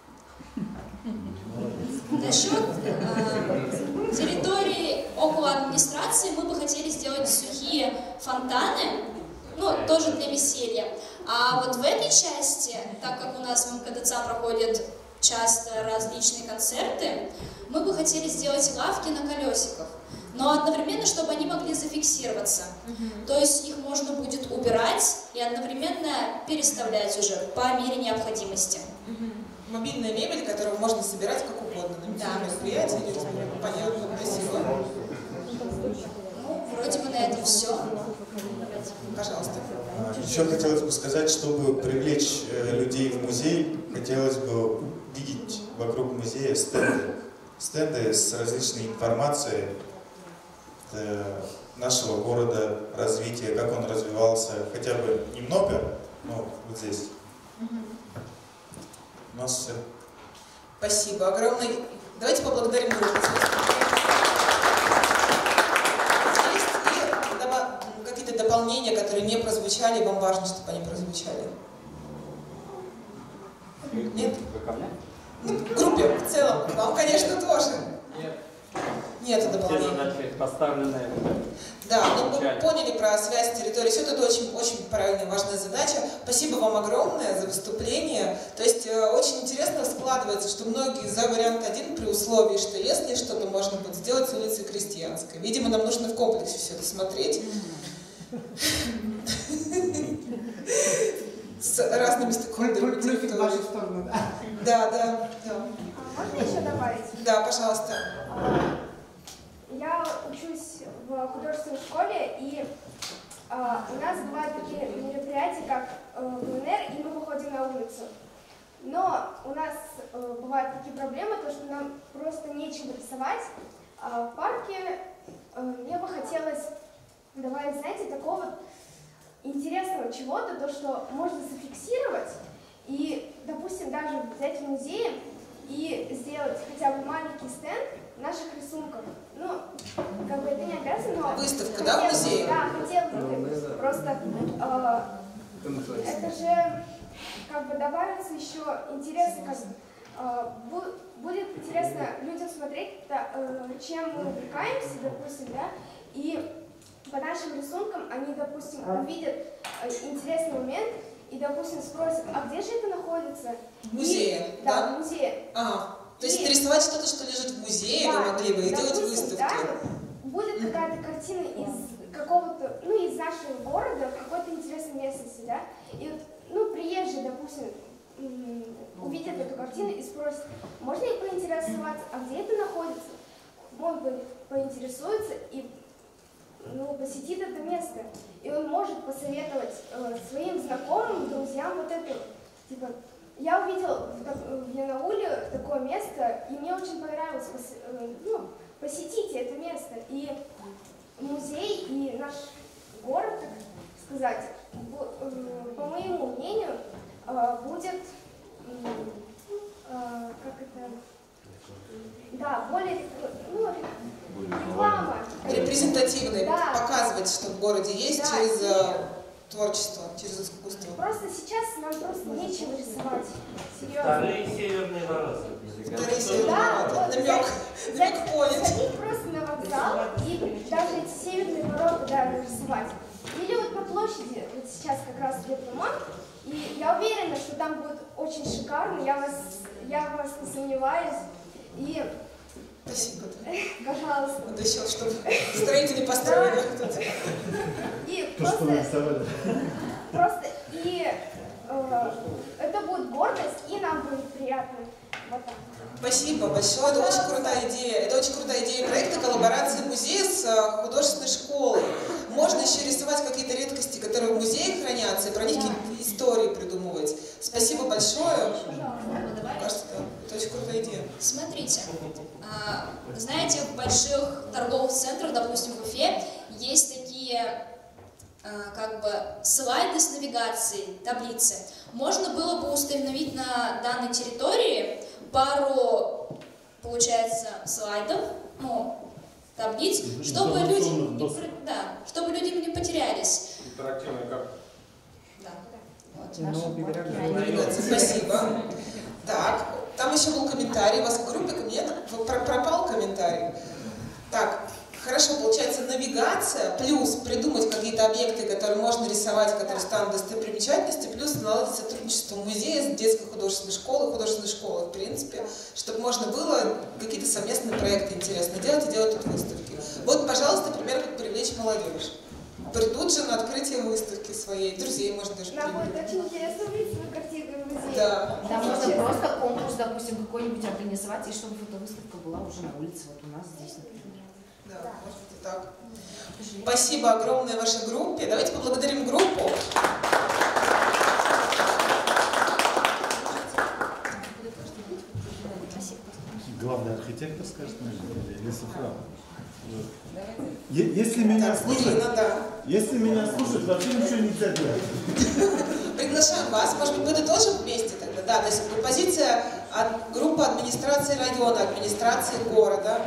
Насчет территории около администрации мы бы хотели сделать сухие фонтаны, ну, тоже для веселья. А вот в этой части, так как у нас в МКДЦ проходят часто различные концерты, мы бы хотели сделать лавки на колесиках, но одновременно, чтобы они могли зафиксироваться. То есть их можно будет убирать и одновременно переставлять уже по мере необходимости. Мобильная мебель, которую можно собирать как угодно. На мероприятии или понятно, спасибо. Ну, вроде бы на этом все. Пожалуйста. Еще хотелось бы сказать, чтобы привлечь людей в музей, хотелось бы видеть вокруг музея стенды с различной информацией нашего города, развития, как он развивался, хотя бы немного, но вот здесь. У нас все. Спасибо огромное. Давайте поблагодарим друг друга. Есть ли какие-то дополнения, которые не прозвучали, вам важно, чтобы они прозвучали? Нет? В группе в целом. Вам, конечно, тоже. Нет дополнений. Все задачи поставленные. Да, но мы поняли про связь территории. Все это очень правильная, важная задача. Спасибо вам огромное за выступление. То есть очень интересно складывается, что многие за вариант 1 при условии, что если что-то можно будет сделать с улицы Крестьянской. Видимо, нам нужно в комплексе все это смотреть. С разными стейкхолдерами. Да. Можно еще добавить? Да, пожалуйста. Я учусь в художественной школе, и у нас бывают такие мероприятия, как ВНР, и мы выходим на улицу. Но у нас бывают такие проблемы, то что нам просто нечем рисовать. А в парке мне бы хотелось добавить, знаете, такого интересного чего-то, то что можно зафиксировать и, допустим, даже взять в музее и сделать хотя бы маленький стенд наших рисунков. Ну, как бы это не обязано, но... Выставка, да, в музее? Да, хотелось бы. Просто это же как бы добавится еще интересно, как будет интересно людям смотреть, чем мы увлекаемся, допустим, да, и по нашим рисункам они, допустим, увидят интересный момент и, допустим, спросят, а где же это находится? В музее, да? Да, в музее. Ага. То есть нарисовать что-то, что лежит в музее, да, вы могли бы, и делать выставки. Да, будет какая-то картина из какого-то, ну, из нашего города, в какой-то интересной местности, да, и вот, ну, приезжие, допустим, увидят эту картину и спросят, можно ли поинтересоваться, а где это находится? Он поинтересуется и, ну, посетит это место, и он может посоветовать своим знакомым, друзьям вот это, типа, я увидел в Янауле такое место, и мне очень понравилось, ну, посетите это место. И музей, и наш город, так сказать, по моему мнению, будет, как это, да, более, ну, реклама. Репрезентативный, да. Показывать, что в городе есть, да, через творчество, через искусство. Просто сейчас нам просто нечего рисовать. Серьезно. Вторые северные ворота. Вторые северные ворота. Намек понят. Сходить просто на вокзал и даже эти северные ворота, да, нарисовать. Или вот на площади, вот сейчас как раз идет ремонт, и я уверена, что там будет очень шикарно, я в вас не сомневаюсь. И... Спасибо. Пожалуйста. Вот еще, чтобы строители построили. И то, что нарисовали. Просто и это будет гордость, и нам будет приятно. Вот так. Спасибо большое, это очень крутая идея. Это очень крутая идея проекта коллаборации музея с художественной школой. Можно еще рисовать какие-то редкости, которые в музее хранятся, и про них какие-то истории придумывать. Спасибо большое. Кажется, это очень крутая идея. Смотрите, знаете, в больших торговых центрах, допустим, в Уфе, есть такие как бы слайды с навигацией, таблицы. Можно было бы установить на данной территории пару, получается, слайдов, ну, таблиц, чтобы люди, чтобы люди не потерялись. Интерактивная карта. Спасибо. Так, там еще был комментарий. У вас в группе нет? Пропал комментарий. Так, хорошо, получается навигация, плюс придумать какие-то объекты, которые можно рисовать, которые станут достопримечательностью, плюс наладить сотрудничество музея с детской художественной школой, в принципе, чтобы можно было какие-то совместные проекты интересные делать и делать тут выставки. Вот, пожалуйста, пример, как привлечь молодежь. Придут же на открытие выставки своей, друзей, может, даже Нам будет очень интересно увидеть свою картину в музее. Да. Там можно просто конкурс, допустим, какой-нибудь организовать, и чтобы фотовыставка была уже на улице, вот у нас здесь, например. Да, может быть и так. Спасибо огромное вашей группе. Давайте поблагодарим группу. Главный архитектор, скажет, или Софран. Если меня слушать, если меня слушать, вообще ничего нельзя делать. Приглашаем вас, может быть, вы тоже вместе тогда? Да, то есть позиция от группы администрации района, администрации города.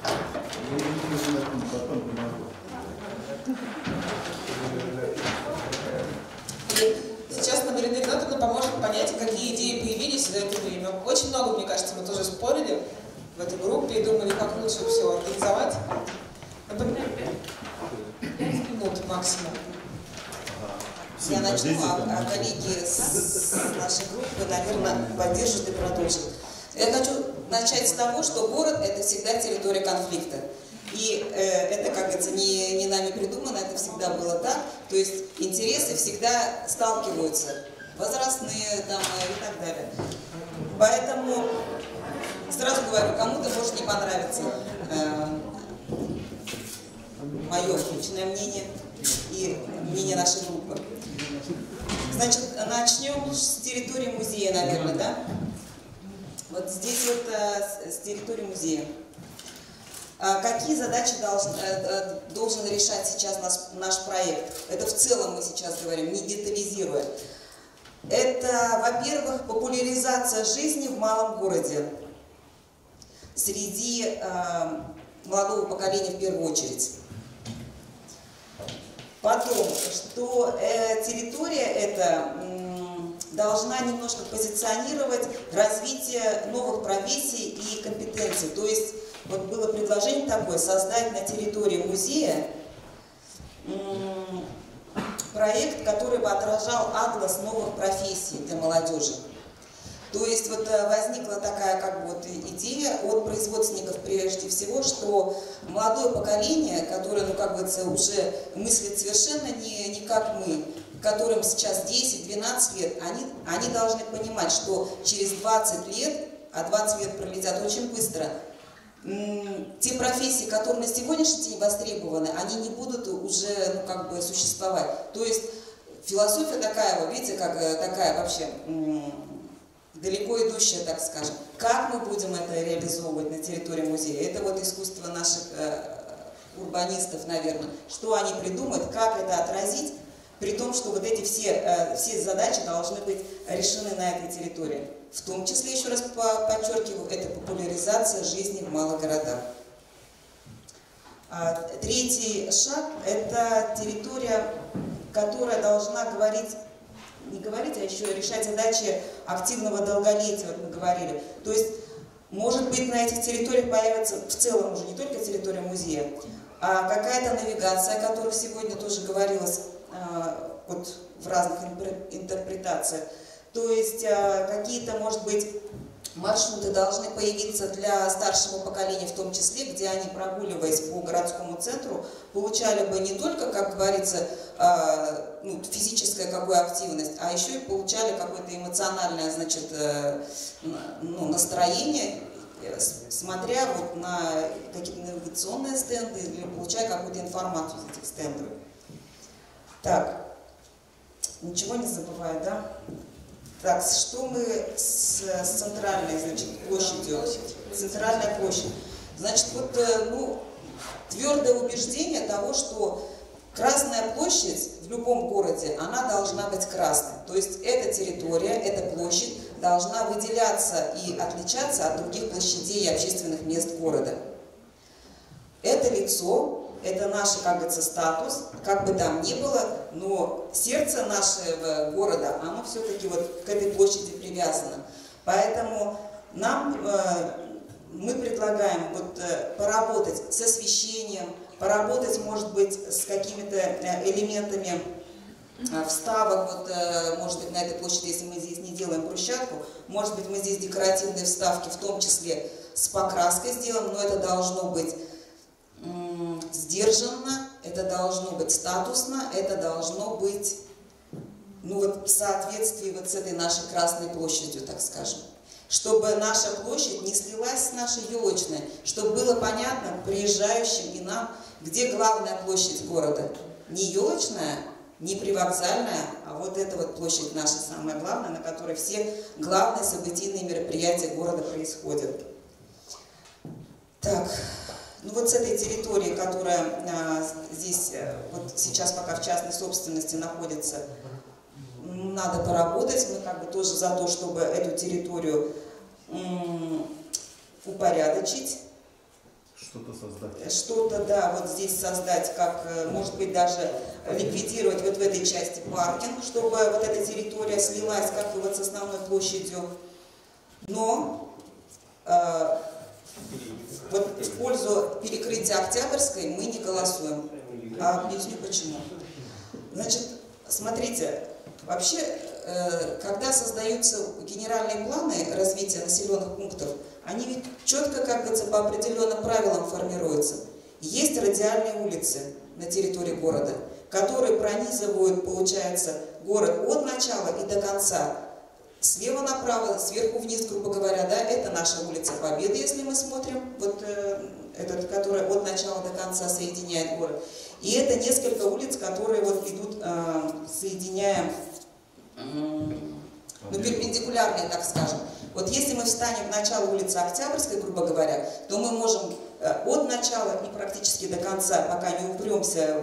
Сейчас нам Ирина Игнатовна поможет понять, какие идеи появились за это время. Очень много, мне кажется, мы тоже спорили в этой группе и думали, как лучше все организовать. Например, 5 минут максимум. Я начну, а коллеги с нашей группы, наверное, поддержат и продолжат. Я хочу начать с того, что город – это всегда территория конфликта. И это, как говорится, не нами придумано, это всегда было так. То есть интересы всегда сталкиваются, возрастные там, и так далее. Поэтому сразу говорю, кому-то может не понравиться мое личное мнение и мнение нашей группы. Значит, начнем с территории музея, наверное, да? Вот здесь вот с территории музея. Какие задачи должен решать сейчас наш проект? Это в целом мы сейчас говорим, не детализируя. Это, во-первых, популяризация жизни в малом городе среди молодого поколения в первую очередь. Потом, что территория эта должна немножко позиционировать развитие новых профессий и компетенций. То есть, вот было предложение такое, создать на территории музея проект, который бы отражал атлас новых профессий для молодежи. То есть вот возникла такая как бы вот идея от производственников прежде всего, что молодое поколение, которое, ну как бы уже мыслит совершенно не как мы, которым сейчас 10-12 лет, они должны понимать, что через 20 лет, а 20 лет пролетят очень быстро, те профессии, которые на сегодняшний день востребованы, они не будут уже, ну, как бы существовать. То есть философия такая, вот видите, как такая вообще далеко идущая, так скажем. Как мы будем это реализовывать на территории музея? Это вот искусство наших урбанистов, наверное. Что они придумают, как это отразить, при том, что вот эти все задачи должны быть решены на этой территории. В том числе, еще раз подчеркиваю, это популяризация жизни в малых городах. Третий шаг – это территория, которая должна не говорить, а еще решать задачи активного долголетия, вот мы говорили. То есть, может быть, на этих территориях появится в целом уже не только территория музея, а какая-то навигация, о которой сегодня тоже говорилось вот, в разных интерпретациях. То есть какие-то, может быть, маршруты должны появиться для старшего поколения, в том числе, где они, прогуливаясь по городскому центру, получали бы не только, как говорится, физическую какую активность, а еще и получали какое-то эмоциональное, значит, настроение, смотря вот на какие-то навигационные стенды или получая какую-то информацию из этих стендов. Так, ничего не забываю, да? Так, что мы с центральной, значит, площадью? Центральная площадь. Значит, вот, твердое убеждение того, что Красная площадь в любом городе, она должна быть красной. То есть эта территория, эта площадь должна выделяться и отличаться от других площадей и общественных мест города. Это лицо, это наш, как говорится, статус, как бы там ни было, но сердце нашего города, оно все-таки вот к этой площади привязано. Поэтому мы предлагаем вот поработать с освещением, поработать, может быть, с какими-то элементами вставок, вот, может быть, на этой площади, если мы здесь не делаем брусчатку, может быть, мы здесь декоративные вставки, в том числе с покраской сделаем, но это должно быть сдержанно, это должно быть статусно, это должно быть, в соответствии вот с этой нашей Красной площадью, так скажем. Чтобы наша площадь не слилась с нашей елочной, чтобы было понятно приезжающим и нам, где главная площадь города. Не елочная, не привокзальная, а вот эта вот площадь наша самая главная, на которой все главные событийные мероприятия города происходят. Так, вот с этой территории, которая здесь вот сейчас пока в частной собственности находится, надо поработать. Мы как бы тоже за то, чтобы эту территорию упорядочить. Что-то создать. Что-то, да, вот здесь создать, как, может быть, даже ликвидировать вот в этой части паркинг, чтобы вот эта территория слилась как бы вот с основной площадью. Но вот в пользу перекрытия Октябрьской мы не голосуем. Объясню почему. Значит, смотрите, вообще, когда создаются генеральные планы развития населенных пунктов, они ведь четко, как говорится, по определенным правилам формируются. Есть радиальные улицы на территории города, которые пронизывают, получается, город от начала и до конца. Слева направо, сверху вниз, грубо говоря, да, это наша улица Победы, если мы смотрим, вот этот, который от начала до конца соединяет город. И это несколько улиц, которые вот идут, соединяя, перпендикулярные, так скажем. Вот если мы встанем в начало улицы Октябрьской, грубо говоря, то мы можем от начала и практически до конца, пока не упремся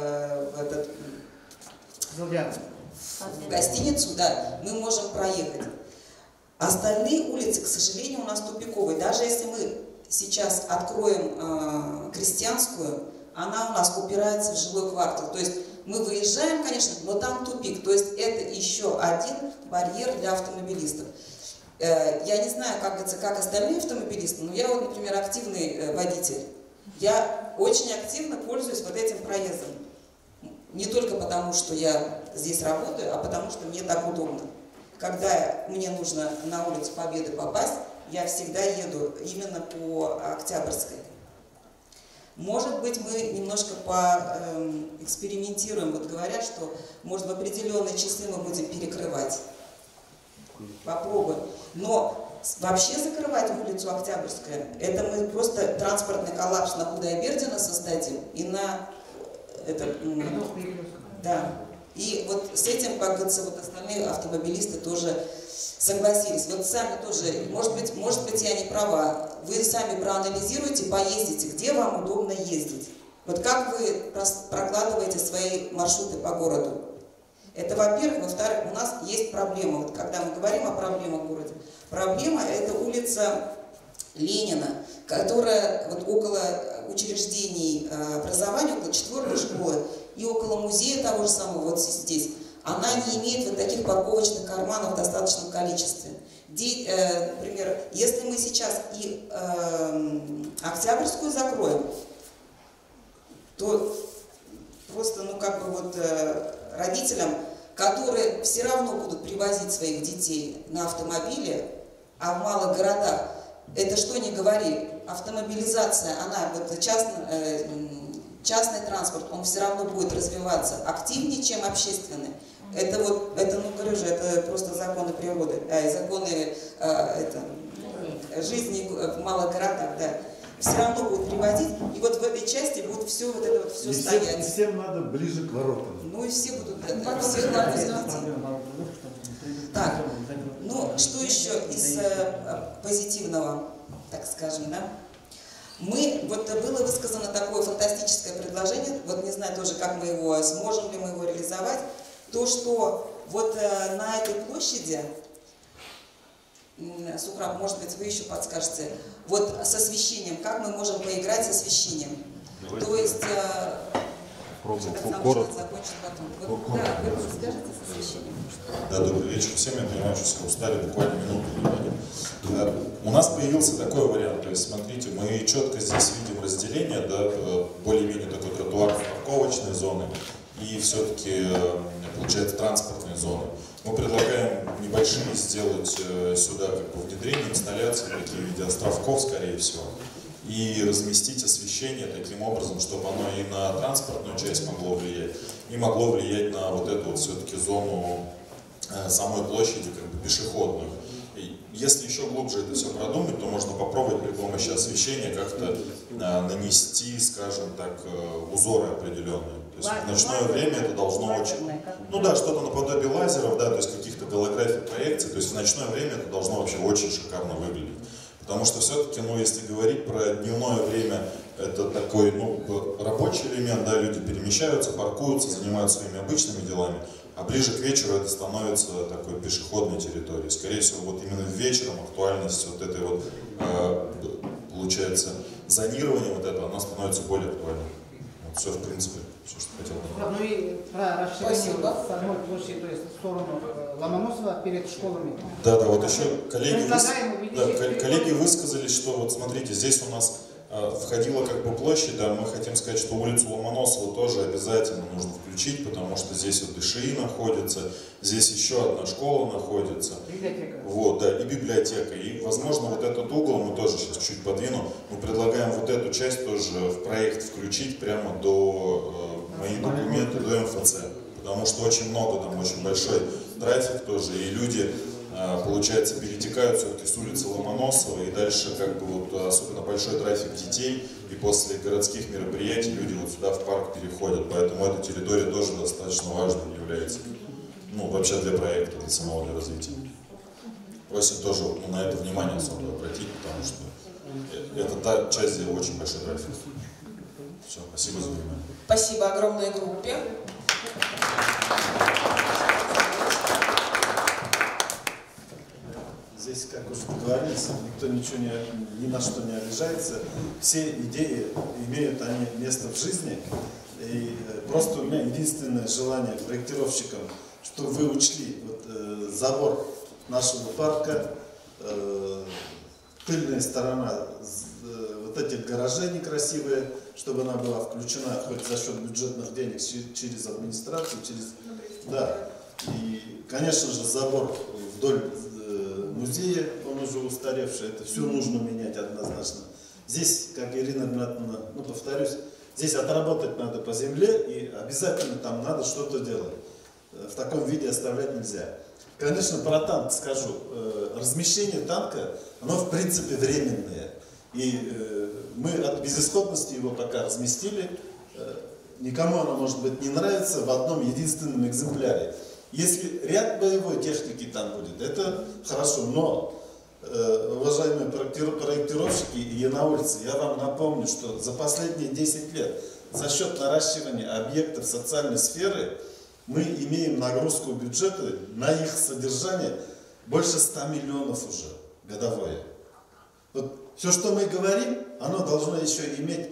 в гостиницу, да, мы можем проехать. Остальные улицы, к сожалению, у нас тупиковые. Даже если мы сейчас откроем Крестьянскую, она у нас упирается в жилой квартал. То есть мы выезжаем, конечно, но там тупик. То есть это еще один барьер для автомобилистов. Я не знаю, как остальные автомобилисты, но я вот, например, активный водитель. Я очень активно пользуюсь вот этим проездом. Не только потому, что я здесь работаю, а потому что мне так удобно. Когда мне нужно на улицу Победы попасть, я всегда еду именно по Октябрьской. Может быть, мы немножко поэкспериментируем, вот говорят, что, может, в определенные часы мы будем перекрывать. Попробуем. Но вообще закрывать улицу Октябрьская, это мы просто транспортный коллапс на Худайбердина создадим и на это, да. И вот с этим, как говорится, вот остальные автомобилисты тоже согласились. Вот сами тоже, может быть, я не права, вы сами проанализируйте, поездите, где вам удобно ездить. Вот как вы прокладываете свои маршруты по городу. Это, во-первых. Во-вторых, у нас есть проблема. Вот когда мы говорим о проблемах в городе, проблема – это улица Ленина, которая вот около учреждений образования, около 4-й школы и около музея того же самого, вот здесь, она не имеет вот таких парковочных карманов в достаточном количестве. Например, если мы сейчас и Октябрьскую закроем, то просто, родителям, которые все равно будут привозить своих детей на автомобиле, А в малых городах, это что ни говори, автомобилизация, она, вот частный транспорт, он все равно будет развиваться активнее, чем общественный. Это вот, это, ну, говорю же, это просто законы природы, законы жизни в малых городах, да. Все равно будут приводить, и вот в этой части будет все вот это вот все стоять. И всем надо ближе к воротам. Ну и все будут, все навозят детей. Так, ну что еще из позитивного, так скажем, да? Вот было высказано такое фантастическое предложение, вот не знаю тоже, как мы его, сможем ли мы его реализовать, то, что вот на этой площади, Сукраб, может быть, вы еще подскажете, вот с освещением, как мы можем поиграть с освещением? То есть, коротко. закончить потом. Вот, да, вы расскажите с освещением. Да, добрый вечер всем, я понимаю, что устали, буквально минуту. У нас появился такой вариант, то есть, смотрите, мы четко здесь видим разделение, да, более-менее такой тротуар-парковочной зоны и все-таки, получается, транспортной зоны. Мы предлагаем небольшими сделать сюда как бы внедрение инсталляции, такие в виде островков, скорее всего, и разместить освещение таким образом, чтобы оно и на транспортную часть могло влиять, и могло влиять на вот эту вот все-таки зону самой площади, как бы пешеходную. И если еще глубже это все продумать, то можно попробовать при помощи освещения как-то нанести, скажем так, узоры определенные. То есть в ночное время это должно очень... Ну да, что-то наподобие лазеров, да, то есть каких-то голографий, проекций. То есть в ночное время это должно вообще очень шикарно выглядеть. Потому что все-таки, ну, если говорить про дневное время, это такой, ну, рабочий элемент, да, люди перемещаются, паркуются, занимаются своими обычными делами, а ближе к вечеру это становится такой пешеходной территорией. Скорее всего, вот именно вечером актуальность вот этой вот, получается, зонирования вот этого, она становится более актуальной. Вот все, в принципе, все, что хотел. Ну и про расширение самой площади, то есть в сторону Ломоносова перед школами. Да, да, вот еще коллеги высказались, что вот смотрите, здесь у нас входила как бы площадь, да, мы хотим сказать, что улицу Ломоносова тоже обязательно нужно включить, потому что здесь вот ДШИ находится, здесь еще одна школа находится. Библиотека. Вот, да, и библиотека. И, возможно, вот этот угол мы тоже сейчас чуть подвинем. Мы предлагаем вот эту часть тоже в проект включить прямо до мои документы, до МФЦ. Потому что очень много, там очень большой трафик тоже, и люди, получается, перетекают все-таки с улицы Ломоносова, и дальше как бы вот особенно большой трафик детей, и после городских мероприятий люди вот сюда в парк переходят, поэтому эта территория тоже достаточно важной является, ну, вообще для проекта, для самого для развития. Просим тоже вот, на это внимание особо обратить, потому что это та часть, где очень большой трафик. Все, спасибо за внимание. Спасибо огромной группе. Здесь, как уже договорились, никто ничего ни на что не обижается. Все идеи имеют они место в жизни. И просто у меня единственное желание проектировщикам, чтобы вы учли вот, забор нашего парка, тыльная сторона вот этих гаражей некрасивые, чтобы она была включена хоть за счет бюджетных денег через администрацию, через... Да. И, конечно же, забор вдоль музея, он уже устаревший, это все нужно менять однозначно. Здесь, как Ирина Игнатьевна, ну повторюсь, здесь отработать надо по земле, и обязательно там надо что-то делать. В таком виде оставлять нельзя. Конечно, про танк скажу. Размещение танка, оно в принципе временное. И мы от безысходности его пока разместили. Никому оно, может быть, не нравится в одном единственном экземпляре. Если ряд боевой техники там будет, это хорошо. Но, уважаемые проектировщики и янаульцы, я вам напомню, что за последние 10 лет за счет наращивания объектов социальной сферы мы имеем нагрузку бюджета на их содержание больше 100 миллионов уже годовое. Вот все, что мы говорим, оно должно еще иметь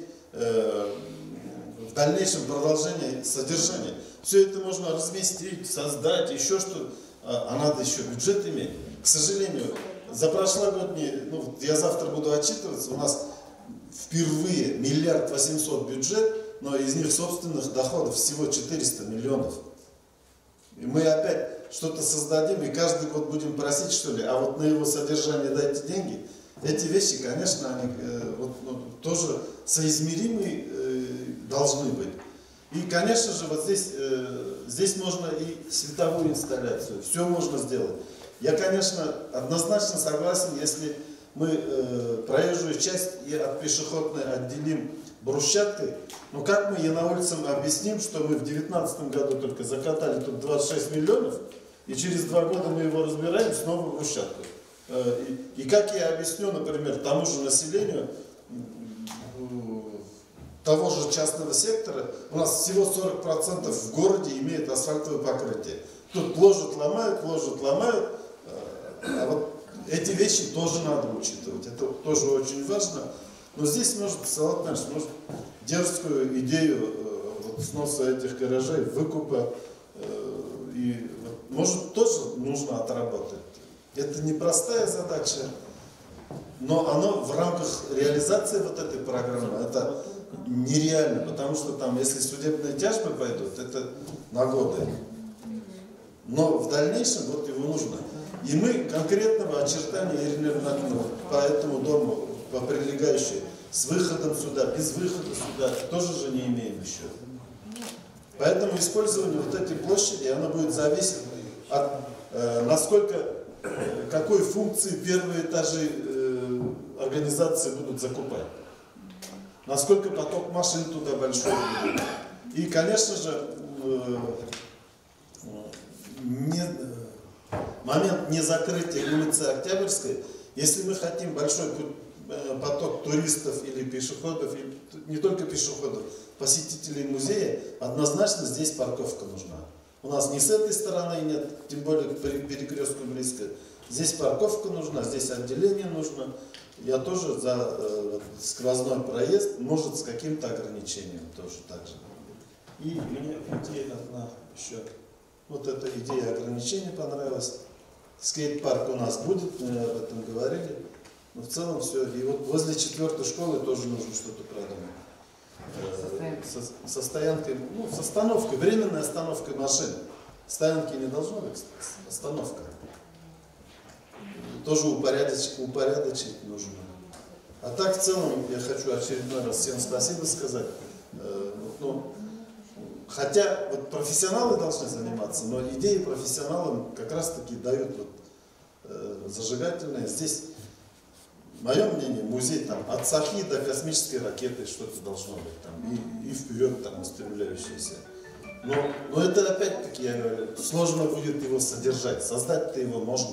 в дальнейшем продолжение содержания. Все это можно разместить, создать, еще что, а надо еще бюджет иметь. К сожалению, за прошлогодние, ну, я завтра буду отчитываться, у нас впервые 1 800 000 000 бюджет, но из них собственных доходов всего 400 миллионов. И мы опять что-то создадим и каждый год будем просить, что ли, а вот на его содержание дайте деньги. Эти вещи, конечно, они тоже соизмеримы должны быть. И, конечно же, вот здесь можно и световую инсталляцию, все можно сделать. Я, конечно, однозначно согласен, если мы проезжую часть и от пешеходной отделим брусчаткой, но как мы ей на улице объясним, что мы в 2019 году только закатали тут 26 миллионов, и через 2 года мы его разбираем снова брусчатку. И как я объясню, например, тому же населению того же частного сектора, у нас всего 40% в городе имеет асфальтовое покрытие. Тут ложат, ломают, а вот эти вещи тоже надо учитывать, это тоже очень важно. Но здесь может, Салават Ильич, может дерзкую идею сноса этих гаражей, выкупа, и может тоже нужно отработать. Это непростая задача, но оно в рамках реализации вот этой программы, это нереально, потому что там, если судебные тяжбы пойдут, это на годы. Но в дальнейшем вот его нужно. И мы конкретного очертания Ирины Ринатовны по этому дому, по прилегающей, с выходом сюда, без выхода сюда, тоже же не имеем еще. Поэтому использование вот этой площади, оно будет зависеть от насколько, какой функции первые этажи организации будут закупать. Насколько поток машин туда большой будет. И, конечно же, момент незакрытия улицы Октябрьской, если мы хотим большой поток туристов или пешеходов, или не только пешеходов, посетителей музея, однозначно здесь парковка нужна. У нас ни с этой стороны нет, тем более к перекрестку близко. Здесь парковка нужна, здесь отделение нужно. Я тоже за сквозной проезд, может с каким-то ограничением тоже так же. И мне идея одна еще. Вот эта идея ограничений понравилась. Скейт-парк у нас будет, мы об этом говорили. Но в целом все. И вот возле 4-й школы тоже нужно что-то продумать. Со стоянкой, ну, с остановкой, временной остановкой машин. Стоянки не должно быть, остановка. Тоже упорядочить нужно. А так в целом я хочу очередной раз всем спасибо сказать. Ну, хотя вот профессионалы должны заниматься, но идеи профессионалам как раз таки дают вот, зажигательные. Здесь, мое мнение, музей там от Сахи до космической ракеты что-то должно быть там, и вперед там устремляющиеся. Но это опять-таки, я говорю, сложно будет его содержать, создать-то его можно.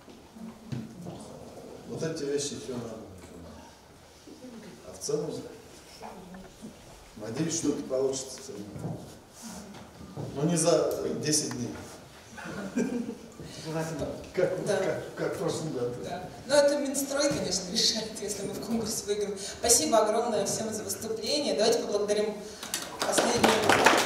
Вот эти вещи все надо. А в целом, надеюсь, что-то получится. Но не за 10 дней. Как в прошлом году. Да. Но это Минстрой, конечно, решает, если мы в конкурсе выиграем. Спасибо огромное всем за выступление. Давайте поблагодарим последнюю.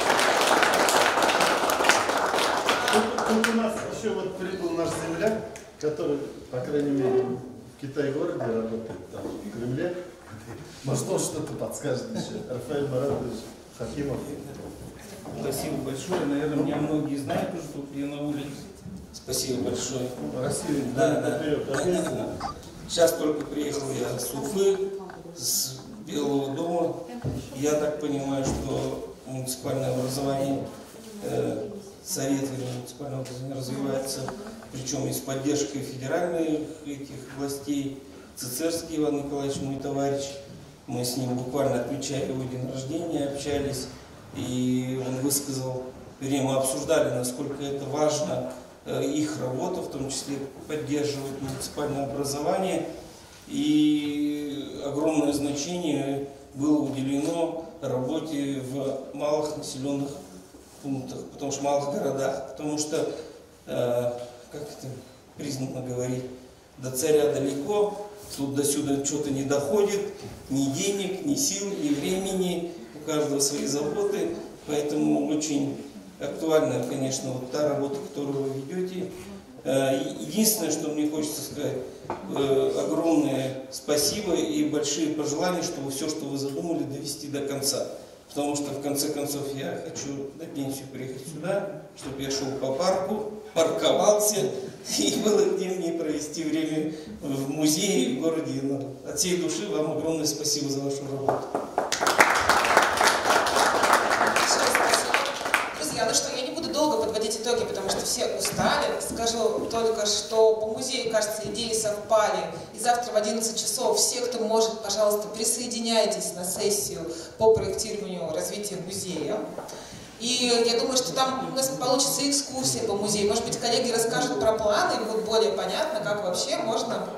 Тут у нас еще вот прибыл наш земляк, который, по крайней мере, в Китай-городе работает, там, в Кремле. Может, он что-то подскажет еще. Рафаэль Маратович Хакимов. Спасибо большое. Наверное, меня многие знают уже, тут я на улице. Спасибо большое. Россию, да. Сейчас только приехал я с Уфы, с Белого дома. Я так понимаю, что муниципальное образование, Совет муниципального образования развивается, причем и с поддержкой федеральных этих властей. Цицерский Иван Николаевич, мой товарищ, мы с ним буквально отмечали его день рождения, общались, и он высказал, вернее, мы обсуждали, насколько это важно, их работа, в том числе поддерживать муниципальное образование, и огромное значение было уделено работе в малых населенных пунктах, потому что в малых городах, потому что, как это признано говорить, до царя далеко, тут до сюда что-то не доходит, ни денег, ни сил, ни времени, у каждого свои заботы, поэтому очень актуальна, конечно, вот та работа, которую вы ведете. Единственное, что мне хочется сказать, огромное спасибо и большие пожелания, чтобы все, что вы задумали, довести до конца. потому что в конце концов я хочу на пенсию приехать сюда, чтобы я шел по парку, парковался, и было где мне провести время в музее в городе. От всей души вам огромное спасибо за вашу работу. Друзья, ну что, я не буду долго подводить итоги, потому что все устали. Скажу только, что по музею, кажется, идеи совпали. И завтра в 11 часов все, кто может, пожалуйста, присоединяйтесь на сессию по проектированию развития музея. И я думаю, что там у нас получится экскурсия по музею. Может быть, коллеги расскажут про планы, и будет более понятно, как вообще можно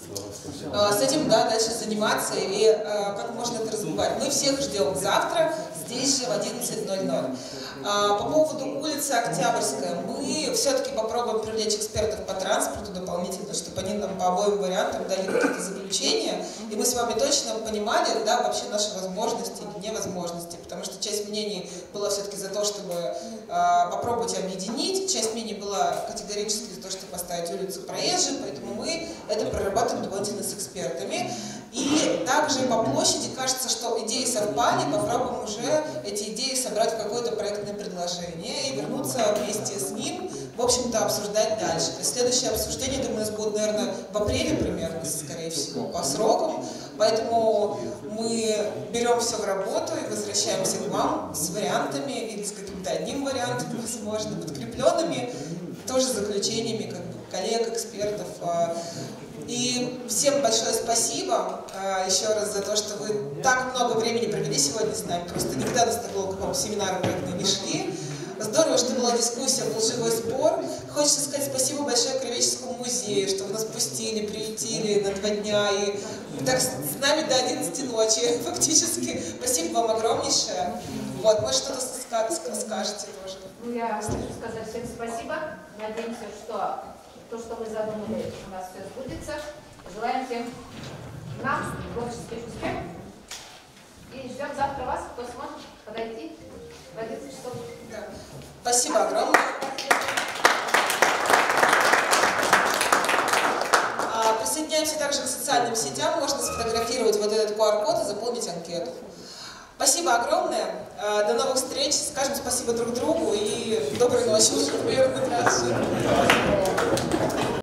с этим дальше заниматься или как можно это развивать. Мы всех ждем завтра, здесь же в 11:00. По поводу улицы Октябрьская, мы все-таки попробуем привлечь экспертов по транспорту дополнительно, чтобы они нам по обоим вариантам дали какие-то заключения, и мы с вами точно понимали, да, вообще наши возможности или невозможности, потому что часть мнений была все-таки за то, чтобы попробовать объединить, часть мнений была категорически за то, чтобы поставить улицу проезжей, поэтому мы это прорабатываем дополнительно с экспертами. И также по площади кажется, что идеи совпали, попробуем уже эти идеи собрать в какое-то проектное предложение и вернуться вместе с ним, в общем-то, обсуждать дальше. То есть следующее обсуждение, думаю, у нас будет, наверное, в апреле примерно, скорее всего, по срокам. Поэтому мы берем все в работу и возвращаемся к вам с вариантами или с каким-то одним вариантом, возможно, подкрепленными, тоже заключениями как бы, коллег, экспертов. И всем большое спасибо еще раз за то, что вы так много времени провели сегодня с нами. Просто никогда на такого какого семинара проектного не шли. Здорово, что была дискуссия, был живой спор. Хочется сказать спасибо большое Кривеческому музею, что вы нас пустили, приютили на 2 дня. И так с нами до 11 ночи фактически. Спасибо вам огромнейшее. Вот, может, что-то скажете тоже. Ну, я хочу сказать всем спасибо. Надеемся, что то, что мы задумали, у нас все сбудется. Желаем всем нам творческих успехов. И ждем завтра вас, кто сможет подойти в 11 часов. Да. Спасибо огромное. Присоединяемся также к социальным сетям. Можно сфотографировать вот этот QR-код и заполнить анкету. Спасибо огромное. До новых встреч. Скажем спасибо друг другу и доброй ночи уже, наверное, дальше.